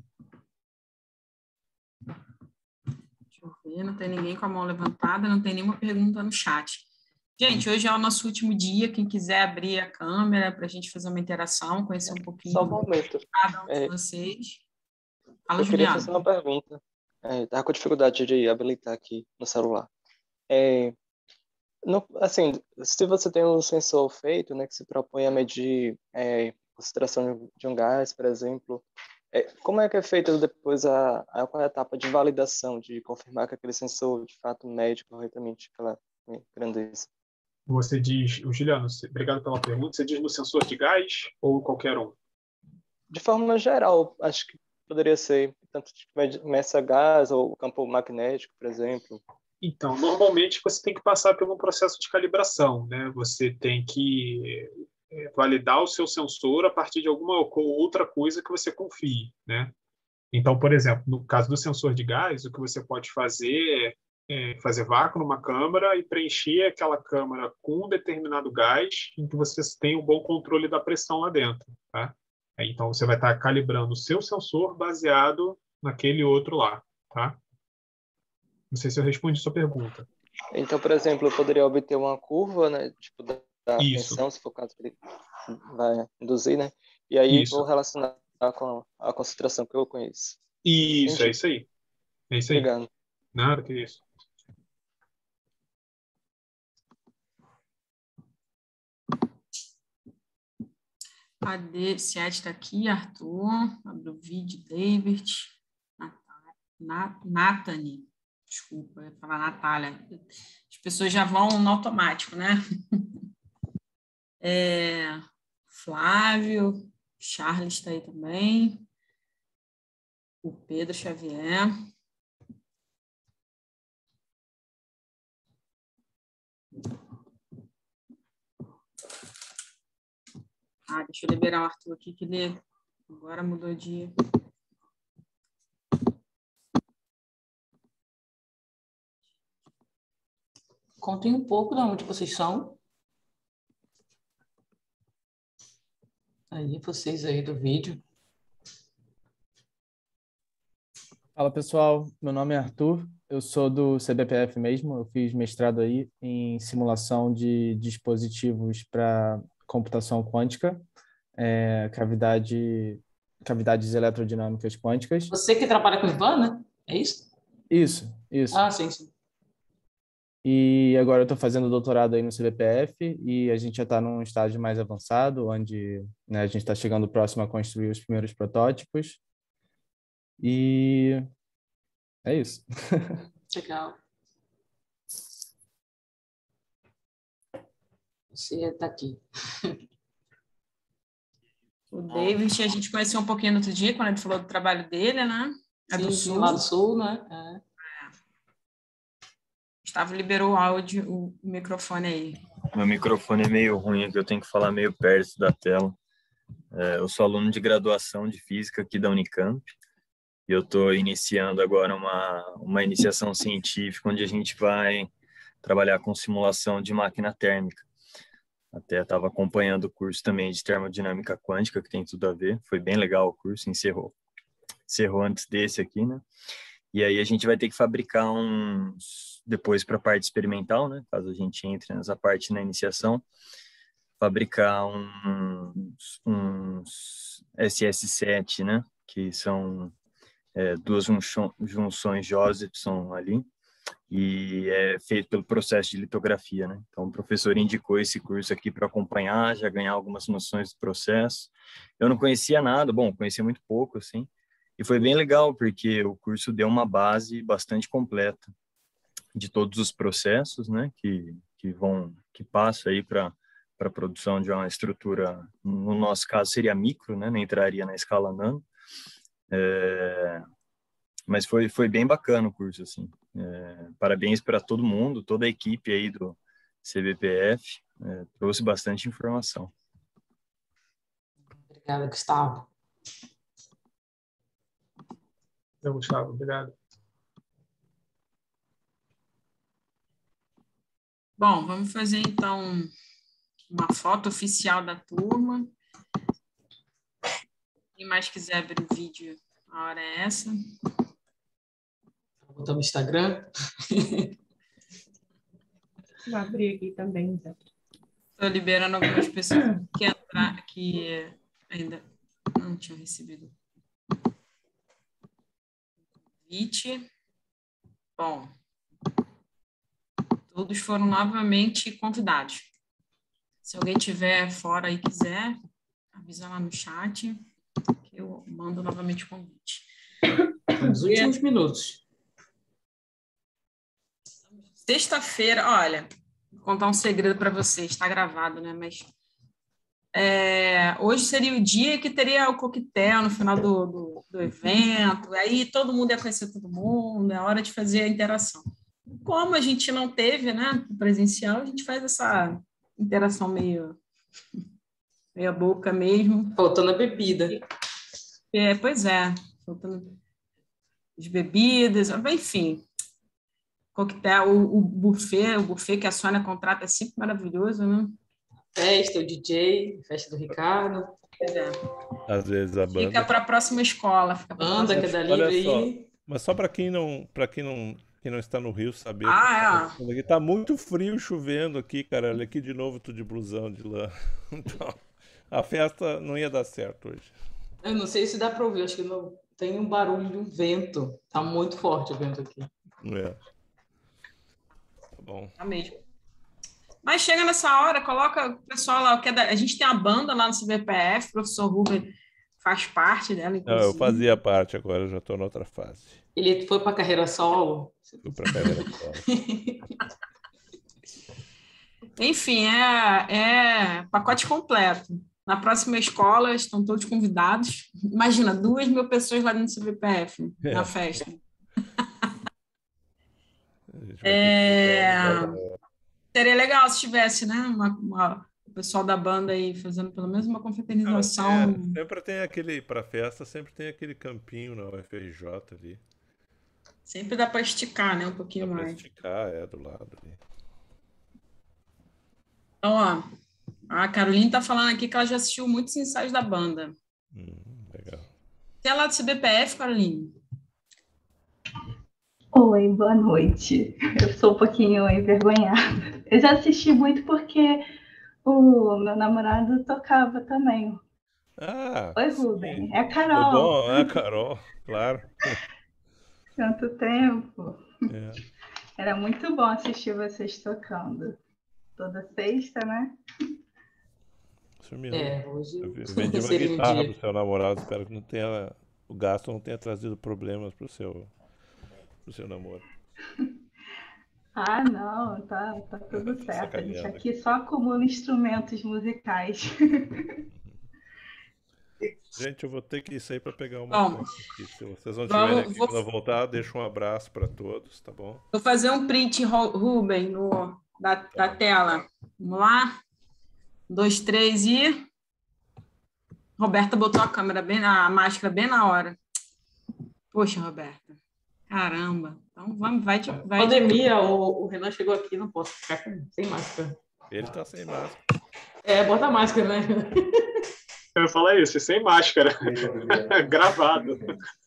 Deixa eu ver, não tem ninguém com a mão levantada, não tem nenhuma pergunta no chat. Gente, hoje é o nosso último dia. Quem quiser abrir a câmera para a gente fazer uma interação, conhecer um pouquinho Só um momento. de cada um de É, vocês. Fala, eu queria Juliana. fazer uma pergunta. É, tava com dificuldade de habilitar aqui no celular. É, no- assim, se você tem um sensor feito, né, que se propõe a medir é, concentração de de um gás, por exemplo, é, como é que é feita depois a, a, qual é a etapa de validação, de confirmar que aquele sensor de fato mede corretamente aquela grandeza? Você diz, o Juliano, obrigado pela pergunta. Você diz no sensor de gás ou qualquer um? De forma geral, acho que poderia ser tanto de meça gás ou campo magnético, por exemplo. Então, normalmente você tem que passar por um processo de calibração, né? Você tem que é, validar o seu sensor a partir de alguma outra coisa que você confie, né? Então, por exemplo, no caso do sensor de gás, o que você pode fazer é, é fazer vácuo numa câmara e preencher aquela câmara com um determinado gás em que você tem um bom controle da pressão lá dentro, tá? Então, você vai estar calibrando o seu sensor baseado naquele outro lá, tá? Não sei se eu respondi a sua pergunta. Então, por exemplo, eu poderia obter uma curva, né, tipo da, da Isso, tensão, se for o caso que ele vai induzir, né? E aí vou isso, relacionar com a concentração que eu conheço. isso, é Entendi. isso aí. É isso aí. Obrigado. Nada que isso. Cadê? Ciad está aqui, Arthur. Abre o vídeo, David. Nathani. Desculpa, eu ia falar Natália. As pessoas já vão no automático, né? É, Flávio, Charles está aí também. O Pedro Xavier. Ah, deixa eu liberar o Arthur aqui, que ele agora mudou de... Contem um pouco de onde vocês são. Aí, vocês aí do vídeo. Fala pessoal, meu nome é Arthur, eu sou do C B P F mesmo, eu fiz mestrado aí em simulação de dispositivos para computação quântica, é, cavidade, cavidades eletrodinâmicas quânticas. Você que trabalha com Ivan, né? É isso? Isso, isso. Ah, sim, sim. E agora eu estou fazendo doutorado aí no C B P F e a gente já está num estágio mais avançado, onde, né, a gente está chegando próximo a construir os primeiros protótipos. E é isso. Legal. Você está aqui. O David, a gente conheceu um pouquinho no outro dia, quando ele falou do trabalho dele, né? É do Sim, Sul. lá do Sul, né? É. Gustavo liberou o áudio, o microfone aí. Meu microfone é meio ruim, aqui eu tenho que falar meio perto da tela. É, eu sou aluno de graduação de Física aqui da Unicamp e eu estou iniciando agora uma, uma iniciação científica onde a gente vai trabalhar com simulação de máquina térmica. Até estava acompanhando o curso também de termodinâmica quântica, que tem tudo a ver. Foi bem legal o curso, encerrou. Encerrou antes desse aqui, né? E aí a gente vai ter que fabricar uns, depois para a parte experimental, né? Caso a gente entre nessa parte na iniciação, fabricar uns, uns S S sete, né? Que são é, duas junções Josephson ali, e é feito pelo processo de litografia, né? Então, o professor indicou esse curso aqui para acompanhar, já ganhar algumas noções do processo. Eu não conhecia nada, bom, conhecia muito pouco, assim, e foi bem legal, porque o curso deu uma base bastante completa de todos os processos, né, que, que vão, que passa aí para para a produção de uma estrutura, no nosso caso seria micro, né, não entraria na escala nano, é, mas foi, foi bem bacana o curso, assim. É, parabéns para todo mundo, toda a equipe aí do C B P F, é, trouxe bastante informação. Obrigada, Gustavo. Então, Gustavo, obrigado. Bom, vamos fazer então uma foto oficial da turma. Quem mais quiser abrir o vídeo, a hora é essa. Vou botar no Instagram. Vou abrir aqui também, então. Estou liberando algumas pessoas que entrar, que ainda não tinham recebido convite. Bom, todos foram novamente convidados. Se alguém tiver fora e quiser, avisa lá no chat, que eu mando novamente o convite. Nos últimos minutos. Sexta-feira, olha, vou contar um segredo para vocês, está gravado, né? Mas é, hoje seria o dia que teria o coquetel no final do, do, do evento, aí todo mundo ia conhecer todo mundo, é hora de fazer a interação. Como a gente não teve, né, presencial, a gente faz essa interação meio meia boca mesmo. Faltando a bebida. É, pois é, faltando as bebidas, enfim. Coquetel, o, o buffet, o buffet que a Sônia contrata é sempre maravilhoso, né? Festa, o D J, festa do Ricardo. Pois é. Às vezes a banda. Fica para a próxima escola. Fica pra Banda, que é da livre aí. Mas só para quem não, para quem não, quem não está no Rio saber. Ah, é. Aqui tá muito frio, chovendo aqui, cara. Olha aqui de novo, tudo de blusão de lã. Então, a festa não ia dar certo hoje. Eu não sei se dá para ouvir, acho que não tem um barulho de um vento. Tá muito forte o vento aqui. É. Tá bom. Tá mesmo. Mas chega nessa hora, coloca o pessoal lá. Que é da... A gente tem uma banda lá no C B P F, o professor Rubem faz parte dela, inclusive. Não, eu fazia parte agora, eu já estou na outra fase. Ele foi para a carreira solo? Fui para a carreira solo. Enfim, é, é pacote completo. Na próxima escola estão todos convidados. Imagina, duas mil pessoas lá dentro do C B P F, é. na festa. É... Seria legal se tivesse, né? Uma, uma, o pessoal da banda aí fazendo pelo menos uma confraternização. Ah, é, sempre tem aquele, para festa, sempre tem aquele campinho na U F R J ali. Sempre dá para esticar, né? Um pouquinho dá mais. Para esticar, é, do lado ali. Então, ó, a Caroline tá falando aqui que ela já assistiu muitos ensaios da banda. Hum, legal. Você é lá do C B P F, Caroline? Oi, boa noite. Eu sou um pouquinho envergonhada. Eu já assisti muito porque o meu namorado tocava também. Ah, Oi, Rubem. sim. É a Carol. Tudo bom? É a Carol, claro. Quanto tempo. É. Era muito bom assistir vocês tocando. Toda sexta, né? Sumiu. É, hoje eu vendi uma guitarra um pro seu namorado. Espero que não tenha, o gasto não tenha trazido problemas pro seu... pro seu namoro. Ah, não, tá, tá tudo certo. A gente aqui só acumula instrumentos musicais. Gente, eu vou ter que sair para pegar uma bom, foto aqui. Se vocês não vamos, tiverem aqui vou... quando eu voltar, deixo um abraço para todos, tá bom? Vou fazer um print, Rubem, no, da, da tela. Vamos lá? Dois, três e... Roberta botou a câmera bem, a máscara bem na hora. Poxa, Roberta. Caramba. Então, vamos, vai... vai Pandemia, o, o Renan chegou aqui, não posso ficar com, sem máscara. Ele tá sem máscara. É, bota a máscara, né? Eu ia falar isso, sem máscara. Gravado.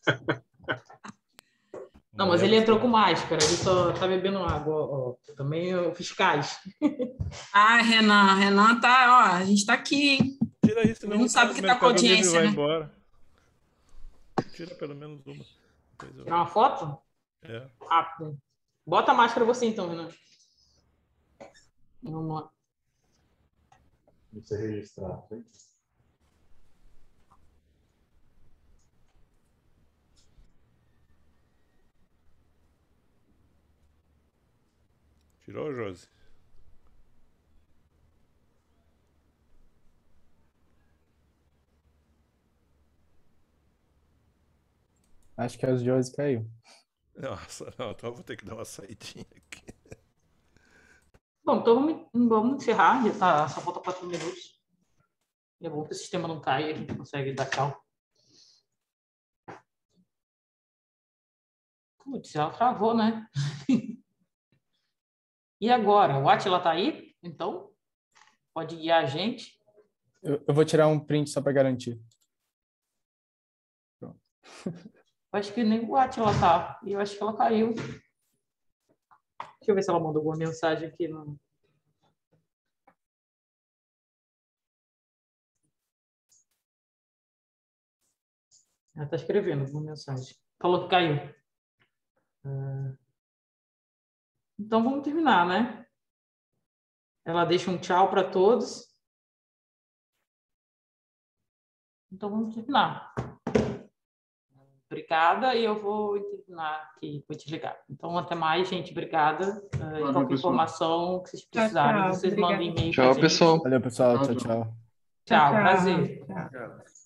Não, mas ele entrou com máscara, ele só tá bebendo água, ó. Também eu fiz gás. Ah, Renan, Renan tá, ó, a gente tá aqui, hein? Tira isso, não, não sabe que tá com audiência, vai né? Embora. Tira pelo menos uma. Tirar uma foto? É. Rápido. Bota a máscara você então, Renan. Vamos lá. Você registrar, hein? Tirou, Josi? Acho que a Josi caiu. Nossa, não, então eu vou ter que dar uma saidinha aqui. Bom, então vamos, vamos encerrar. Já tá, só falta quatro minutos. É bom que o sistema não caia, a gente consegue dar tchau. Putz, ela travou, né? E agora? O Atila tá aí? Então, pode guiar a gente. Eu, eu vou tirar um print só para garantir. Pronto. Eu acho que nem o Atila tá. E eu acho que ela caiu. Deixa eu ver se ela mandou alguma mensagem aqui. No... Ela tá escrevendo alguma mensagem. Falou que caiu. Então, vamos terminar, né? Ela deixa um tchau para todos. Então, vamos terminar. Obrigada, e eu vou terminar aqui, vou desligar. Então, até mais, gente. Obrigada. Uh, qualquer informação que vocês precisarem, tchau, vocês obrigada. mandem e-mail. Tchau, pessoal. Valeu, pessoal. Tchau, tchau. Tchau, Tchau, prazer. tchau. Tchau.